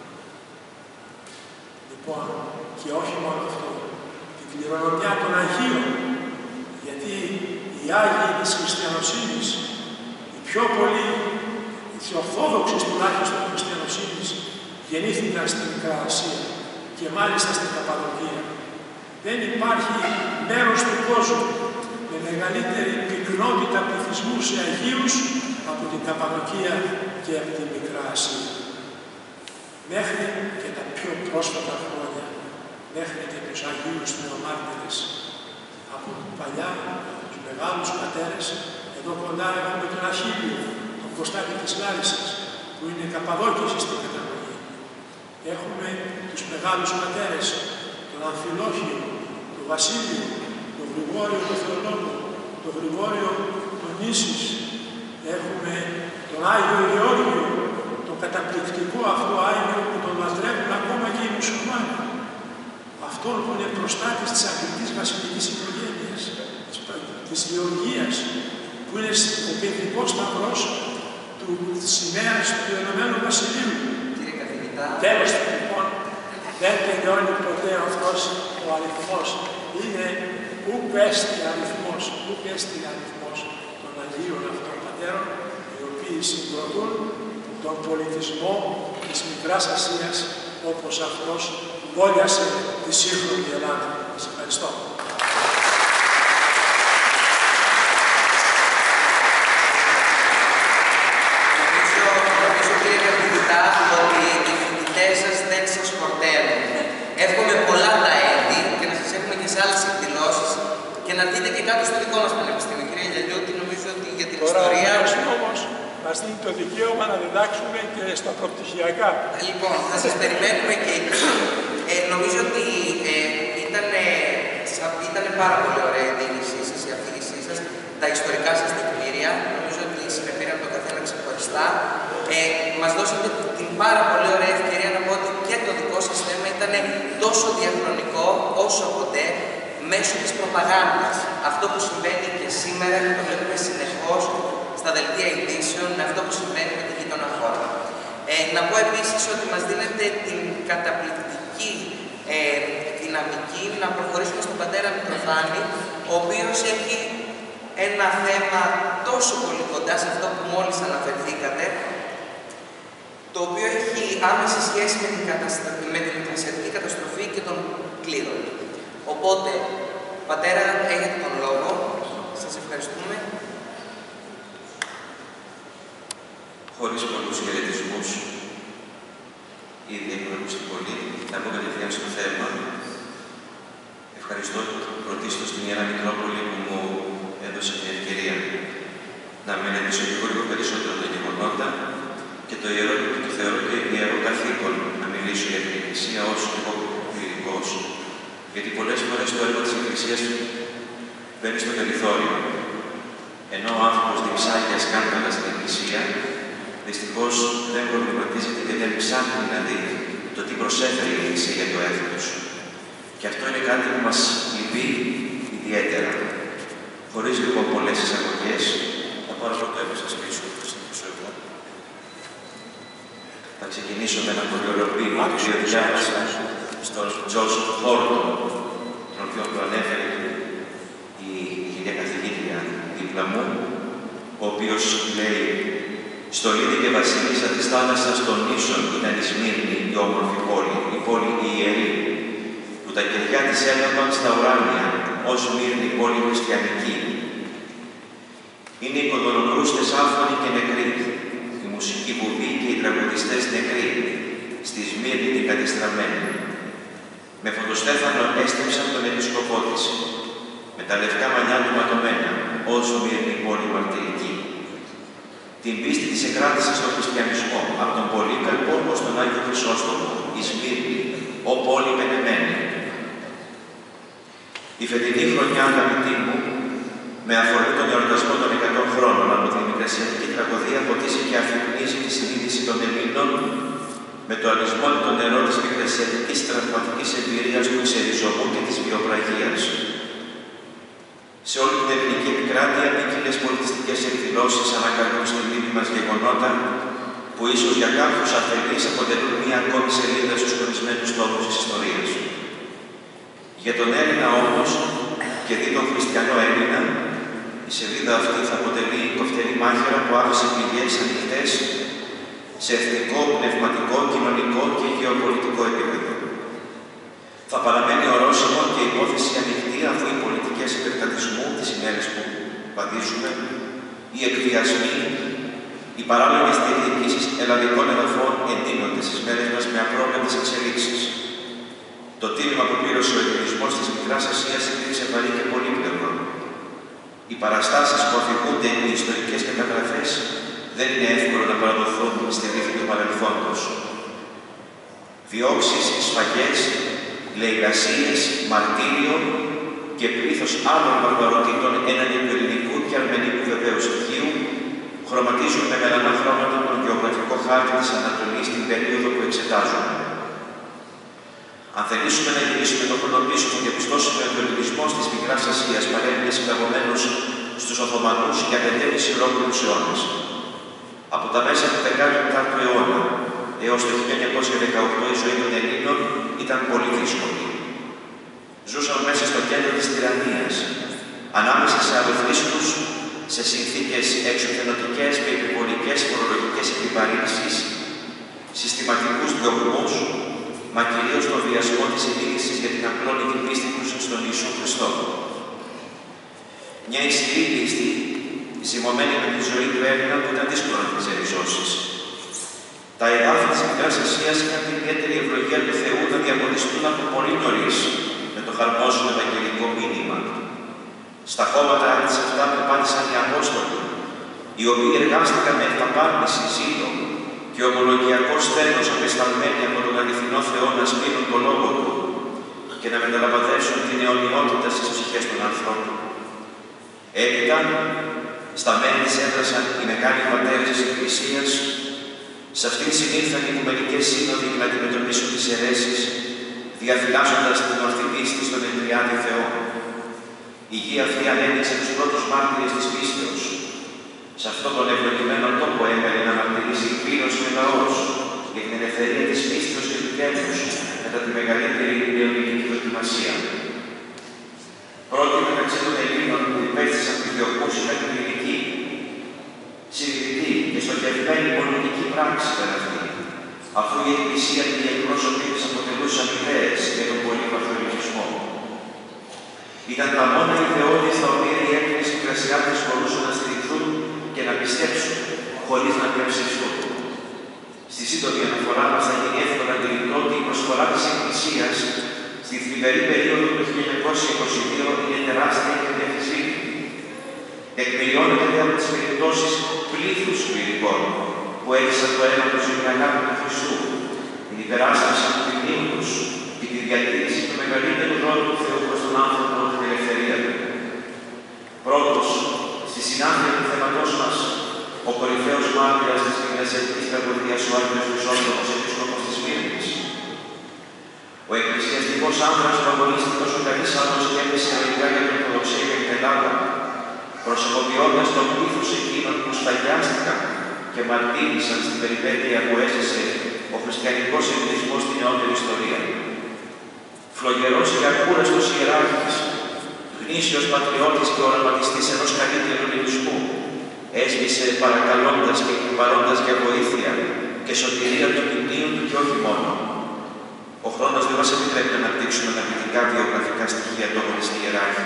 Λοιπόν, και όχι μόνο αυτό, την κληρονομιά των Αγίων, γιατί οι Άγιοι της Χριστιανοσύνης, οι πιο πολλοί, οι Ορθόδοξοι τουλάχιστον της Χριστιανοσύνης, γεννήθηκαν στην Μικρά Ασία και μάλιστα στην Καπαδοκία. Δεν υπάρχει μέρος του κόσμου με μεγαλύτερη πυκνότητα πληθυσμού σε Αγίους από την Καπαδοκία και από την Μικρά Ασία. Μέχρι και τα πιο πρόσφατα χρόνια, μέχρι και τους Αγίους Νεομάρτυρες. Από παλιά, από τους μεγάλους πατέρες, εδώ κοντά έχουμε τον Αχίλιο, τον Κωστάκη της Λάρισσας, που είναι Καπαδόκης στην καταγωγή. Έχουμε τους μεγάλους πατέρες, τον Αμφιλόχιο, τον Βασίλειο, τον Γρηγόριο τον Θεολόγο, τον Γρηγόριο τον Ίσης. Έχουμε τον Άγιο Γεώργιο, τον καταπληκτικό αυτό Άγιο που τον λατρεύουν ακόμα και οι μουσουλμάνοι. Αυτόν που είναι προστάτης της αγγλικής βασιλικής οικογένειας, της Γεωργίας, που είναι ο κεντρικός σταυρός της σημαίας του Ενωμένου Βασιλείου. Κύριε καθηγητά. Τέλος, λοιπόν, δεν τελειώνει ποτέ αυτός ο αριθμός. Είναι ουκ έστι αριθμός, ουκ έστι αριθμός των Αγίων αυτών πατέρων, οι οποίοι συγκροτούν τον πολιτισμό της Μικράς Ασίας, όπως αυτός μπόλιασε τη σύγχρονη Ελλάδα. Σας ευχαριστώ. Νομίζω, κύριε καθηγητά, ότι οι φοιτητές σας δεν σας χορταίνουν. Εύχομαι πολλά τα έτη και να σας έχουμε και σε άλλες εκδηλώσεις και να δείτε και κάτω στο δικό μας πανεπιστήμιο. Κύριε Γιαλιώτη, νομίζω ότι για την Τώρα, ιστορία... όμως, μας δίνει το δικαίωμα να διδάξουμε και στα προπτυχιακά. Λοιπόν, θα σας περιμένουμε και εκεί. Ε, νομίζω ότι ε, ήταν, ήταν πάρα πολύ ωραία η δίκησή σας, η αφήγησή σας, τα ιστορικά σας τεκμήρια. Νομίζω ότι συμπεφέρει τον καθένα ξεχωριστά. Ε, μας δώσατε την πάρα πολύ ωραία ευκαιρία να πω ότι και το δικό σας θέμα ήταν τόσο διαχρονικό όσο ποτέ μέσω της προπαγάνδας. Αυτό που συμβαίνει και σήμερα και το βλέπουμε συνεχώς στα δελτία ειδήσεων, με αυτό που συμβαίνει με τη γείτονα χώρα. Ε, να πω επίσης ότι μας δίνεται την καταπληκτική ε, δυναμική να προχωρήσουμε στον πατέρα Μητροφάνη, ο οποίος έχει ένα θέμα τόσο πολύ κοντά σε αυτό που μόλις αναφερθήκατε, το οποίο έχει άμεση σχέση με την, καταστα... με την ασιατική καταστροφή και τον κλήρων. Οπότε, πατέρα, έχετε τον λόγο. Σας ευχαριστούμε. ευχαριστώ πρωτίστως την Ιερά Μητρόπολη που μου έδωσε την ευκαιρία να μελετήσω λίγο, λίγο περισσότερο τα γεγονότα και το, ιερό, το θεωρώ και ιερό καθήκον να μιλήσω για την Εκκλησία ως εγώ κληρικός. Γιατί πολλές φορές το έργο της Εκκλησίας μπαίνει στο περιθώριο. Ενώ ο άνθρωπος διψάγει σκάνδαλα στην Εκκλησία, δυστυχώς δεν προβληματίζεται και δεν ψάχνει να δει το τι προσέφερε η Εκκλησία για το έθνος. Και αυτό είναι κάτι που μας λυπεί ιδιαίτερα. Χωρίς λοιπόν πολλές εισαγωγές, θα πάρω αυτό το έμεσα πίσω, θα συνεχίσω εγώ. Θα ξεκινήσω με ένα πολύ ωραίο ποίημα, το οποίο διάβασα στον Τζόσεφ Χόρτον, τον οποίο προανέφερε η κυρία καθηγήτρια δίπλα μου, ο οποίος λέει: «Στολίδη και βασίλισσα της θάλασσας των νήσων ήταν η Σμύρνη, η όμορφη πόλη, η πόλη η ιερή, που τα κεριά της έλαβαν στα ουράνια, ως Σμύρνη πόλη χριστιανική. Είναι οι κοδωνοκρούστες άφωνοι και νεκροί, η μουσική βουβή και οι τραγουδιστές νεκροί, στη Σμύρνη την κατεστραμμένη. Με φωτοστέφανο έστρεψαν τον επισκοπό της, με τα λευκά μαλλιά του ματωμένα, ως Σμύρνη πόλη μαρτυρική. Την πίστη της εκράτησε στον χριστιανισμό, από τον Πολύκαρπο ως τον Άγιο Χρυσόστομο, η Σμύρνη, ο πόλη πενεμένη. Η φετινή χρονιά, αγαπητοί μου, με αφορμή τον εορτασμό των εκατό χρόνων από την Μικρασιατική τραγωδία, ποτίζει και αφυπνίζει τη συνείδηση των Ελλήνων με το αλυσμόνητο νερό της Μικρασιατικής τραυματικής εμπειρίας του ξεριζωμού και της βιοπραγίας. Σε όλη την ελληνική επικράτεια, ποικίλες πολιτιστικές εκδηλώσεις ανακαλούν στη μνήμη μας γεγονότα που ίσως για κάποιους αφελείς αποτελούν μία ακόμη σελίδα στους χωρισμένους τόπους της ιστορίας. Για τον Έλληνα όμως, και δι' τον χριστιανό Έλληνα, η σελίδα αυτή θα αποτελεί κοφτερή μάχαιρα που άφησε πηγές ανοιχτές σε εθνικό, πνευματικό, κοινωνικό και γεωπολιτικό επίπεδο. Θα παραμένει ορόσημο και υπόθεση ανοιχτή, αφού οι πολιτικές επεκτατισμού τις ημέρες που πατήσουμε, οι εκβιασμοί, οι παράλογες διεκδικήσεις ελλαδικών εδαφών εντείνονται στις μέρες μας με απρόβλεπτες εξελίξεις. Το τίμημα που πλήρωσε ο ελληνισμός της Μικράς Ασίας υπήρξε βαρύ και πολύπλευρο. Οι παραστάσεις που αφηγούνται οι ιστορικές μεταγραφές δεν είναι εύκολο να παραδοθούν στη ρήφη του παρελθόντος. Διώξεις, σφαγές, λαιλασίες, μαρτύριο και πλήθος άλλων βαρβαροτήτων έναντι του ελληνικού και αρμενικού βεβαίως στοιχείου χρωματίζουν με μελανά χρώματα τον γεωγραφικό χάρτη της Ανατολής στην περίοδο που εξετάζουμε. Αν θελήσουμε να γυρίσουμε το χρόνο πίσω και διαπιστώσουμε ότι ο ελληνισμός της Μικράς Ασίας παρέμεινε συνταγωμένος στους Οθωμανούς για πεντέμισι ολόκληρους αιώνες. Από τα μέσα του δεκάτου αιώνα έως το χίλια εννιακόσια δεκαοκτώ η ζωή των Ελλήνων ήταν πολύ δύσκολη. Ζούσαν μέσα στο κέντρο της τυραννίας, ανάμεσα σε αλλοθρήσκους, σε συνθήκες εξωθενωτικές με υπερβολικές φορολογικές επιβαρύνσεις, συστηματικούς διωγμούς, μα κυρίως τον βιασμό της ενίκησης για την απλόνητη πίστη τους στον Ιησού Χριστό. Μια ισχυρή πίστη, ζυμωμένη με τη ζωή του Έλληνα που ήταν δύσκολο να την ξεριζώσεις. Τα εδάφη της Μικράς Ασίας είχαν την ιδιαίτερη ευλογία του Θεού να διαπολιστούν από πολύ νωρίς με το χαρμόσυνο ευαγγελικό μήνυμα. Στα χώματα της αυτά περπάτησαν οι Απόστολοι, οι οποίοι εργάστηκαν με ευταπάρνηση, ζήλο και ομολογιακό στένος απεσταλμένοι από τον αληθινό Θεό να σπίνουν τον λόγο του και να μεταλαμπαδεύσουν την αιωνιότητα στις ψυχές των ανθρώπων. Έπειτα, στα μέρη της έδρασαν οι μεγάλοι πατέρες της Εκκλησίας, σε αυτήν συνήλθαν οι Οικουμενικές Σύνοδοι για να αντιμετωπίσουν τις αιρέσεις, διαφυλάσσοντας την ορθή πίστη στον Ενδριάδη Θεό. Η γη αυτή ανέδειξε τους πρώτους μάρτυρες της πίστεως. Σε αυτόν τον ευλογημένο τόπο έμελε να μαρτυρήσει πλήρως και λαός για την ελευθερία της πίστεως και του γένους κατά τη μεγαλύτερη νεοελληνική δοκιμασία. Πρώτοι μεταξύ των Ελλήνων που υπέστησαν τους διωγμούς ήταν την ελληνική, συνειδητή και στοχευμένη πολιτική πράξη ήταν αυτή, αφού η Εκκλησία και οι εκπρόσωποι της αποτελούσαν ιδέες για τον πολύπαθο ελληνισμό. Ήταν τα μόνα ιδεώδη στα οποία οι Έλληνες Μικρασιάτες μπορούσαν να στηριχθούν και να πιστέψουν, χωρίς να διαψευστούν. Στη σύντομη αναφορά μας θα γίνει εύκολα αντιληπτό ότι η προσφορά της Εκκλησίας στη θλιβερή περίοδο του χίλια εννιακόσια είκοσι δύο είναι τεράστια και διαφυσίτη. Τεκμηριώνεται από τις περιπτώσεις πλήθους υλικών που έδισαν το αίμα του στην αγάπη του Χριστού, την υπεράσπιση του ποινίου τους και τη διατήρηση του μεγαλύτερου ρόλου του Θεού προς τον άνθρωπο την ελευθερία του. Πρώτος, στη συνάφεια του θέματός μας, ο κορυφαίος μάρτυρας της εκκλησιαστικής τραγωδίας, ο Άγιος Χρυσόστομος, Επίσκοπος της Σμύρνης. Ο εκκλησιαστικός άνδρας που αγωνίστηκε όσο κανείς άλλος και έπεσε νοητικά για την Ορθοδοξία και την Ελλάδα, προσωποποιώντας τον πλήθος εκείνων που σφαγιάστηκαν και μαρτύρησαν στην περιπέτεια που έζησε ο χριστιανικός εκκλησισμός στην νεότερη ιστορία. Φλογερός και ακούραστος ιεράρχης, γνήσιος πατριώτης και οραματιστής ενός καλύτερου ελληνισμού, έσβησε παρακαλώντας και εκπαρώντας για βοήθεια και σωτηρία του ποινίου του και όχι μόνο. Ο χρόνος δεν μας επιτρέπει να αναπτύξουμε αναλυτικά βιογραφικά στοιχεία του αγωνιστή ιεράρχη.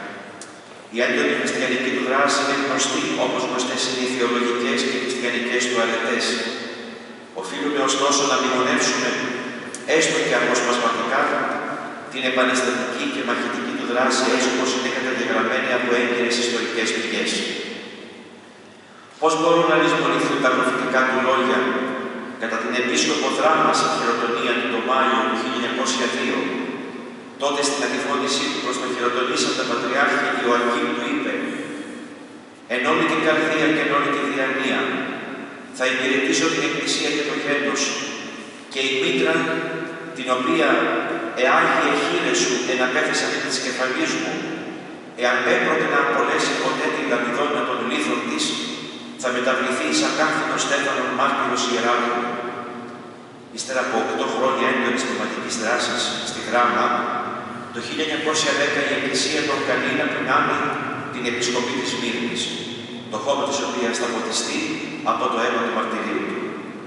Η έντονη χριστιανική του δράση είναι γνωστή, όπως γνωστές είναι οι θεολογικές και χριστιανικές του αρετές. Οφείλουμε ωστόσο να μνημονεύσουμε, έστω και αποσπασματικά, την επαναστατική και μαχητική του δράση έτσι όπως είναι καταγεγραμμένη από έγκυρες ιστορικές πηγές. Πώς μπορούν να λησμονηθούν τα προφητικά του λόγια κατά την επίσκοπο δράμαση χειροτονία του το Μάιο του χίλια εννιακόσια δύο, τότε στην αντιφώνησή του προς τον χειροτονήσαντα Πατριάρχη Ιωακήμ του είπε «Εν όλη την καρδία και εν όλη τη διανοία θα υπηρετήσω την Εκκλησία και το γένος και η μήτρα την οποία εάγιε χείλες σου εναπέθησαν επί της κεφαλής μου, εάν έπρεπε να απολέσει ποτέ την λαμιδόνα των λίθων της, θα μεταβληθεί εις ακάθινο Στέφανον μάρτυρος ιεράρχου». Ύστερα από οκτώ χρόνια έντονης πνευματικής δράσης στη Γράμμα, το χίλια εννιακόσια δέκα η Εκκλησία τον καλεί να πνιάμει την Επισκοπή της Σμύρνης, το χώμα της οποίας θα ποτιστεί από το αίμα του μαρτυρίου του.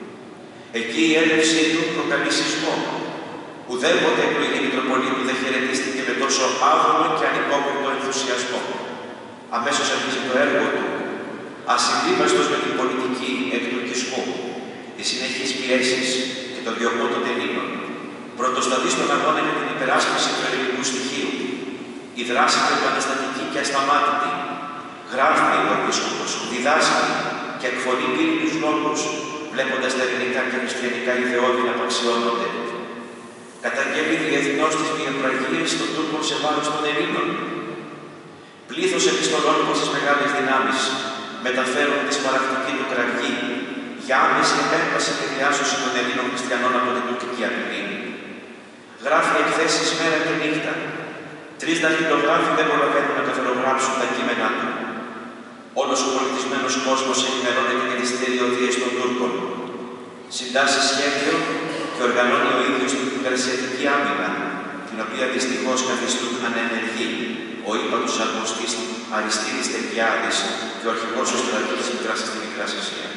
Εκεί η έλευσή του προκαλεί σεισμό. Ουδέποτε εκλογή Μητροπολίτου δεν χαιρετίστηκε με τόσο άβολο και ανυπόκριτο ενθουσιασμό. Αμέσως αρχίζει το έργο του, ασυμβίβαστος με την πολιτική εκτουρκισμού, τις συνεχείς πιέσεις και τον διωγμό των Ελλήνων. Πρωτοστατεί στον αγώνα για την υπεράσπιση του ελληνικού στοιχείου. Η δράση του επαναστατική και ασταμάτητη. Γράφει ο Επίσκοπος, διδάσκει και εκφωνεί πύρινους λόγους, βλέποντας τα ελληνικά και χριστιανικά ιδεώδη να απαξιώνονται. Καταγγέλει διεθνώς τις βιοπραγίες των Τούρκων σε βάρος των Ελλήνων. Πλήθος επιστολών προς τις μεγάλες δυνάμεις μεταφέρουν τη σπαρακτική του κραυγή για άμεση επέμβαση και διάσωση των Ελλήνων χριστιανών από την τουρκική απειλή. Γράφει εκθέσεις μέρα και νύχτα. Τρεις δαχτυλογράφοι δεν προλαβαίνουν να καθαρογράψουν τα κείμενά του. Όλος ο πολιτισμένος κόσμος ενημερώνεται για τις θηριωδίες των Τούρκων. Συντάσσει σχέδιο και οργανώνει ο ίδιος την υπερασιατική άμυνα, την οποία δυστυχώς καθιστούν ανενεργή ο ύπατος αρμοστής Αριστίδης Τερκιάδης και ο αρχηγός του στρατού της Μικράς στη Μικρά Ασία.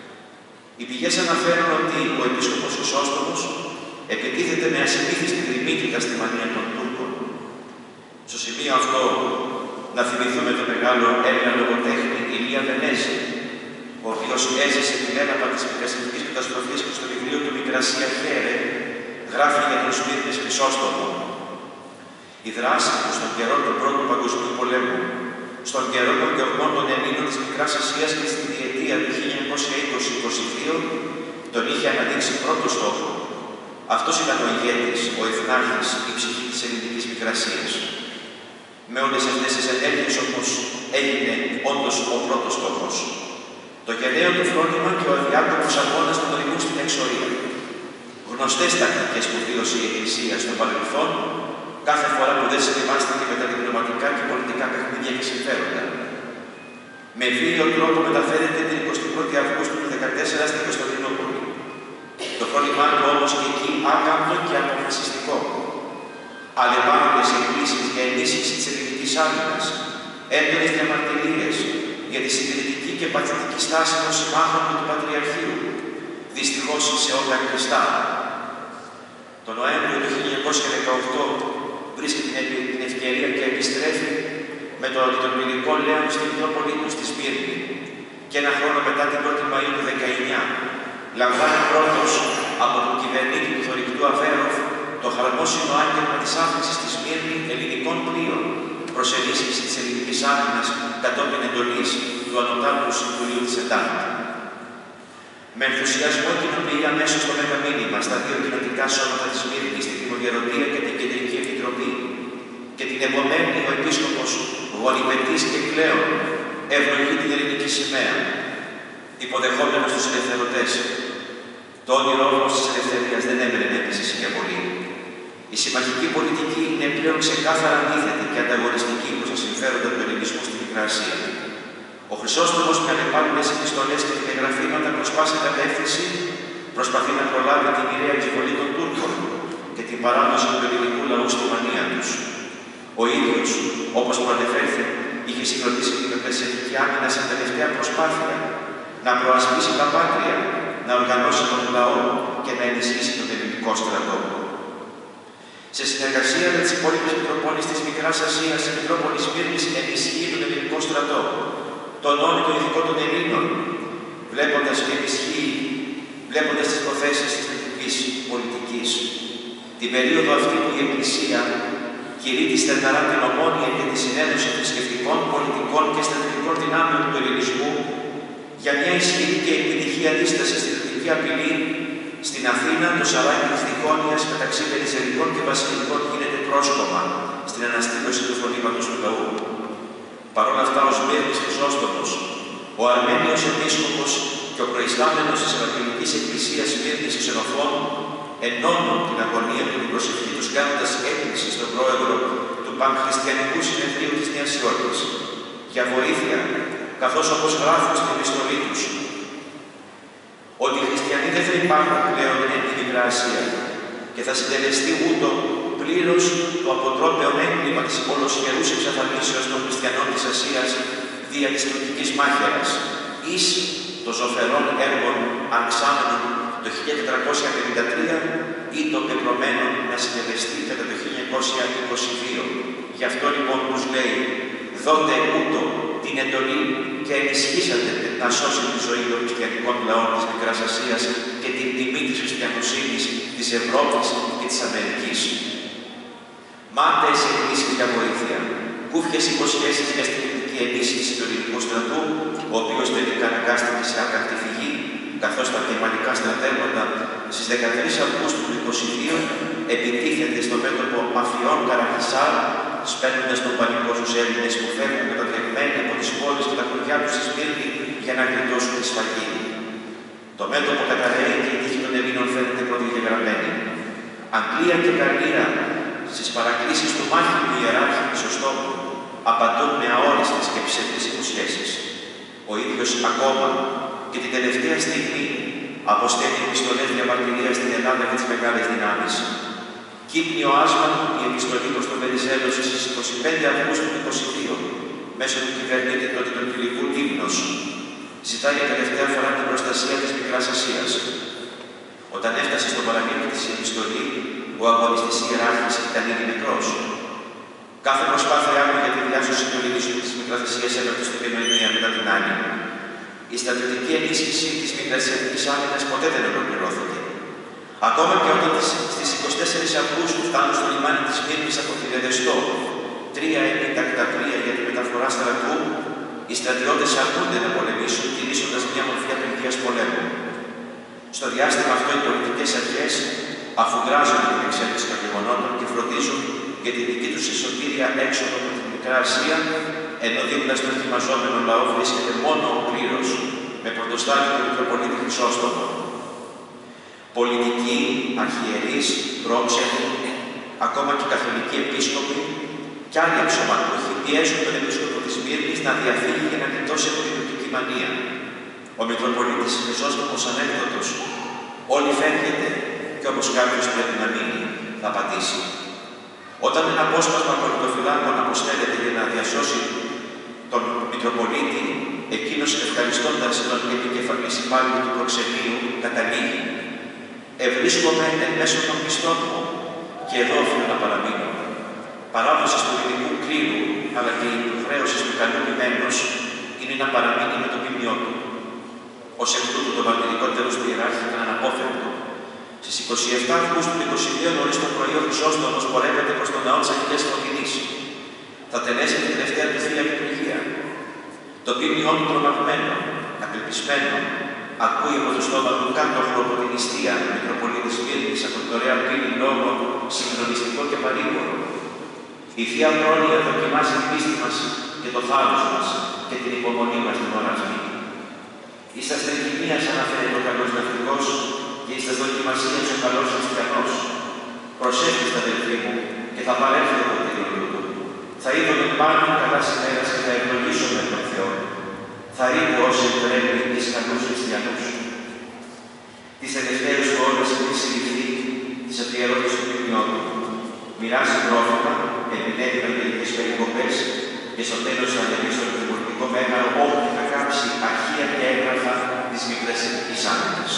Οι πηγές αναφέρουν ότι ο Επίσκοπος Χρυσόστομος επιτίθεται με ασυνήθιστη δρυμύτητα στη μανία των Τούρκων. Στο σημείο αυτό, να θυμηθούμε τον μεγάλο Έλληνα λογοτέχνη Ηλία Βενέζη, ο οποίος έζησε την έλαπα της μικρασιατικής καταστροφής και στο βιβλίο του Μικρασία Χέρε γράφει για τον Σμύρνης Χρυσόστομο. Η δράση του στον καιρό του Πρώτου Παγκοσμίου Πολέμου, στον καιρό των διωγμών των Ελλήνων της Μικράς Ασίας και στη διετία του χίλια εννιακόσια είκοσι με είκοσι δύο, τον είχε αναδείξει πρώτο στόχο. Αυτός ήταν ο ηγέτης, ο εθνάρχης, η ψυχή της ελληνικής Μικρασίας. Με όλες αυτές τις ενέργειες όμως έγινε όντως ο πρώτος στόχος. Το γενναίο του φρόνημα και ο αδιάκοπος αγώνας των οδηγούν στην εξορία. Γνωστές τακτικές που δήλωσε η Εκκλησία στο παρελθόν, κάθε φορά που δεν συμβιβάστηκε με τα διπλωματικά και πολιτικά παιχνίδια και συμφέροντα. Με βίαιο τρόπο μεταφέρεται την εικοστή πρώτη Αυγούστου του χίλια εννιακόσια δεκατέσσερα στην Κωνσταντινούπολη. Το φρόνημά του όμως και εκεί άκαμπτο και αποφασιστικό. Αλλεπάλληλες εκκλήσεις για ενίσχυση της ελληνικής άμυνας, έντονες διαμαρτυρίες για τη συντηρητική και παθητική στάση των συμμάχων του Πατριαρχείου, δυστυχώς σε όλα κλειστά. Το Νοέμβριο του χίλια εννιακόσια δεκαοκτώ βρίσκει την ευκαιρία και επιστρέφει με το αντιτοπιλικό Λέον στη Μητρόπολη του στη Σμύρνη και ένα χρόνο μετά την πρώτη Μαΐου του δεκαεννιά λαμβάνει πρώτος από τον κυβερνήτη του θωρηκτού Αβέροφ το χαρμόσυνο άγγελμα της άφηξης της Σμύρνη ελληνικών πλοίων προς ενίσχυση της ελληνικής άμυνας κατόπιν εντολής του Ανωτάτου Συμβουλίου της ΕΤΑΝΤ. Με ενθουσιασμό κοινοποιεί αμέσως το μέγα μήνυμα στα δύο κοινοτικά σώματα της Σμύρνης, την Δημογεροντία και την Κεντρική Επιτροπή, και την επομένη ο Επίσκοπος γονιμετής και κλαίων ευλογεί την ελληνική σημαία, υποδεχόμενος τους ελευθερωτές. Το όνειρο όμως της ελευθερίας δεν έμενε να επιζήσει για πολύ. Η συμμαχική πολιτική είναι πλέον ξεκάθαρα αντίθετη και ανταγωνιστική προς τα συμφέροντα του ελληνισμού στην Μικρά Ασία. Ο Χρυσόστομος με ανεπάλληλες επιστολές και τηλεγραφήματα προς πάσα κατεύθυνση προσπαθεί να προλάβει την μοιραία εισβολή των Τούρκων και την παράδοση του ελληνικού λαού στη μανία τους. Ο ίδιος, όπως προανεφέρθη, είχε συγκροτήσει την εκκλησιαστική άμυνα σαν τελευταία προσπάθεια να προασπίσει τα πάτρια, να οργανώσει τον λαό και να ενισχύσει τον ελληνικό στρατό. Σε συνεργασία με τις υπόλοιπες Μητροπόλεις της Μικράς Ασίας, η Μητρόπολη Σμύρνης ενισχύει τον ελληνικό στρατό, τονώνει το ειδικό των Ελλήνων, βλέποντας και ενισχύει, βλέποντας τις προθέσεις της θετικής πολιτικής. Την περίοδο αυτή που η Εκκλησία κηρύττει στεναρά την ομόνοια και τη συνένωση θρησκευτικών, πολιτικών και στρατιωτικών δυνάμεων του ελληνισμού για μια ισχυρή και επιτυχή αντίσταση στη θετική απειλή, στην Αθήνα το σαράκι της Δικόνιας μεταξύ Περισερικών και Βασιλικών γίνεται πρόσκομα στην αναστήλωση του φωνήματος του λαού. Παρ' όλα αυτά, ο Σμύρνης Χρυσόστομος, ο Αρμένιος Επίσκοπος και ο προϊστάμενος της Ευαγγελικής Εκκλησίας Σμύρνης Ξενοφών ενώνουν την αγωνία του την προσευχή τους, κάνοντας έκκληση στον πρόεδρο του Πανχριστιανικού Συνεδρίου της Νέας Υόρκης για βοήθεια, καθώς όπως γράφουν στην επιστολή τους, ότι οι χριστιανοί δεν θα υπάρχουν πλέον εν τη Μικρά Ασία και θα συντελεστεί ούτω πλήρως το αποτρόπαιο έγκλημα της πολλοσχερούς εξαφανίσεως των χριστιανών της Ασίας δια της τουρκικής μάχαιρας, εις των ζωφερών έργων Αλξάμενων το χίλια τετρακόσια πενήντα τρία ή το πεπρωμένο να συντελεστεί κατά το χίλια εννιακόσια είκοσι δύο. Γι' αυτό λοιπόν τους λέει, δότε ούτω την εντολή και ενισχύσατε να σώσει τη ζωή των χριστιανικών λαών της Μικράς Ασίας και την τιμή της χριστιανοσύνης της Ευρώπης και της Αμερικής. Μάτε σε εκκλήσεις για βοήθεια. Κούφιες υποσχέσεις για στρατιωτική ενίσχυση του ελληνικού στρατού, ο οποίος τελικά αναγκάστηκε σε άκακτη φυγή, καθώς τα γερμανικά στρατεύματα στις δεκατρείς Αυγούστου του είκοσι δύο επιτίθενται στο μέτωπο Μαφιών Καραχισάρ, σπέρνοντας τον πανικό στους Έλληνες που φεύγουν κατατρεγμένοι από τις πόλεις και τα χωριά τους στη Σμύρνη για να γλιτώσουν τη σφαγή. Το μέτωπο καταραίει και η τύχη των Ελλήνων φαίνεται προδιαγεγραμμένη. Αγγλία και Γαλλία στις παρακλήσεις του μάχημου ιεράρχη Χρυσοστόμου απαντούν με αόριστες και ψευδείς υποσχέσεις. Ο ίδιος ακόμα και την τελευταία στιγμή αποστέλει επιστολές διαμαρτυρίας στην Ελλάδα και τις μεγάλες δυνάμεις. Κύκνιο άσμα η επιστολή προς τον Βενιζέλος στις είκοσι πέντε Αυγούστου του είκοσι δύο, μέσω του κυβερνήτη τότε τον Κυλικού Λίμνος, ζητάει για τελευταία φορά την προστασία της Μικράς Ασίας. Όταν έφτασε στο παραμύθι της επιστολή, ο αγωνιστής ιεράρχης ήταν ήδη νεκρός. Κάθε προσπάθειά του για τη διάσωση του ελληνισμού της Μικράς Ασίας έπρεπε στο κενό η μία μετά την άλλη. Η στρατιωτική ενίσχυση της Μικρασιατικής άμυνας ποτέ δεν ολοκληρώθηκε. Ακόμα και όταν στις είκοσι τέσσερις Αυγούστου φτάνουν στο λιμάνι της Σμύρνης από τη Ρεδεστό τρία έπιτακτα πλοία για τη μεταφορά στρατού, οι στρατιώτες αρνούνται να πολεμήσουν, κηρύσσοντας μια μορφή απεργίας πολέμου. Στο διάστημα αυτό, οι πολιτικές αρχές αφουγκράζονται την εξέλιξη των γεγονότων και φροντίζουν για τη δική τους εσωτήρια έξοδο από την Μικρά Ασία, ενώ δίπλα στον θυμαζόμενο λαό βρίσκεται μόνο ο κλήρος, με πρωτοστάτη του Μητροπολίτη Χρυσόστομο. Πολιτικοί, αρχιερείς, πρόξενοι, ακόμα και καθολικοί επίσκοποι και άλλοι αξιωματούχοι πιέζουν τον επίσκοπο της Σμύρνης να διαφύγει και να γλιτώσει από την τουρκική μανία. Ο Μητροπολίτης Χρυσόστομος ανέκδοτος, όλοι φεύγετε και όπως κάποιος πρέπει να μείνει, θα απαντήσει. Όταν ένα απόσπασμα πολιτοφυλάκων αποστέλλεται για να διασώσει τον Μητροπολίτη, εκείνος ευχαριστώντας τον επικεφαλής υπάλληλο του προξενείου, καταλήγει. Ευρίσκομαι εν μέσω των πιστών μου και εδώ οφείλω να παραμείνω. Παράδοση του ελληνικού κλήρου, αλλά και η υποχρέωση του καλού λιμένος είναι να παραμείνει με το ποιμιό του. Ως εκ τούτου, το μαρτυρικό τέλος του ιεράρχη ήταν αναπόφευκτο. Στις είκοσι επτά Αυγούστου του είκοσι δύο νωρίς το πρωί ο Χρυσόστομος πορεύεται προς τον ναό της Αγγλίας Φωτεινής. Θα τελέσει την τελευταία του θεία λειτουργία. Το ποίμνιό του τρομαγμένο, απελπισμένο, ακούει από το στόμα του κάτοχο από την νηστεία, Μητροπολίτη Σμύρνης, από την ωραία πύλη λόγο, συγκλονιστικό και παρήγορο. Η θεία πρόνοια δοκιμάζει την πίστη μας και το θάρρος μας και την υπομονή μας την ώρα αυτή. Είσαστε κοινίας, αναφέρει ο καλός ναυτικός, και είστε δοκιμασίας ο καλός χριστιανός. Προσέχετε, αδελφοί μου, και θα παρέλθετε από την τελειότητα του. Θα είδαμε πάνω καλά σημέρας και θα ευλογήσουμε τον Θεό. Θα ρίπω όσοι πρέπει τις καλούς χριστιανούς. Τις τελευταίες ώρες έχει συλληφθεί της αφιερώτησης του ποιμνιού. Μοιράζει τρόφιμα, επιτέλει με τελικές περικοπές και στο τέλος θα ανεβεί στο λειτουργικό μέγαρο όπου θα κάψει αρχεία και έγγραφα της μικρές εθνικής άμυνας.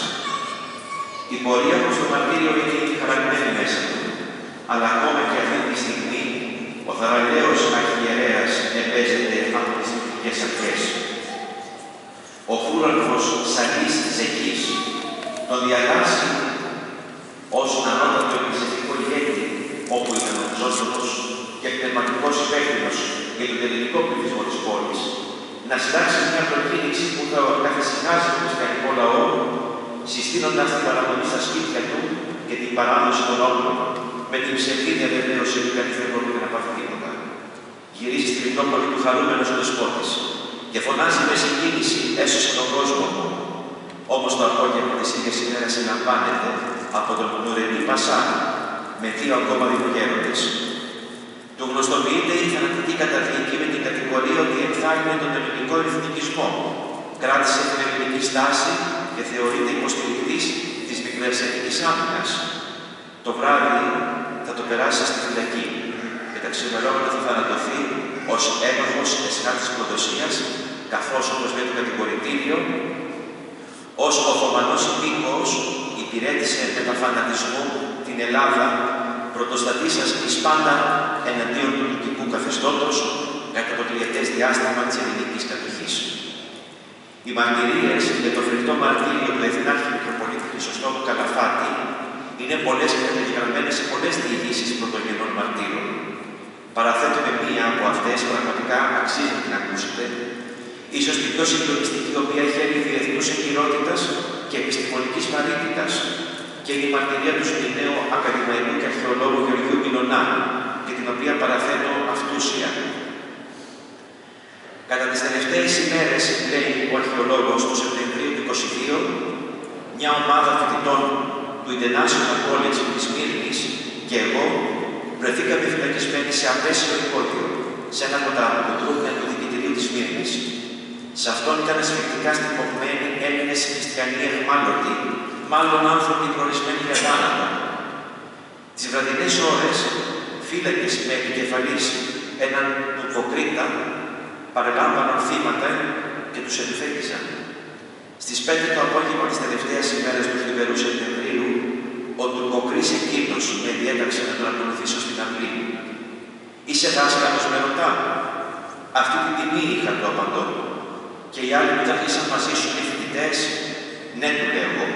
Η πορεία προς το μαρτύριο είναι ήδη χαραγμένη μέσα του, αλλά ακόμα και αυτή τη στιγμή ο θαραλέος αρχιερέας επέζεται από τις μυθικές αρχές. Ο φούρανθος Σαλής της Εκής τον διαλάζει ως ανώτατο εκκλησιαστικό ηγέτη, όπου ήταν ο Χρυσόστομος και πνευματικός υπεύθυνος για τον ελληνικό πληθυσμό της πόλης, να συντάξει μια προκήρυξη που θα καθησυχάζει τον χριστιανικό λαό, συστήνοντας την παραμονή στα σπίτια του και την παράδοση των όπλων, με την ψευδίδια βεβαίωση ότι κανείς δεν πρόκειται να πάθει τίποτα. Γυρίζει στη Μητρόπολη του χαρούμενος ο Δεσπότης και φωνάζει με συγκίνηση: έσωσε τον κόσμο μου. Όμως το απόγευμα της ίδιας ημέρας συλλαμβάνεται από τον Νουρενή Πασά με δύο ακόμα δημογέροντες. Του γνωστοποιείται η θανατική καταδίκη με την κατηγορία ότι ενθάρρυνε τον ελληνικό εθνικισμό, κράτησε την ελληνική στάση και θεωρείται υποστηρικτής της μικρής εθνικής άμυνας. Το βράδυ θα το περάσει στη φυλακή και τα ξημερώματα θα θανατωθεί ως ένοχος εσχάτης προδοσίας, καθώς όπως λέει το κατηγορητήριο, ως Οθωμανός υπήκοος υπηρέτησε με τα φανατισμού την Ελλάδα, πρωτοστατήσας εις πάντα εναντίον του τουρκικού καθεστώτος κατά το τριετές διάστημα της ελληνικής κατοχής. Οι μαρτυρίες για το φρικτό μαρτύριο του Εθνάρχη Μητροπολίτη Χρυσοστόμου Καλαφάτη είναι πολλές και καταγεγραμμένες σε πολλές διηγήσεις πρωτογενών μαρτύρων. Παραθέτουμε μία από αυτές, πραγματικά αξίζει να την ακούσετε, ίσως την πιο συγκλονιστική, η οποία έχει έρθει διεθνούς εγκυρότητας και επιστημονικής βαρύτητας, και είναι η μαρτυρία του Σμυρναίου ακαδημαϊκού και αρχαιολόγου Γεωργίου Μιλωνά, και την οποία παραθέτω αυτούσια. Κατά τις τελευταίες ημέρες, λέει ο αρχαιολόγος, του Σεπτεμβρίου του είκοσι δύο, μια ομάδα φοιτητών του International College της Σμύρνης και εγώ βρεθήκαμε φυλακισμένοι σε απέσιο υπόγειο, σε ένα από τα αποτρούχια του Δικητηρίου της Σμύρνης. Σε αυτόν ήταν ασφυκτικά στυπωμένοι Έλληνες χριστιανοί αιχμάλωτοι, μάλλον άνθρωποι προορισμένοι για θάνατο. Τις βραδινές ώρες, φύλακες με επικεφαλής έναν τουρκοκρίτα παρελάμβαναν θύματα και τους επιθέτησαν. Στις πέντε το απόγευμα της τελευταίας ημέρας του θλιβερού Σεπτεμβρίου, ο τουρκοκρής εκείνος με διέταξε να τον ακολουθήσω στην αυλή. «Είσαι δάσκαλος?» με ρωτά. «Αυτή την τιμή είχα», το απαντώ. «Και οι άλλοι που τα αρχίσαν μαζί σου οι φοιτητές?» «Ναι», του λέω εγώ.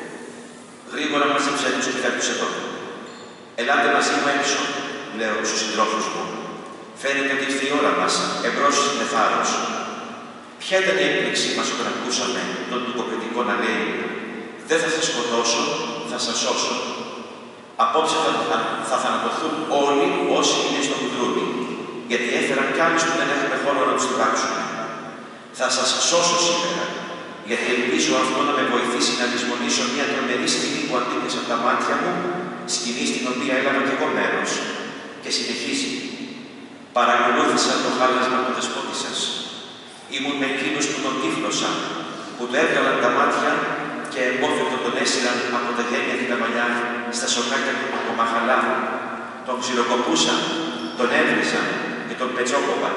«Γρήγορα μαζέψε τους και φέρ' τους εδώ». «Ελάτε μαζί μου έξω», λέω στους συντρόφους μου. «Φαίνεται ότι ήρθε η ώρα μας, εμπρός με θάρρος». Ποια ήταν η έκπληξή μας όταν ακούσαμε τον τουρκοκριτικό να λέει: «Δεν θα σας σκοτώσω, θα σας σώσω. Απόψε θα, θα, θα θανατωθούν όλοι όσοι είναι στο κουδρούνι, γιατί έφεραν κι άλλους που δεν έχουν χώρο να τους τυπάξουν. Θα σας σώσω σήμερα, γιατί ελπίζω αυτό να με βοηθήσει να λησμονήσω μια τρομερή σκηνή που αντίκρισα από τα μάτια μου, σκηνή στην οποία έλαβα κι εγώ μέρος». Και συνεχίζει: «Παρακολούθησα το χάλασμα του δεσπότη σας. Ήμουν με εκείνους που τον τύφλωσαν, που του έβγαλαν τα μάτια και εμπόφευτο τον έσυραν από τα γένια και τα μαλλιά στα σοκάκια του κομμαχαλά. Τον ξυλοκοπούσαν, τον έβριζαν και τον πετσόκοπαν.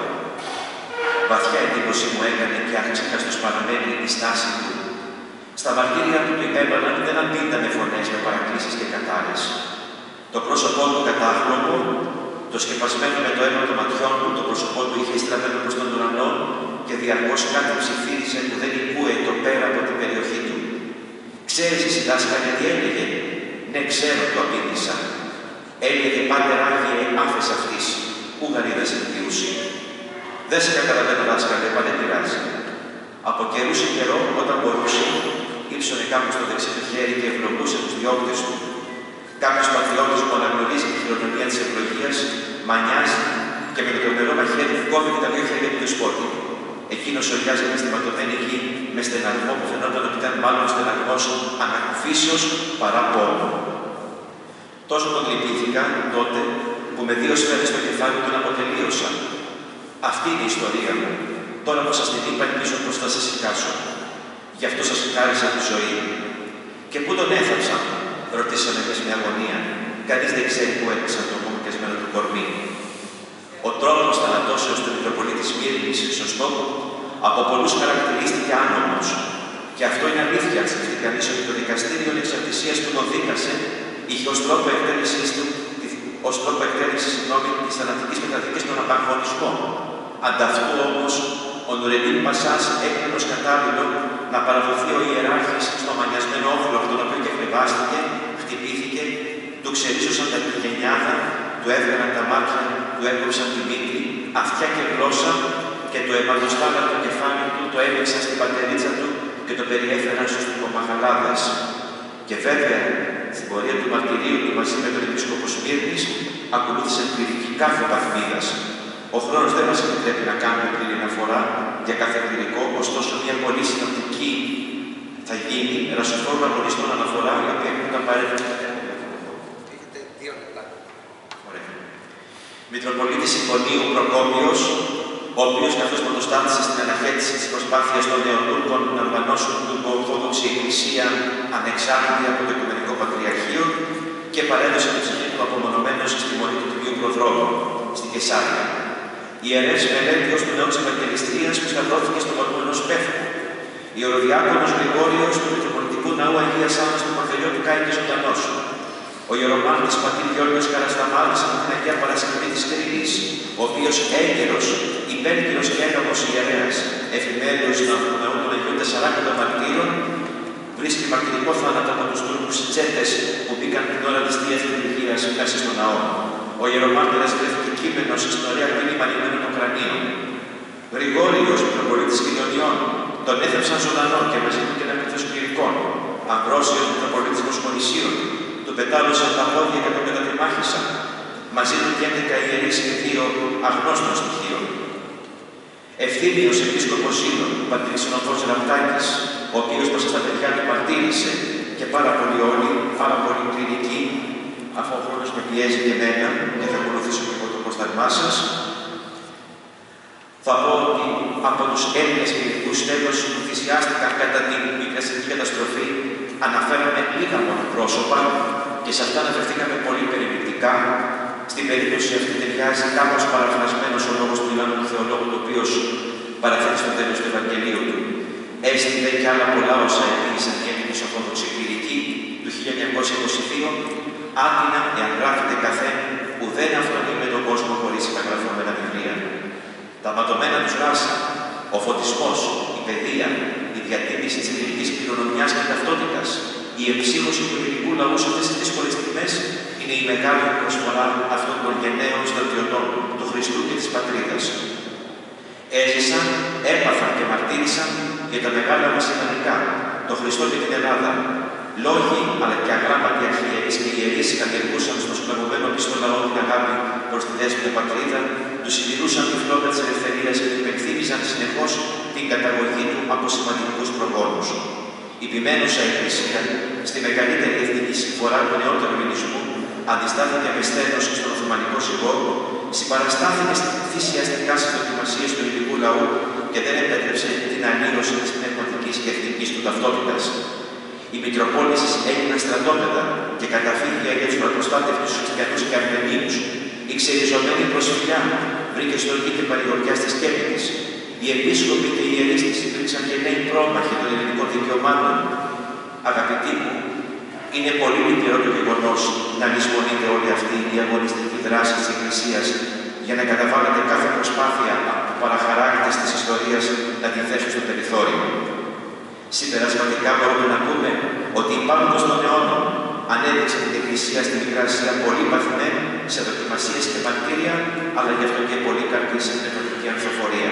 Βαθιά εντύπωση μου έκανε και αχτσίχαστος παραμένει η στάση του. Στα μαρτύρια του του υπέβαλαν δεν αντίντα με φωνές, με παρακλήσεις και κατάρες. Το πρόσωπό του κατάχρωμο, το σκεπασμένο με το αίμα των ματιών του, το πρόσωπό του είχε στραμμένο προς τον ουρανό και διαρκώς κάτι ψιθύριζε που δεν υπούε το πέρα από την περιοχή του. Ξέρεις εσύ, δάσκαλε, τι έλεγε?» «Ναι, ξέρω», του απήντησα. «Έλεγε, πάτερ Άγιε, άφες αυτής, πού γαρίδα σε κτηρούσι». «Δεν σε καταλαβαίνω, δάσκαλε, μα δεν πειράζει». Από καιρού σε καιρό, όταν μπορούσε, ύψωνε κάποιο στο δεξί του χέρι και ευλογούσε τους διώκτες του. Κάποιος πατριώτης που αναγνωρίζει τη χειρονομία της ευλογίας, μανιάζει και με το τρομερό μαχαίρι κόβει και τα δύο χέρια του δεσπότη. Εκείνος οριάζεται στη ματωμένη γη με στεναγμό που φαινόταν ότι ήταν μάλλον στεναγμός ανακουφίσεως παρά πόνο. Τόσο τον λυπήθηκα τότε που με δύο σφαίρες στο κεφάλι τον αποτελείωσα. Αυτή είναι η ιστορία μου. Τώρα που σας την είπα, ελπίζω πως θα σας σηκάσω. Γι' αυτό σας χάρισα τη ζωή. Και πού τον έθαψαν, ρωτήσαμε εμείς με αγωνία. Κανείς δεν ξέρει πού έπαιξαν το κομμωτιασμένο του κορμί. Ο τρόπος θανατώσεως του Μητροπολίτη Σμύρνης, σωστό, από πολλούς χαρακτηρίστηκε άνομος. Και αυτό είναι αλήθεια, αν σκεφτεί κανείς ότι το δικαστήριο εξαρτησίας που τον δίκασε είχε ως τρόπο εκτέλεσης του, ως τρόπο εκτέλεσης συγγνώμη, της θανατικής μεταδικής των απαγχωνισμών. Ανταυτού όμως, ο Νουρεντίν Πασάς έκρινε ως κατάλληλο να παραδοθεί ο ιεράρχης στο μανιασμένο όχλο, από τον οποίο και χλεβάστηκε, χτυπήθηκε, του ξερίζωσαν τα γενιάδα, του έβγαλαν τα μάτια, του έκοψαν τη μύτη, αυτιά και γλώσσα και το επαντοστάλαν το κεφάλι του, το έμειξαν στην πατερίτσα του και το περιέφεραν στους τυπομαχαλάδες. Και βέβαια, στην πορεία του μαρτυρίου του μαζί με τον Επίσκοπο Σμύρνης, ακολούθησαν κληρικοί κάθε παθμίδας. Ο χρόνος δεν μας επιτρέπει να κάνουμε πλήρη αναφορά για κάθε κληρικό, ωστόσο μια πολύ συνοπτική θα γίνει ρασοφόρων αγωνιστών αναφορά, η οποία έχουν τα απαραίτητα. Έχετε δύο λεπτά. Ωραία. Μητροπολίτης Ιππονίου Προκόπιος, ο οποίος καθώς πρωτοστάτησε στην αναχέτηση της προσπάθειας των Νεοτούρκων να οργανώσουν την Ορθόδοξη Εκκλησία ανεξάρτητη από το Οικουμενικό Πατριαρχείο και παρέδωσε την ψυχή του απομονωμένος στη μορφή του Τιμίου Προδρόμου, στη Κεσάρια. Ιερεύς μελέτιος του νέου της Ευαγγελιστρίας που σκατώθηκε στο βαθμό ενός πέφτου. Ιεροδιάκονος Γρηγόριος του Μητροπολιτικού Ναού Αγίας Άννας του Παρθενιού του Κάη και ζωντανός. Ο ιερομάρτης πατήρ Γιώργος Καρασταμάλης από την Αγία Παρασκευή της Κρήτης, ο οποίος έγκαιρος, υπέρκυρος και έγαμος ιερέας, εφημέριος του ναού των Αγίων Τεσσαράκοντα Μαρτύρων, βρίσκει μαρτυρικό θάνατο από τους Τούρκους τσέτες που μπήκαν την ώρα της Θείας Λειτουργίας μέσα στο ναό. Ο ιερομάρτυρας βρέθηκε κείμενος στην ωραία μήνυμα λιμένων των κρανίων. Γρηγόριος, Μητροπολίτης Κοινωνιών, τον έθεψαν ζωντανό και μαζί του και ένα πλήθος κληρικών. Αμβρόσιος, Μητροπολίτης Μοσχονησίων, του πετάλωσαν τα πόδια και τον κατατιμάχησαν. Μαζί του και έντεκα ιερείς και δύο αγνώστων στοιχείων. Ευθύμιος Επίσκοπος Ήλων, πατήρ Συνοδός Ραπτάκης, ο οποίος μέσα στα παιδιά του μαρτύρησε και πάρα πολλοί όλοι, πάρα πολλοί κληρικοί, αφού ο χρόνος με πιέζει και εμένα και θα ακολουθήσω και εγώ το προσταγμά σας, θα πω ότι από τους Έλληνες κληρικούς τέλος που θυσιάστηκαν κατά την μικρασιακή καταστροφή, αναφέραμε λίγα μόνο πρόσωπα και σε αυτά αναφερθήκαμε πολύ περιληπτικά. Στην περίπτωση αυτή ταιριάζει κάπως παραφρασμένος ο λόγος του Ιωάννου του Θεολόγου, το οποίος παραθέτει στο τέλος του Ευαγγελίου του. Έστειλε και άλλα πολλά όσα επήγησαν οι Έλληνες Ορθόδοξοι κληρικοί του χίλια εννιακόσια είκοσι δύο, άτινα εάν γράφεται καθένα που δεν αυτονεί με τον κόσμο χωρίς υπαγραφόμενα βιβλία. Τα ματωμένα τους ράσα, ο φωτισμός, η παιδεία, η διατήρηση της ελληνικής κληρονομιάς και ταυτότητας, η εψύχωση του ελληνικού λαού σε αυτές τις δύσκολες στιγμές είναι η μεγάλη προσφορά αυτών των γενναίων στρατιωτών του Χριστού και της πατρίδας. Έζησαν, έπαθαν και μαρτύρησαν για τα μεγάλα μας ιδανικά, τον Χριστό και την Ελλάδα. Λόγοι, αλλά και αγράμματοι αρχιερείς και ιερείς καλλιεργούσαν στο σκλαβωμένο πιστό λαό την αγάπη προς τη δέσποτη πατρίδα, του συντηρούσαν τη φλόγα της ελευθερίας και του υπενθύμιζαν συνεχώς την καταγωγή του από σημαντικούς προγόνους. Η ποιμένουσα Εκκλησία, στη μεγαλύτερη εθνική συμφορά του νεότερου ελληνισμού, αντιστάθηκε με στένος στον Οθωμανικό Ζυγό, συμπαραστάθηκε στις θυσιαστικά δοκιμασίες του ελληνικού λαού και δεν επέτρεψε την αλλίωση της πνευματικής και εθνικής του ταυτότητας. Οι Μητροπόλεις έγιναν στρατόπεδα και καταφύγια για τους πρωτοστάτευτους χριστιανούς και αρμενίους. Η ξεριζωμένη προσφυλιά βρήκε στοργή και παρηγοριά στη σκέπη της. Οι επίσκοποι και οι ιερείς της υπήρξαν και νέοι πρόμαχοι των ελληνικών δικαιωμάτων. Αγαπητοί μου, είναι πολύ λυπηρό το γεγονός να λησμονείται όλη αυτή η αγωνιστική δράση της Εκκλησίας για να καταβάλλεται κάθε προσπάθεια από παραχαράκτες της ιστορίας να τη θέσουν στο περιθώριο. Συμπερασματικά μπορούμε να πούμε ότι υπάρχοντας των αιώνων ανέδειξε την Εκκλησία στη Μικρά Ασία πολύ παθημένη σε δοκιμασίες και μαρτύρια, αλλά γι' αυτό και πολύ καρπή σε πνευματική ανθοφορία.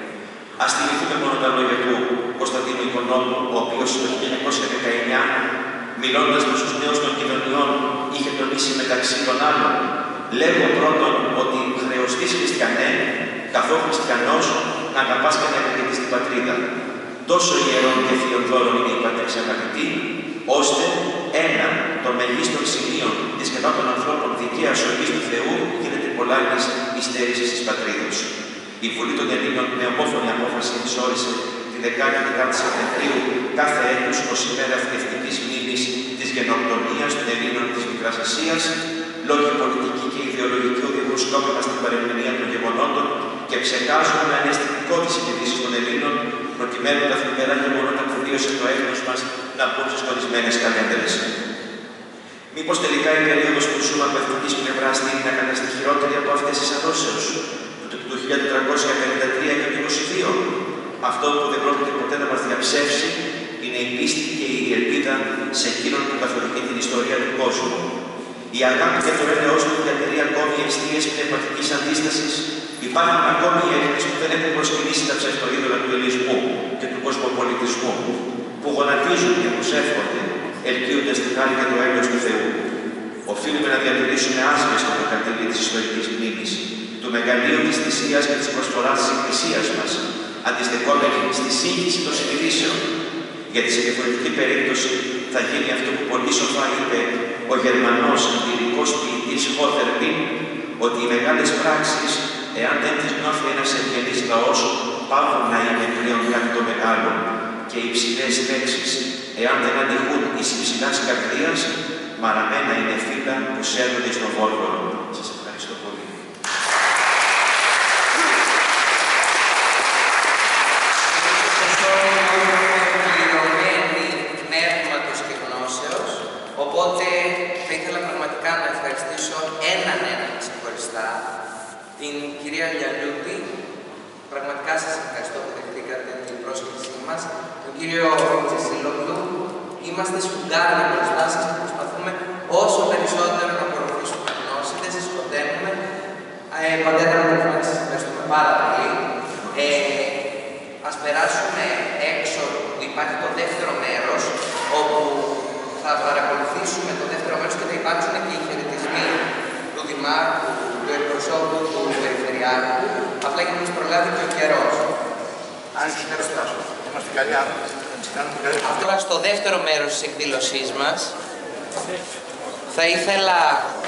Ας θυμηθούμε μόνο τα λόγια του Κωνσταντίνου Οικονόμου, ο οποίος το χίλια εννιακόσια δεκαεννιά, μιλώντας με τους νέους των κοινωνιών, είχε τονίσει μεταξύ των άλλων: «Λέγω πρώτον ότι χρεωστείς χριστιανέ, καθώς χριστιανός, να αγαπάς και να αγαπητείς την πατρίδα. Τόσο ιερών και θείων δώρων είναι η πατρίδα αγαπητή, ώστε ένα των μεγίστων σημείων της κατά των ανθρώπων δικαίας οργής του Θεού γίνεται πολλάκις η στέρηση της πατρίδος». Η Βουλή των Ελλήνων με ομόφωνη απόφαση εξόρισε τη δεκάτη Σεπτεμβρίου κάθε έτος ως ημέρα εθνικής μνήμης της γενοκτονίας των Ελλήνων της Μικράς Ασίας, λόγω πολιτική και ιδεολογική οδηγού σκόπιμα στην παρεμηνία των γεγονότων και ψεκάζουν με ανέστητη κώδιση τη δύση των Ελλήνων, προκειμένου τα θλιβερά γεγονότα που βίωσε το έθνος μας να μπουν στις χωρισμένες καλένδρες. Μήπως τελικά η περίοδος που ζούμε από εθνικής πλευράς τείνει να καταστεί χειρότερη από αυτές τις αδόσεως του χίλια τετρακόσια πενήντα τρία και του είκοσι δύο. Αυτό που δεν πρόκειται ποτέ να μας διαψεύσει είναι η πίστη και η ελπίδα σε εκείνον που καθοδηγεί την ιστορία του κόσμου. Η αγάπη και το έλεος του διατηρεί ακόμη αιστείες πνευματικής αντίστασης. Υπάρχουν ακόμη οι Έλληνες που δεν έχουν προσκυνήσει τα ψευτοείδωλα του ελληνισμού και του κοσμοπολιτισμού, που γονατίζουν και προσεύχονται, ελκύοντας την χάρη και το έλεος του Θεού. Οφείλουμε να διατηρήσουμε άσμεστο το κατήλι της ιστορικής μνήμης, του μεγαλείου της θυσίας και της προσφοράς της Εκκλησίας μας, αντιστεκόμενη στη σύγχυση των συνειδήσεων. Γιατί σε διαφορετική περίπτωση θα γίνει αυτό που πολύ σοφά είπε ο Γερμανός λυρικός ποιητής Χότερμπιν, ότι οι μεγάλες πράξεις, εάν δεν τις νιώθει ένας ευγενής λαός, πάβουν να είναι πλέον κάτι το μεγάλο, και οι υψηλές λέξεις, εάν δεν αντιχούν εις υψηλάς καρδίας, μαραμένα είναι φύλλα που σέρνονται στον Βόλγορο. Σας ευχαριστώ πολύ. Οπότε θα ήθελα πραγματικά να ευχαριστήσω έναν έναν ξεχωριστά, την κυρία Λιαλιούτη. Πραγματικά σας ευχαριστώ που δεχτήκατε την πρόσκλησή μας. Τον κύριο Τσεσίλογλου. Είμαστε σφουγγάρια μπροστά σας και προσπαθούμε όσο περισσότερο να προωθήσουμε γνώση. Δεν σας σκοτέμουμε. Ε, Πατέρα μου, σας ευχαριστούμε πάρα πολύ. Ε, ας περάσουμε έξω, που υπάρχει το δεύτερο μέρος, όπου θα παρακολουθήσουμε το δεύτερο μέρος και θα υπάρξουν και οι χαιρετισμοί του Δημάρχου, του εκπροσώπου, του Περιφερειάρχου, απλά για να μας προλάβει και ο καιρός. Αν συνεργαστάσω, είμαστε καλοί άνθρωποι. Τώρα στο δεύτερο μέρος της εκδήλωσής μας θα ήθελα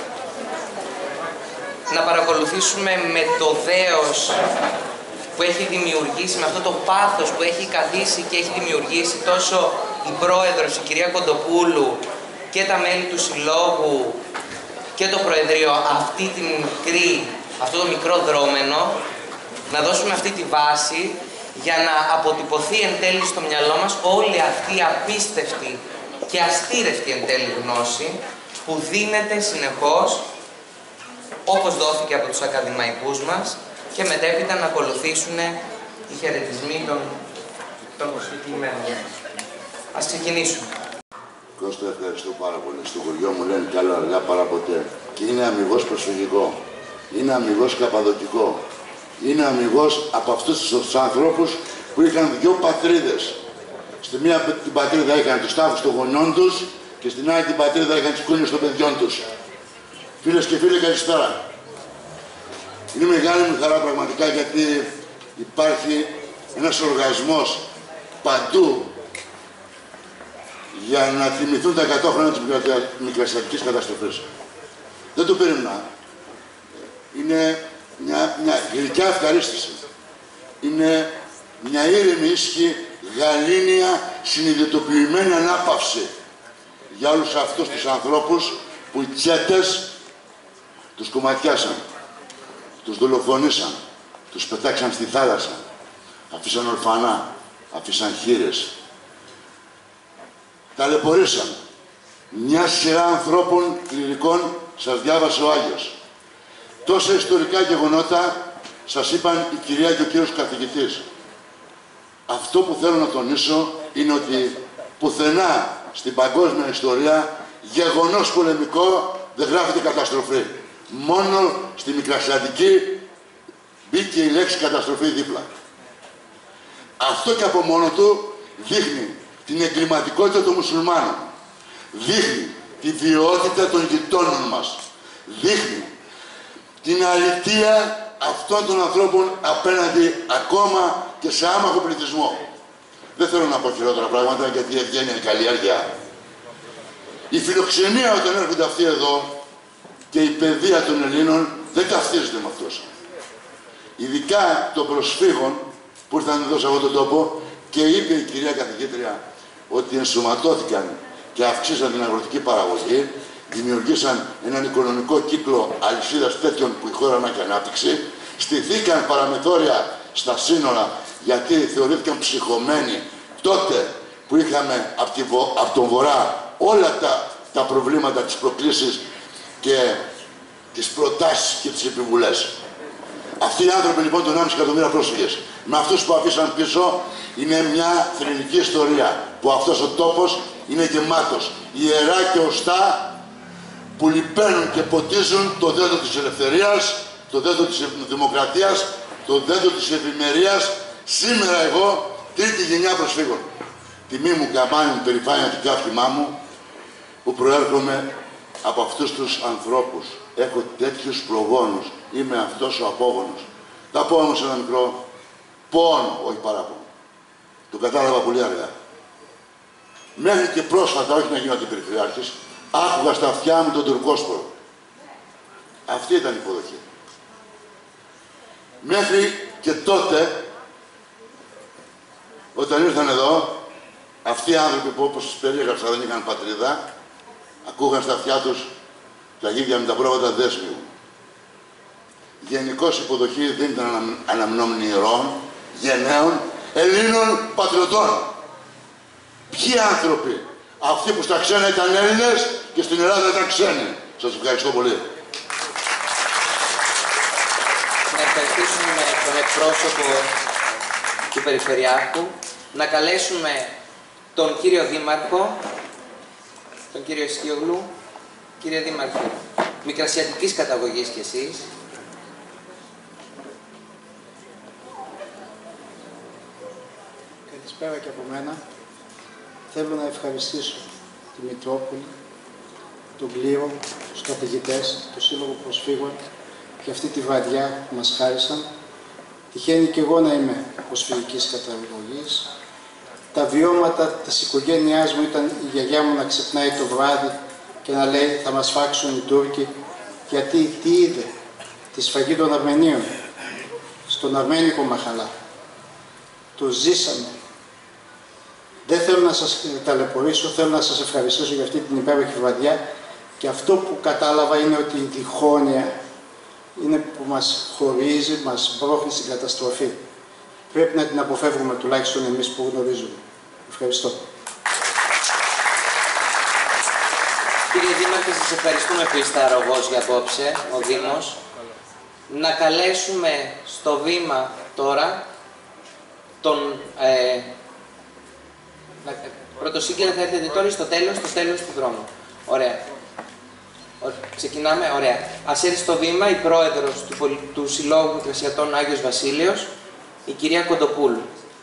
να παρακολουθήσουμε με το δέος που έχει δημιουργήσει, με αυτό το πάθος που έχει καθίσει και έχει δημιουργήσει τόσο η πρόεδρος, η κυρία Κοντοπούλου, και τα μέλη του Συλλόγου και το Προεδρείο, αυτή τη μικρή, αυτό το μικρό δρόμενο, να δώσουμε αυτή τη βάση για να αποτυπωθεί εν τέλει στο μυαλό μας όλη αυτή η απίστευτη και αστήρευτη εν τέλει γνώση που δίνεται συνεχώς, όπως δόθηκε από τους ακαδημαϊκούς μας, και μετέπειτα να ακολουθήσουν οι χαιρετισμοί των, των προσκεκλημένων μας. Ας ξεκινήσουμε. Κώστα, ευχαριστώ πάρα πολύ. Στο χωριό μου λένε καλό αργά παρά ποτέ. Και είναι αμιγώς προσφυγικό. Είναι αμιγώς καπαδοκικό. Είναι αμιγώς από αυτούς τους ανθρώπους που είχαν δυο πατρίδες. Στη μία την πατρίδα είχαν τους τάφους των γονιών τους και στην άλλη την πατρίδα είχαν τις κούνιες των παιδιών τους. Φίλες και φίλοι, καλησπέρα. Είναι μεγάλη μου χαρά πραγματικά, γιατί υπάρχει ένας οργασμός παντού για να θυμηθούν τα εκατό χρόνια της μικρασιατικής καταστροφής. Δεν το περίμενα. Είναι μια, μια γλυκιά ευχαρίστηση. Είναι μια ήρεμη ήσυχη, γαλήνια, συνειδητοποιημένη ανάπαυση για όλους αυτούς τους ανθρώπους που οι τσέτες τους κομματιάσαν, τους δολοφονήσαν, τους πετάξαν στη θάλασσα, αφήσαν ορφανά, αφήσαν χήρες. Ταλαιπωρήσαν. Μια σειρά ανθρώπων κληρικών σας διάβασε ο Άγιος. Τόσα ιστορικά γεγονότα σας είπαν η κυρία και ο κύριος καθηγητής. Αυτό που θέλω να τονίσω είναι ότι πουθενά στην παγκόσμια ιστορία γεγονός πολεμικό, δεν γράφεται καταστροφή. Μόνο στη Μικρασιατική μπήκε η λέξη καταστροφή δίπλα. Αυτό και από μόνο του δείχνει την εγκληματικότητα των μουσουλμάνων. Δείχνει τη βιαιότητα των γειτόνων μας. Δείχνει την αλήθεια αυτών των ανθρώπων απέναντι ακόμα και σε άμαχο πληθυσμό. Δεν θέλω να πω χειρότερα πράγματα, γιατί η ευγένεια είναι καλλιέργεια. Η φιλοξενία όταν έρχονται αυτοί εδώ και η παιδεία των Ελλήνων δεν ταυτίζεται με αυτός. Ειδικά των προσφύγων που ήρθαν εδώ σε αυτόν τον τόπο και είπε η κυρία καθηγήτρια ότι ενσωματώθηκαν και αυξήσαν την αγροτική παραγωγή, δημιουργήσαν έναν οικονομικό κύκλο αλυσίδας τέτοιων που η χώρα να έχει ανάπτυξη, στηθήκαν παραμεθόρια στα σύνορα γιατί θεωρήθηκαν ψυχωμένοι τότε που είχαμε από, τη, από τον Βορρά όλα τα, τα προβλήματα, τις προκλήσεις και τις προτάσεις και τις επιβουλές. Αυτοί οι άνθρωποι λοιπόν των άμιση εκατομμύρια πρόσφυγες, με αυτούς που αφήσαν πίσω, είναι μια θρηνική ιστορία που αυτός ο τόπος είναι γεμάτος ιερά και οστά που λιπαίνουν και ποτίζουν το δέντρο της ελευθερίας, το δέντρο της δημοκρατίας, το δέντρο της ευημερίας. Σήμερα εγώ, τρίτη γενιά προσφύγων. Τιμή μου, καμπάνη μου, περηφάνεια και καύχημά μου, που προέρχομαι από αυτούς τους ανθρώπους. Έχω τέτοιους προγόνους. Είμαι αυτός ο απόγονος. Θα πω όμως ένα μικρό πόνο, όχι παράπονο. Το κατάλαβα πολύ αργά. Μέχρι και πρόσφατα, όχι να γίνω αντιπεριφερειάρχης, άκουγα στα αυτιά μου τον τουρκόσπορο. Αυτή ήταν η υποδοχή. Μέχρι και τότε, όταν ήρθαν εδώ, αυτοί οι άνθρωποι που όπως σας περιέγραψα δεν είχαν πατρίδα, ακούγαν στα αυτιά τους τα γίδια με τα πρόβατα δέσμιου. Γενικώς η υποδοχή δεν ήταν αναμνόμενη ιερών, γενναίων, Ελλήνων πατριωτών. Ποιοι άνθρωποι? Αυτοί που στα ξένα ήταν Έλληνες και στην Ελλάδα ήταν ξένοι. Σας ευχαριστώ πολύ. Να ευχαριστήσουμε τον εκπρόσωπο του Περιφερειάρχου, να καλέσουμε τον κύριο Δήμαρχο, τον κύριο Ισχύογλου. Κύριε Δήμαρχε, μικρασιατικής καταγωγής κι εσείς. Καλησπέρα και από μένα. Θέλω να ευχαριστήσω τη Μητρόπολη, τον Κλήρο, τους καθηγητές, το Σύλλογο Προσφύγων για αυτή τη βραδιά που μας χάρισαν. Τυχαίνει και εγώ να είμαι προσφυγικής καταγωγής. Τα βιώματα της οικογένειάς μου ήταν η γιαγιά μου να ξυπνάει το βράδυ και να λέει θα μας φάξουν οι Τούρκοι, γιατί τι είδε? Τη σφαγή των Αρμενίων στον Αρμένικο Μαχαλά. Το ζήσαμε. Δεν θέλω να σας ταλαιπωρήσω, θέλω να σας ευχαριστήσω για αυτή την υπέροχη βραδιά και αυτό που κατάλαβα είναι ότι η διχόνοια είναι που μας χωρίζει, μας πρόχνει στην καταστροφή. Πρέπει να την αποφεύγουμε τουλάχιστον εμείς που γνωρίζουμε. Ευχαριστώ. Κύριε Δήμαρχε, σας ευχαριστούμε που είστε αρρωγός για απόψε, ο Δήμος. Να καλέσουμε στο βήμα τώρα τον... Ε, πρωτοσύγκελα θα έρθετε τώρα στο τέλος, στο τέλος του δρόμου. Ωραία. Ξεκινάμε, ωραία. Ας έρθει στο βήμα η πρόεδρος του, του Συλλόγου Μικρασιατών Άγιος Βασίλειος, η κυρία Κοντοπούλου.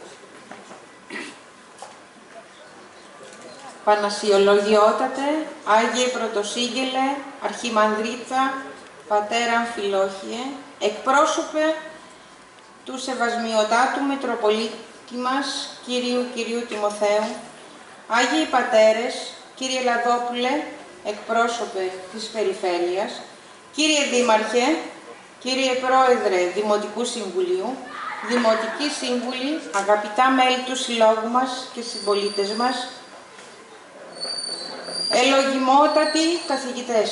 Πανασιολογιότατε, Άγιε Πρωτοσύγγελε, Αρχιμανδρίτα, Πατέρα Αμφιλόχιε, εκπρόσωπε του Σεβασμιωτάτου Μητροπολίτη μας, Κυρίου Κυρίου Τιμοθέου, Άγιοι Πατέρες, κύριε Λαδόπουλε, εκπρόσωπε της Περιφέρειας, κύριε Δήμαρχε, κύριε Πρόεδρε Δημοτικού Συμβουλίου, Δημοτικοί Σύμβουλοι, αγαπητά μέλη του Συλλόγου μας και συμπολίτες μας, ελογιμότατοι καθηγητές.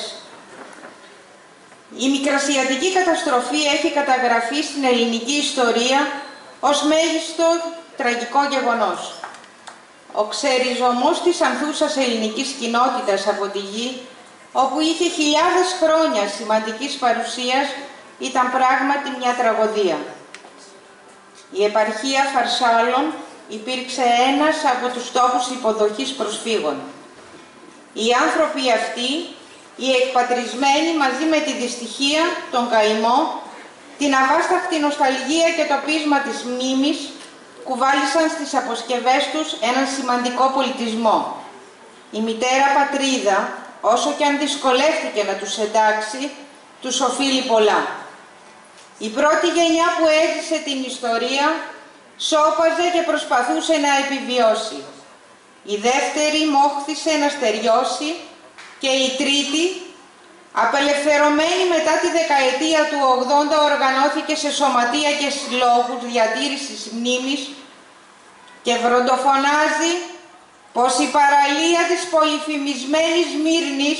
Η μικρασιατική καταστροφή έχει καταγραφεί στην ελληνική ιστορία ως μέγιστο τραγικό γεγονός. Ο ξεριζωμός της ανθούσας ελληνικής κοινότητας από τη γη, όπου είχε χιλιάδες χρόνια σημαντικής παρουσίας, ήταν πράγματι μια τραγωδία. Η επαρχία Φαρσάλων υπήρξε ένας από τους τόπους υποδοχής προσφύγων. Οι άνθρωποι αυτοί, οι εκπατρισμένοι μαζί με τη δυστυχία, τον καημό, την αβάσταχτη νοσταλγία και το πείσμα της μνήμης, κουβάλισαν στις αποσκευές τους έναν σημαντικό πολιτισμό. Η μητέρα πατρίδα, όσο και αν δυσκολεύτηκε να τους εντάξει, τους οφείλει πολλά. Η πρώτη γενιά που έζησε την ιστορία σώπαζε και προσπαθούσε να επιβιώσει. Η δεύτερη μόχθησε να στεριώσει και η τρίτη, απελευθερωμένη μετά τη δεκαετία του ογδόντα, οργανώθηκε σε σωματεία και συλλόγους διατήρησης μνήμης και βροντοφωνάζει πως η παραλία της πολυφημισμένης Μύρνης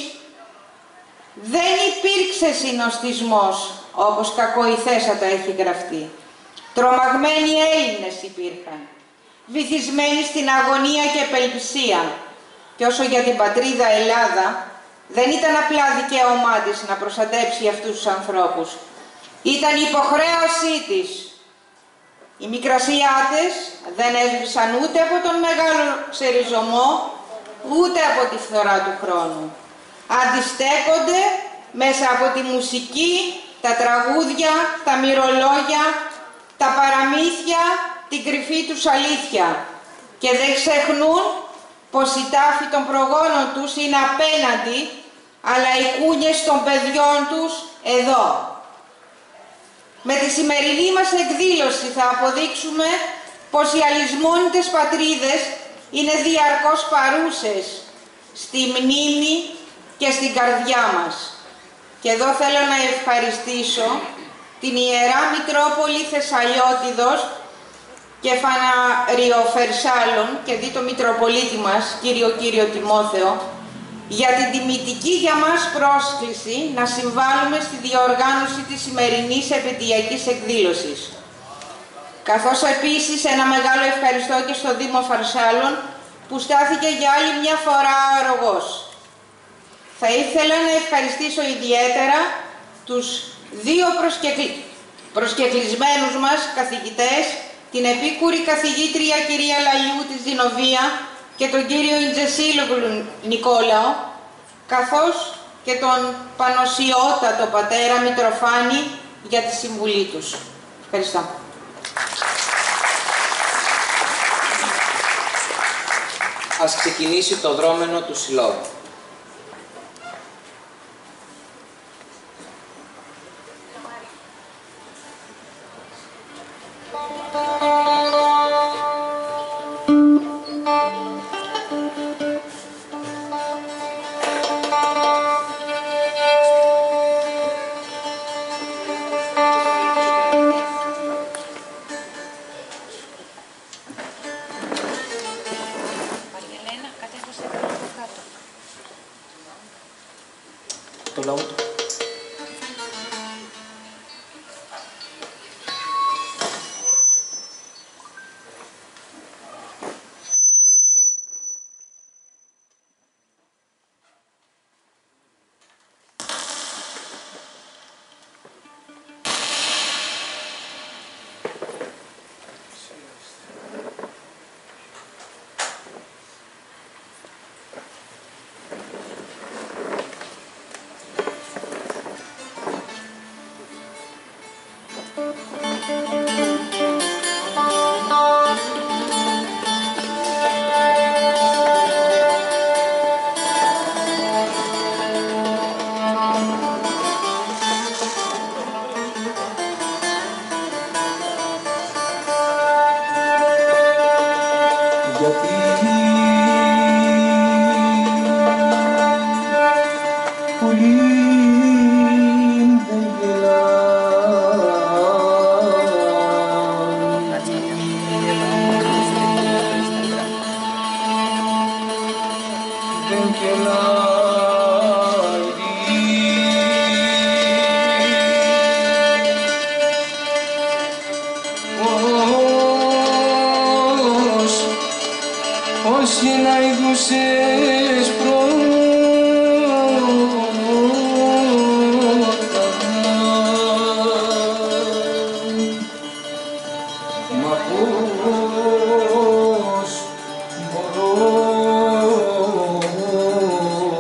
δεν υπήρξε συνοστισμός, όπως κακοηθέστατα έχει γραφτεί. Τρομαγμένοι Έλληνες υπήρχαν, βυθισμένοι στην αγωνία και απελπισία. Και όσο για την πατρίδα Ελλάδα, δεν ήταν απλά δικαίωμά της να προστατέψει αυτούς τους ανθρώπους. Ήταν η υποχρέωσή της. Οι Μικρασιάτες δεν έσβησαν ούτε από τον μεγάλο ξεριζωμό, ούτε από τη φθορά του χρόνου. Αντιστέκονται μέσα από τη μουσική, τα τραγούδια, τα μυρολόγια, τα παραμύθια, την κρυφή τους αλήθεια. Και δεν ξεχνούν πως η τάφη των προγόνων τους είναι απέναντι, αλλά οι κούνιες των παιδιών τους εδώ. Με τη σημερινή μας εκδήλωση θα αποδείξουμε πως οι αλυσμόνητες πατρίδες είναι διαρκώς παρούσες στη μνήμη και στην καρδιά μας. Και εδώ θέλω να ευχαριστήσω την Ιερά Μητρόπολη Θεσσαλιώτιδος και Φαναριοφερσάλων και δι' το Μητροπολίτη μας, κύριο κύριο Τιμόθεο, για την τιμητική για μας πρόσκληση να συμβάλλουμε στη διοργάνωση της σημερινής επαιτειακής εκδήλωσης. Καθώς επίσης ένα μεγάλο ευχαριστώ και στο Δήμο Φαρσάλων που στάθηκε για άλλη μια φορά αρρωγός. Θα ήθελα να ευχαριστήσω ιδιαίτερα τους δύο προσκεκλ... προσκεκλισμένους μας καθηγητές, την επίκουρη καθηγήτρια κυρία Λαλιού της Δινοβία και τον κύριο Ιντζεσίλογλου Νικόλαο, καθώς και τον Πανοσιότατο πατέρα Μητροφάνη για τη συμβουλή τους. Ευχαριστώ. Ας ξεκινήσει το δρόμενο του συλλόγου. Το λόγο του. Πώς μπορώ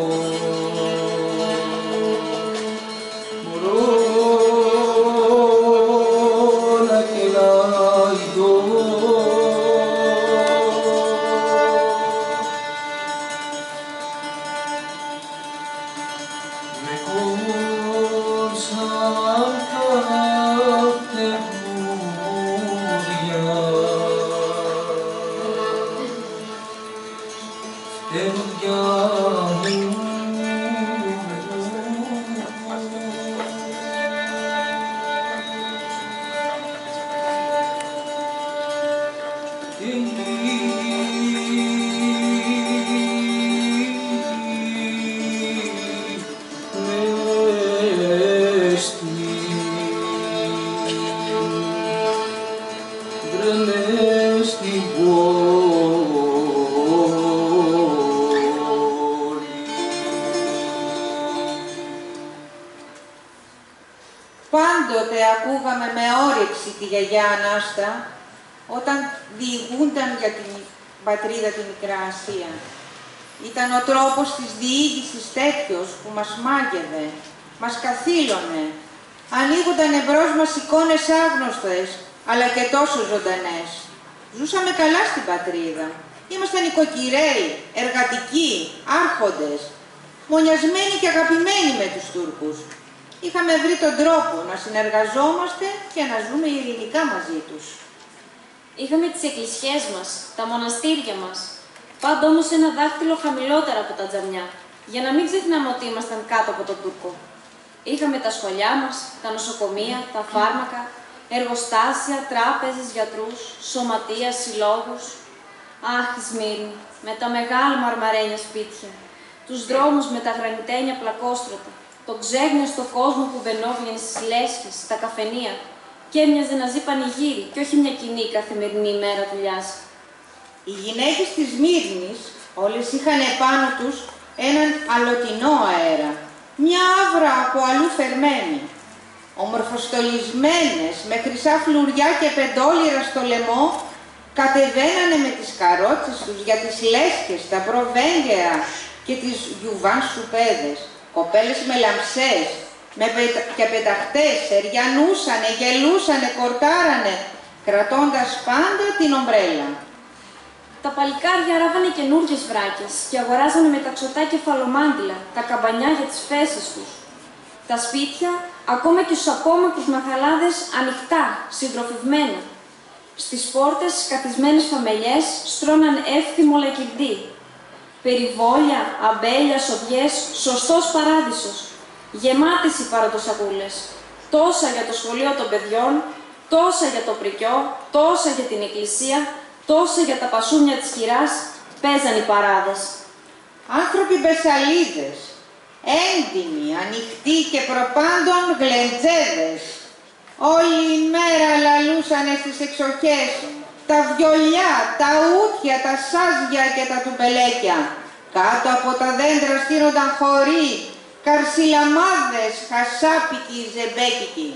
Πάντοτε ακούγαμε με όρεξη τη γιαγιά Ανάστα όταν διηγούνταν για την πατρίδα τη Μικρά Ασία. Ήταν ο τρόπος της διήγησης τέτοιος που μας μάγευε, μας καθήλωνε. Ανοίγονταν εμπρός μας εικόνες άγνωστες, αλλά και τόσο ζωντανές. Ζούσαμε καλά στην πατρίδα. Ήμασταν οικοκυρέοι, εργατικοί, άρχοντες, μονιασμένοι και αγαπημένοι με τους Τούρκους. Είχαμε βρει τον τρόπο να συνεργαζόμαστε και να ζούμε ειρηνικά μαζί τους. Είχαμε τις εκκλησιές μας, τα μοναστήρια μας, πάντα όμως ένα δάχτυλο χαμηλότερα από τα τζαμιά, για να μην ξεχνάμε ότι ήμασταν κάτω από τον Τούρκο. Είχαμε τα σχολιά μας, τα νοσοκομεία, τα φάρμακα, εργοστάσια, τράπεζες, γιατρούς, σωματεία, συλλόγους. Αχ, Σμύρνη, με τα μεγάλα μαρμαρένια σπίτια, τους δρόμους με τα γρανιτένια πλακόστρωτα, τον ξέγνωστο κόσμο που μπαινόβγαινε στις λέσχες, στα καφενεία και έμοιαζε να ζει πανηγύρι και όχι μια κοινή καθημερινή ημέρα δουλειάς. Οι γυναίκες της Σμύρνης όλες είχαν επάνω τους έναν αλωτινό αέρα, μια άβρα από αλλού φερμένη. Ομορφοστολισμένες με χρυσά φλουριά και πεντόλιρα στο λαιμό, κατεβαίνανε με τις καρότσες τους για τις λέσχες, τα προβέγγερα και τις γιουβάν-σουπέδες. Κοπέλες με λαμψές με πετα... και πεταχτές, εριανούσανε, γελούσανε, κορτάρανε, κρατώντας πάντα την ομπρέλα. Τα παλικάρια ράβανε καινούργιες βράκες και αγοράζανε μεταξωτά κεφαλομάντιλα, τα καμπανιά για τις φέσεις τους. Τα σπίτια, ακόμα και στους απόμακρους μαχαλάδες, ανοιχτά, συντροφευμένα. Στις πόρτες, καθισμένες φαμελιές, στρώναν εύθυμο λακκιντή. Περιβόλια, αμπέλια, σοδιές, σωστός παράδεισος. Γεμάτες οι παραδοσακούλες. Τόσα για το σχολείο των παιδιών, τόσα για το πρικιό, τόσα για την εκκλησία, τόσα για τα πασούμια της κυράς, παίζαν οι παράδες. Άνθρωποι μπεσαλίδες, έντιμοι, ανοιχτοί και προπάντων γλεντζέδες. Όλη η μέρα λαλούσανε στις εξοχές, τα βιολιά, τα ούτια, τα σάζια και τα τουμπελέκια. Κάτω από τα δέντρα στείνονταν χωρί, καρσιλαμάδες, χασάπικοι, ζεμπέκικοι.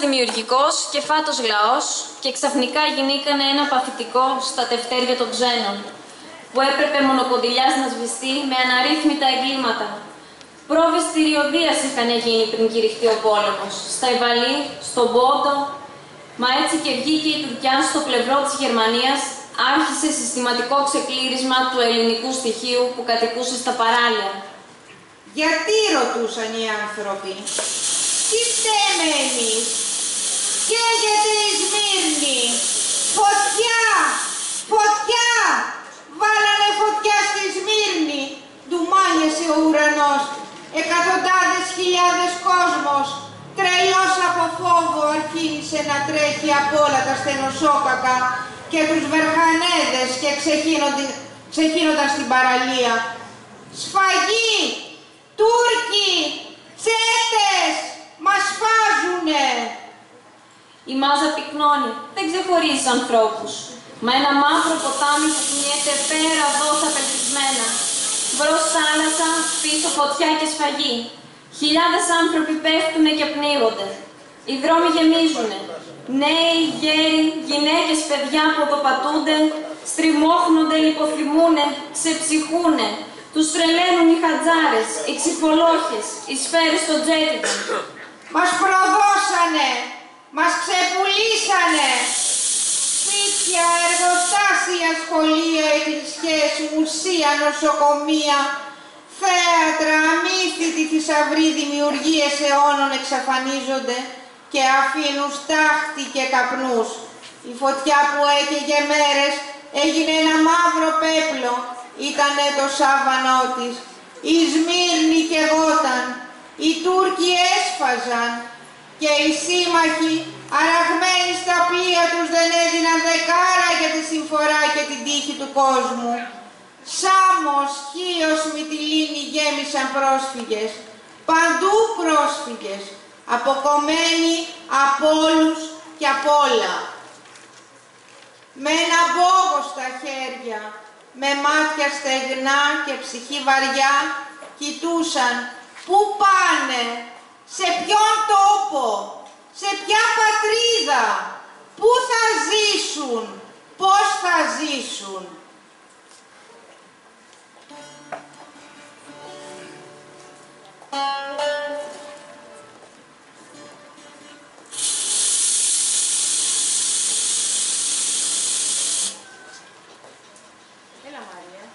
δημιουργικός και φάτος λαός και ξαφνικά γινήκανε ένα παθητικό στα τευτέρια των ξένων, που έπρεπε μονοκοντιλιάς να σβηστεί με αναρρύθμιτα εγκλήματα. Πρόβες θηριωδίας είχαν γίνει πριν κηρυχτεί ο πόλεμος, στα Ιβαλή, στον Πόντο, μα έτσι και βγήκε η Τουρκιά στο πλευρό της Γερμανίας, άρχισε συστηματικό ξεκλήρισμα του ελληνικού στοιχείου που κατοικούσε στα παράλια. Γιατί, ρωτούσαν οι άνθρωποι, τι φταίμε εμείς, καίγεται η Σμύρνη, φωτιά, φωτιά, βάλανε φωτιά στη Σμύρνη, ντουμάνιασε ο ουρανός, εκατοντάδες χιλιάδες κόσμος, τρελός από φόβο αρχίνησε να τρέχει από όλα τα στενοσώκακα και τους βερχανέδες και ξεχύνονταν στην παραλία. Σφαγή! Τούρκοι! Τσέτες! Μας σφάζουνε! Η μάζα πυκνώνει, δεν ξεχωρίζει ανθρώπους. Μα ένα μαύρο ποτάμι που κουνιέται πέρα δόσα απελπισμένα. Μπρος θάλασσα, πίσω φωτιά και σφαγή. Χιλιάδες άνθρωποι πέφτουνε και πνίγονται. Οι δρόμοι γεμίζουνε. Νέοι, γέροι, γυναίκες, παιδιά που οδοπατούνται, στριμώχνονται, λιποθυμούνε, ξεψυχούνε. Τους τρελαίνουν οι χατζάρες, οι ξυφολόχες, οι σφαίρες των τζέτιδων. Μας προδώσανε, μας ξεπουλήσανε. Σπίτια, εργοστάσια, σχολεία, εκκλησιές, μουσεία, νοσοκομεία, θέατρα, αμύθιτοι θησαυροί δημιουργίες αιώνων εξαφανίζονται και αφήνουν στάχτη και καπνούς. Η φωτιά που έκαιγε μέρες έγινε ένα μαύρο πέπλο, ήτανε το σάβανό της. Η Σμύρνη καιγόταν, οι Τούρκοι έσφαζαν και οι σύμμαχοι αραγμένοι στα πλοία τους δεν έδιναν δεκάρα για τη συμφορά και την τύχη του κόσμου. Σάμος, Χίος, Μυτιλήνη γέμισαν πρόσφυγες, παντού πρόσφυγες, αποκομμένοι από όλους και απ' όλα. Με ένα μπόγο στα χέρια, με μάτια στεγνά και ψυχή βαριά, κοιτούσαν πού πάνε, σε ποιον τόπο, σε ποια πατρίδα, πού θα ζήσουν, πώς θα ζήσουν. Έλα, Μαρία.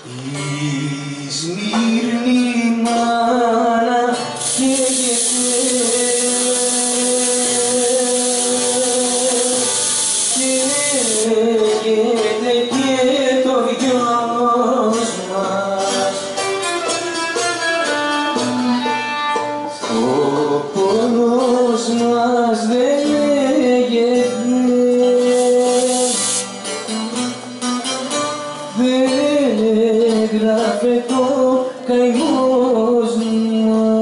Η Σμύρνη μάνα καίγεται, καίγεται και το γιος μας. Ο πόνος μας δεν λέγεται, δεν γράφε το καημός μας.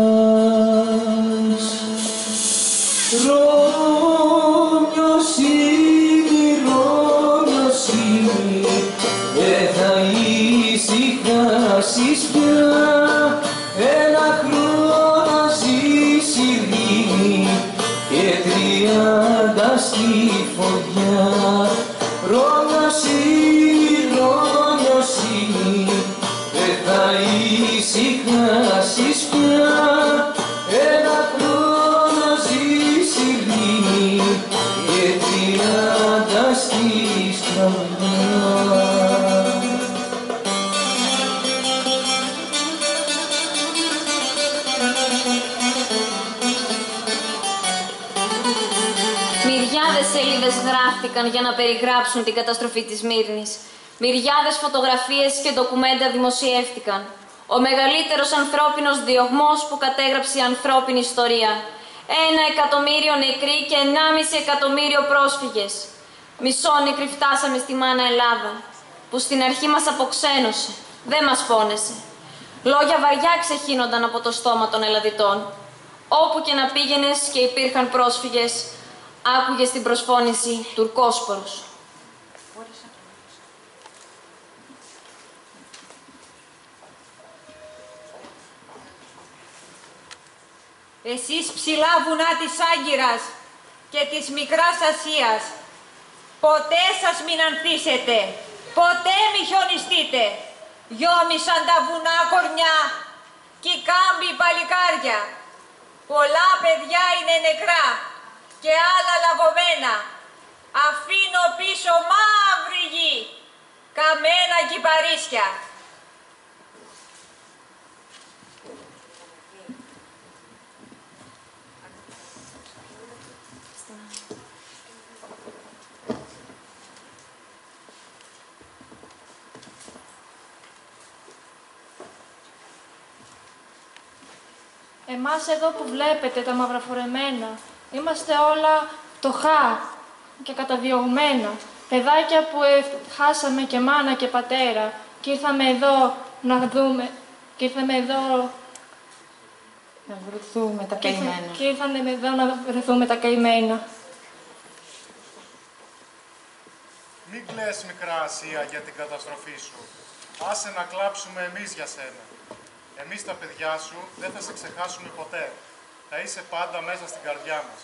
Ρώμιος είναι, Ρώμιος είναι, δεν θα ησυχάσεις πια. Ένα χρόνο ζεις ειρήνη και τριάντα στη φωτιά. Ρώμιος είναι, Ρώμιος είναι, δεν θα ησυχάσεις πια. Ένα χρόνο ζεις ειρήνη και τριάντα στη φωτιά. Μυριάδες σελίδες γράφτηκαν για να περιγράψουν την καταστροφή της Σμύρνης. Μυριάδες φωτογραφίες και ντοκουμέντα δημοσιεύτηκαν. Ο μεγαλύτερος ανθρώπινος διωγμός που κατέγραψε η ανθρώπινη ιστορία. Ένα εκατομμύριο νεκροί και ενάμιση εκατομμύριο πρόσφυγες. Μισόνεκροι φτάσαμε στη μάνα Ελλάδα, που στην αρχή μας αποξένωσε, δεν μας πόνεσε. Λόγια βαριά ξεχύνονταν από το στόμα των Ελλαδιτών. Όπου και να πήγαινες και υπήρχαν πρόσφυγες, άκουγες την προσφώνηση Τουρκόσπορος. Εσείς ψηλά βουνά της Άγκυρας και της Μικράς Ασίας, ποτέ σας μην ανθίσετε, ποτέ μη χιονιστείτε. Γιόμισαν τα βουνά κορνιά κι οι κάμποι παλικάρια. Πολλά παιδιά είναι νεκρά και άλλα λαβωμένα. Αφήνω πίσω μαύρη γη, καμένα κυπαρίσια. Εμάς εδώ που βλέπετε τα μαυραφορεμένα, είμαστε όλα φτωχά και καταδιωγμένα. Παιδάκια που χάσαμε και μάνα και πατέρα και ήρθαμε εδώ να δούμε, και ήρθαμε εδώ να βρεθούμε τα και καημένα. Και ήρθαμε εδώ να βρεθούμε τα καημένα. Μην κλαις, Μικρά Ασία, για την καταστροφή σου. Άσε να κλάψουμε εμείς για σένα. Εμείς τα παιδιά σου δεν θα σε ξεχάσουμε ποτέ. Θα είσαι πάντα μέσα στην καρδιά μας.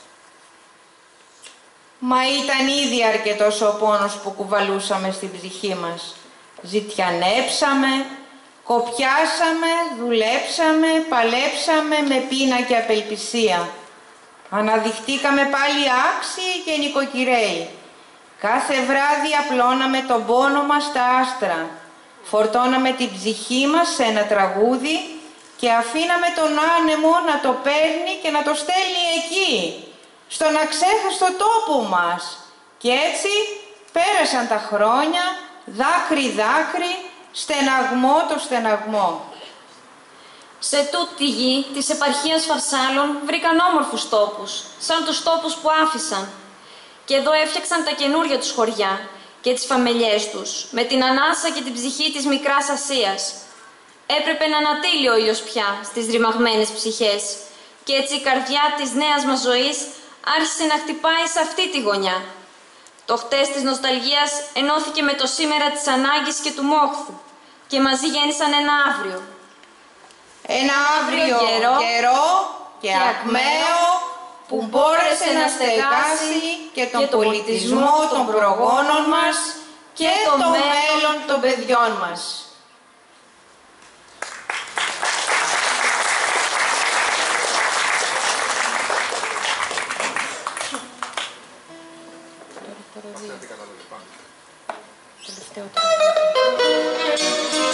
Μα ήταν ήδη αρκετός ο πόνος που κουβαλούσαμε στην ψυχή μας. Ζητιανέψαμε, κοπιάσαμε, δουλέψαμε, παλέψαμε με πείνα και απελπισία. Αναδειχτήκαμε πάλι άξιοι και νοικοκυρέοι. Κάθε βράδυ απλώναμε τον πόνο μας στα άστρα. Φορτώναμε την ψυχή μας σε ένα τραγούδι και αφήναμε τον άνεμο να το παίρνει και να το στέλνει εκεί, στον αξέχαστο τόπο μας. Και έτσι πέρασαν τα χρόνια, δάκρυ-δάκρυ, στεναγμό το στεναγμό. Σε τούτη τη γη της επαρχίας Φαρσάλων βρήκαν όμορφους τόπους, σαν τους τόπους που άφησαν. Και εδώ έφτιαξαν τα καινούρια τους χωριά και τις φαμελιές τους, με την ανάσα και την ψυχή της Μικράς Ασίας. Έπρεπε να ανατείλει ο ήλιος πια στις ρημαγμένες ψυχές και έτσι η καρδιά της νέας μας ζωής άρχισε να χτυπάει σε αυτή τη γωνιά. Το χτες της νοσταλγίας ενώθηκε με το σήμερα της ανάγκης και του μόχθου και μαζί γέννησαν ένα αύριο. Ένα αύριο καιρό, καιρό και, και ακμαίο που μπόρεσε να στεγάσει και τον, και τον πολιτισμό των προγόνων μας και, και το μέλλον των παιδιών μας. Τελευταίο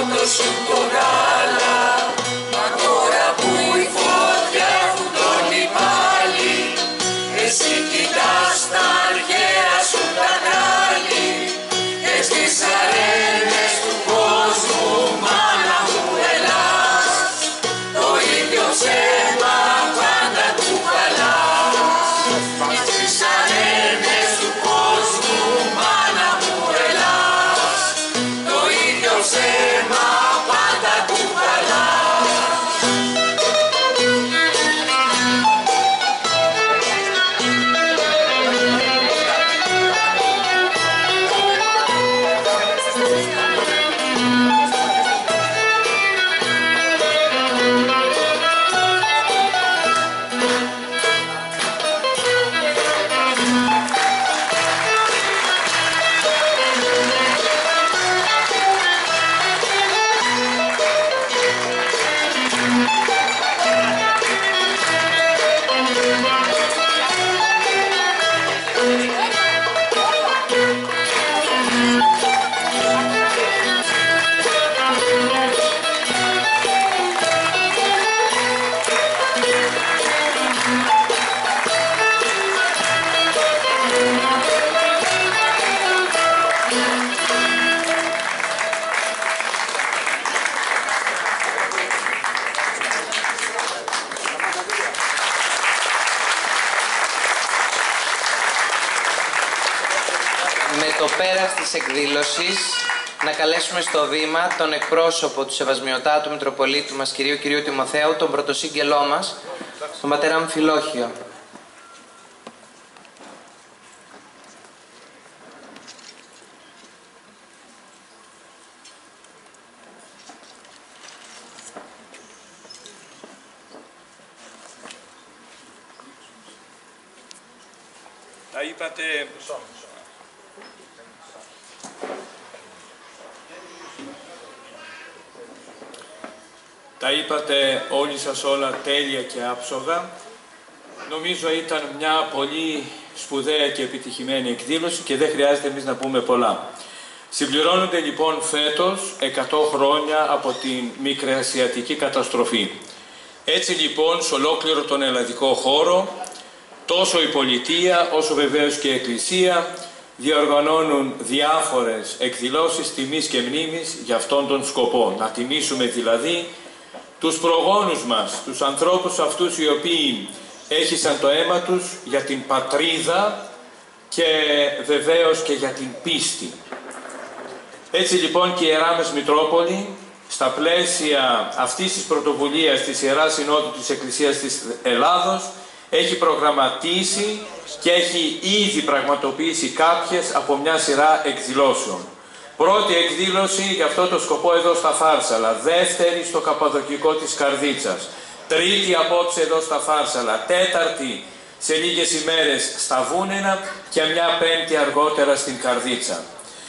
πρώτο σου το γάλα, μα τώρα που η φωτιά φουντώνει πάλι, εσύ κοιτάς τα αργαία σου τα κάλλη και στις αρένες του κόσμου, μάνα μου, ελάς, το ίδιο ψέμα πάντα κουβαλάς. Και στις αρένες του κόσμου, μάνα μου, ελάς, το ίδιο ψέμα πάντα κουβαλάς. Με το πέρας της εκδήλωσης, να καλέσουμε στο βήμα τον εκπρόσωπο του Σεβασμιωτάτου Μητροπολίτου μας, κυρίου κυρίου Τιμοθέου, τον πρωτοσύγγελό μας, τον πατέρα Αμφιλόχιο. Τα είπατε... Τα είπατε όλοι σας όλα τέλεια και άψογα. Νομίζω ήταν μια πολύ σπουδαία και επιτυχημένη εκδήλωση και δεν χρειάζεται εμείς να πούμε πολλά. Συμπληρώνονται λοιπόν φέτος εκατό χρόνια από την μικρασιατική καταστροφή. Έτσι λοιπόν, σε ολόκληρο τον ελλαδικό χώρο, τόσο η πολιτεία όσο βεβαίως και η Εκκλησία διοργανώνουν διάφορες εκδηλώσεις τιμής και μνήμης για αυτόν τον σκοπό. Να τιμήσουμε δηλαδή τους προγόνους μας, τους ανθρώπους αυτούς οι οποίοι έχισαν το αίμα τους για την πατρίδα και βεβαίως και για την πίστη. Έτσι λοιπόν και η Ιερά μας Μητρόπολη, στα πλαίσια αυτής της πρωτοβουλίας της Ιεράς Συνόδου της Εκκλησίας της Ελλάδος, έχει προγραμματίσει και έχει ήδη πραγματοποιήσει κάποιες από μια σειρά εκδηλώσεων. Πρώτη εκδήλωση για αυτό το σκοπό εδώ στα Φάρσαλα, δεύτερη στο Καπαδοκικό της Καρδίτσας, τρίτη απόψε εδώ στα Φάρσαλα, τέταρτη σε λίγες ημέρες στα Βούνενα και μια πέμπτη αργότερα στην Καρδίτσα.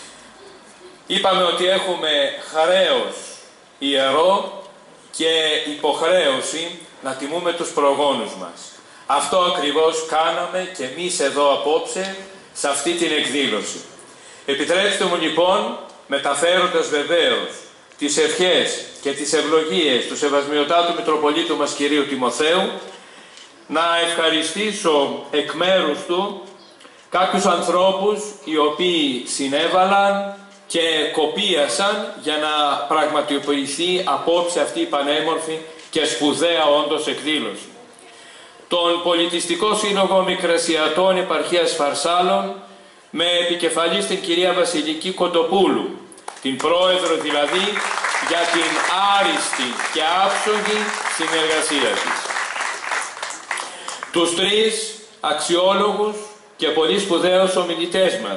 Είπαμε ότι έχουμε χρέος ιερό και υποχρέωση να τιμούμε τους προγόνους μας. Αυτό ακριβώς κάναμε και εμείς εδώ απόψε σε αυτή την εκδήλωση. Επιτρέψτε μου λοιπόν, μεταφέροντας βεβαίως τις ευχές και τις ευλογίες του Σεβασμιωτάτου Μητροπολίτου μας κυρίου Τιμοθέου, να ευχαριστήσω εκ μέρους του κάποιους ανθρώπους οι οποίοι συνέβαλαν και κοπίασαν για να πραγματοποιηθεί απόψε αυτή η πανέμορφη και σπουδαία όντως εκδήλωση. Τον Πολιτιστικό Σύλλογο Μικρασιατών Επαρχίας Φαρσάλων, με επικεφαλής την κυρία Βασιλική Κοντοπούλου, την πρόεδρο δηλαδή για την άριστη και άψογη συνεργασία της. Τους τρεις αξιόλογους και πολύ σπουδαίους ομιλητές μας,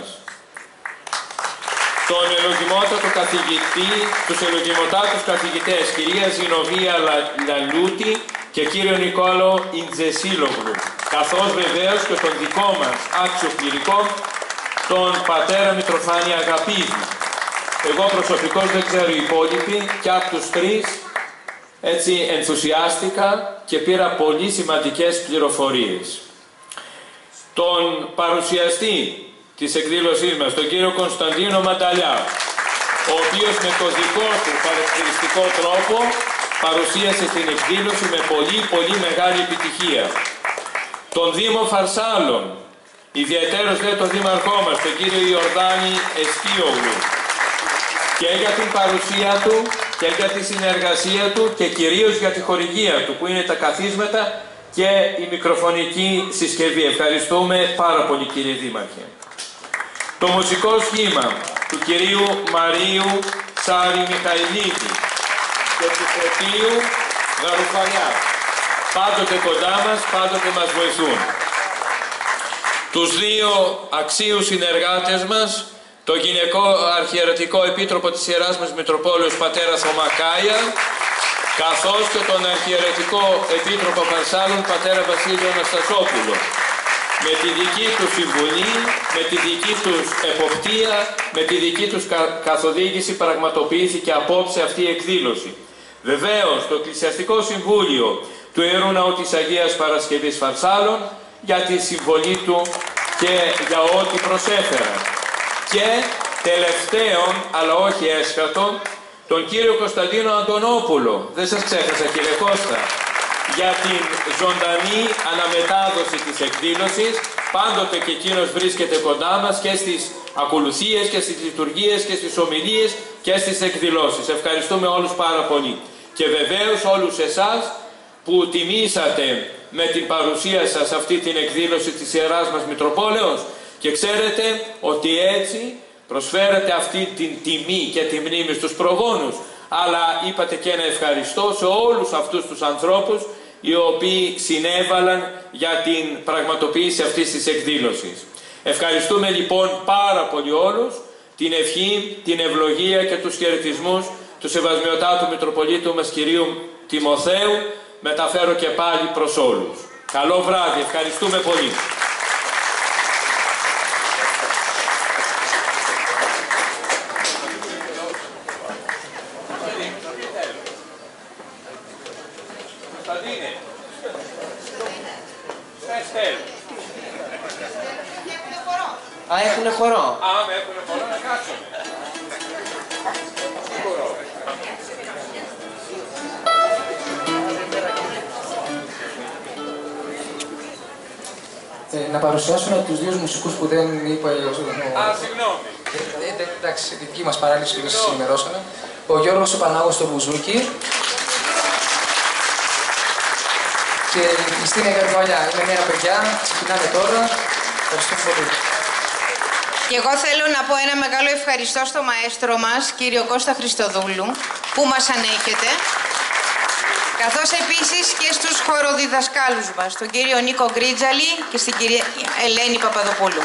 τον ελογιμότατο καθηγητή, τους ελογιμοτάτους καθηγητές κυρία Ζηνοβία Λαλούτη και κύριο Νικόλαο Ιντζεσίλογλου, καθώς βεβαίως και τον δικό μας άξιο κληρικό, τον πατέρα Μητροφάνη Αγαπίδη. Εγώ προσωπικώς δεν ξέρω οι υπόλοιποι, και από τους τρεις έτσι ενθουσιάστηκα και πήρα πολύ σημαντικές πληροφορίες. Τον παρουσιαστή της εκδήλωσής μας, τον κύριο Κωνσταντίνο Μανταλιά, ο οποίος με το δικό του χαρακτηριστικό τρόπο παρουσίασε την εκδήλωση με πολύ πολύ μεγάλη επιτυχία. Τον Δήμο Φαρσάλων, ιδιαιτέρως δε τον Δήμαρχό μας, τον κύριο Ιορδάνη Εστίογλου, και για την παρουσία του και για τη συνεργασία του και κυρίως για τη χορηγία του, που είναι τα καθίσματα και η μικροφωνική συσκευή. Ευχαριστούμε πάρα πολύ, κύριε Δήμαρχε. Το μουσικό σχήμα του κυρίου Μαρίου Σάρη Μιχαηλίδη και του Φωτίου Γαρουφαλιά, πάντοτε κοντά μας, πάντοτε μας βοηθούν. Τους δύο αξίους συνεργάτες μας, το γυναικό αρχιερατικό επίτροπο της Ιεράς μας Μητροπόλεως πατέρα Θωμά Κάια, καθώς και τον αρχιερατικό επίτροπο Φαρσάλων πατέρα Βασίλειο Αναστασόπουλο. Με τη δική τους συμβουλή, με τη δική τους εποπτεία, με τη δική τους καθοδήγηση πραγματοποιήθηκε απόψε αυτή η εκδήλωση. Βεβαίως, το Εκκλησιαστικό Συμβούλιο του Ιερού Ναού της Αγίας Παρασκευής Φαρσάλων για τη συμβολή του και για ό,τι προσέφεραν. Και τελευταίον, αλλά όχι έσχατο, τον κύριο Κωνσταντίνο Αντωνόπουλο, δεν σας ξέχασα κύριε Κώστα, για την ζωντανή αναμετάδοση της εκδήλωσης. Πάντοτε και εκείνος βρίσκεται κοντά μας και στις ακολουθίες και στις λειτουργίες και στις ομιλίες και στις εκδηλώσεις. Ευχαριστούμε όλους πάρα πολύ. Και βεβαίως όλους εσάς που τιμήσατε με την παρουσία σας αυτή την εκδήλωση της Ιεράς μας Μητροπόλεως, και ξέρετε ότι έτσι προσφέρετε αυτή την τιμή και τη μνήμη στους προγόνους, αλλά είπατε και ένα ευχαριστώ σε όλους αυτούς τους ανθρώπους οι οποίοι συνέβαλαν για την πραγματοποίηση αυτής της εκδήλωσης. Ευχαριστούμε λοιπόν πάρα πολύ όλους, την ευχή, την ευλογία και τους χαιρετισμούς του Σεβασμιωτάτου Μητροπολίτου μας κυρίου Τιμοθέου μεταφέρω και πάλι προς όλους. Καλό βράδυ, ευχαριστούμε πολύ. Α, έχουνε χορό. Α, με έχουνε χορό, να κάτσουμε. Ε, να παρουσιάσουμε τους δύο μουσικούς που δεν είπα... Ο... Α, συγγνώμη. Ε, ε, εντάξει, τη δική μας παράληψη που σας ενημερώσαμε. Ο Γιώργος ο Πανάγος στο μπουζούκι. Και η Χριστίνα Γαρβαλιά. Είναι νέα παιδιά, ξεκινάνε τώρα. Ευχαριστούμε πολύ. Και εγώ θέλω να πω ένα μεγάλο ευχαριστώ στο μαέστρο μας, κύριο Κώστα Χριστοδούλου, που μας ανέχεται, καθώς επίσης και στους χοροδιδασκάλους μας, τον κύριο Νίκο Γκρίτζαλη και στην κυρία Ελένη Παπαδοπούλου.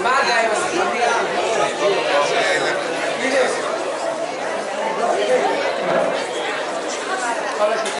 Πάντα είμαστε.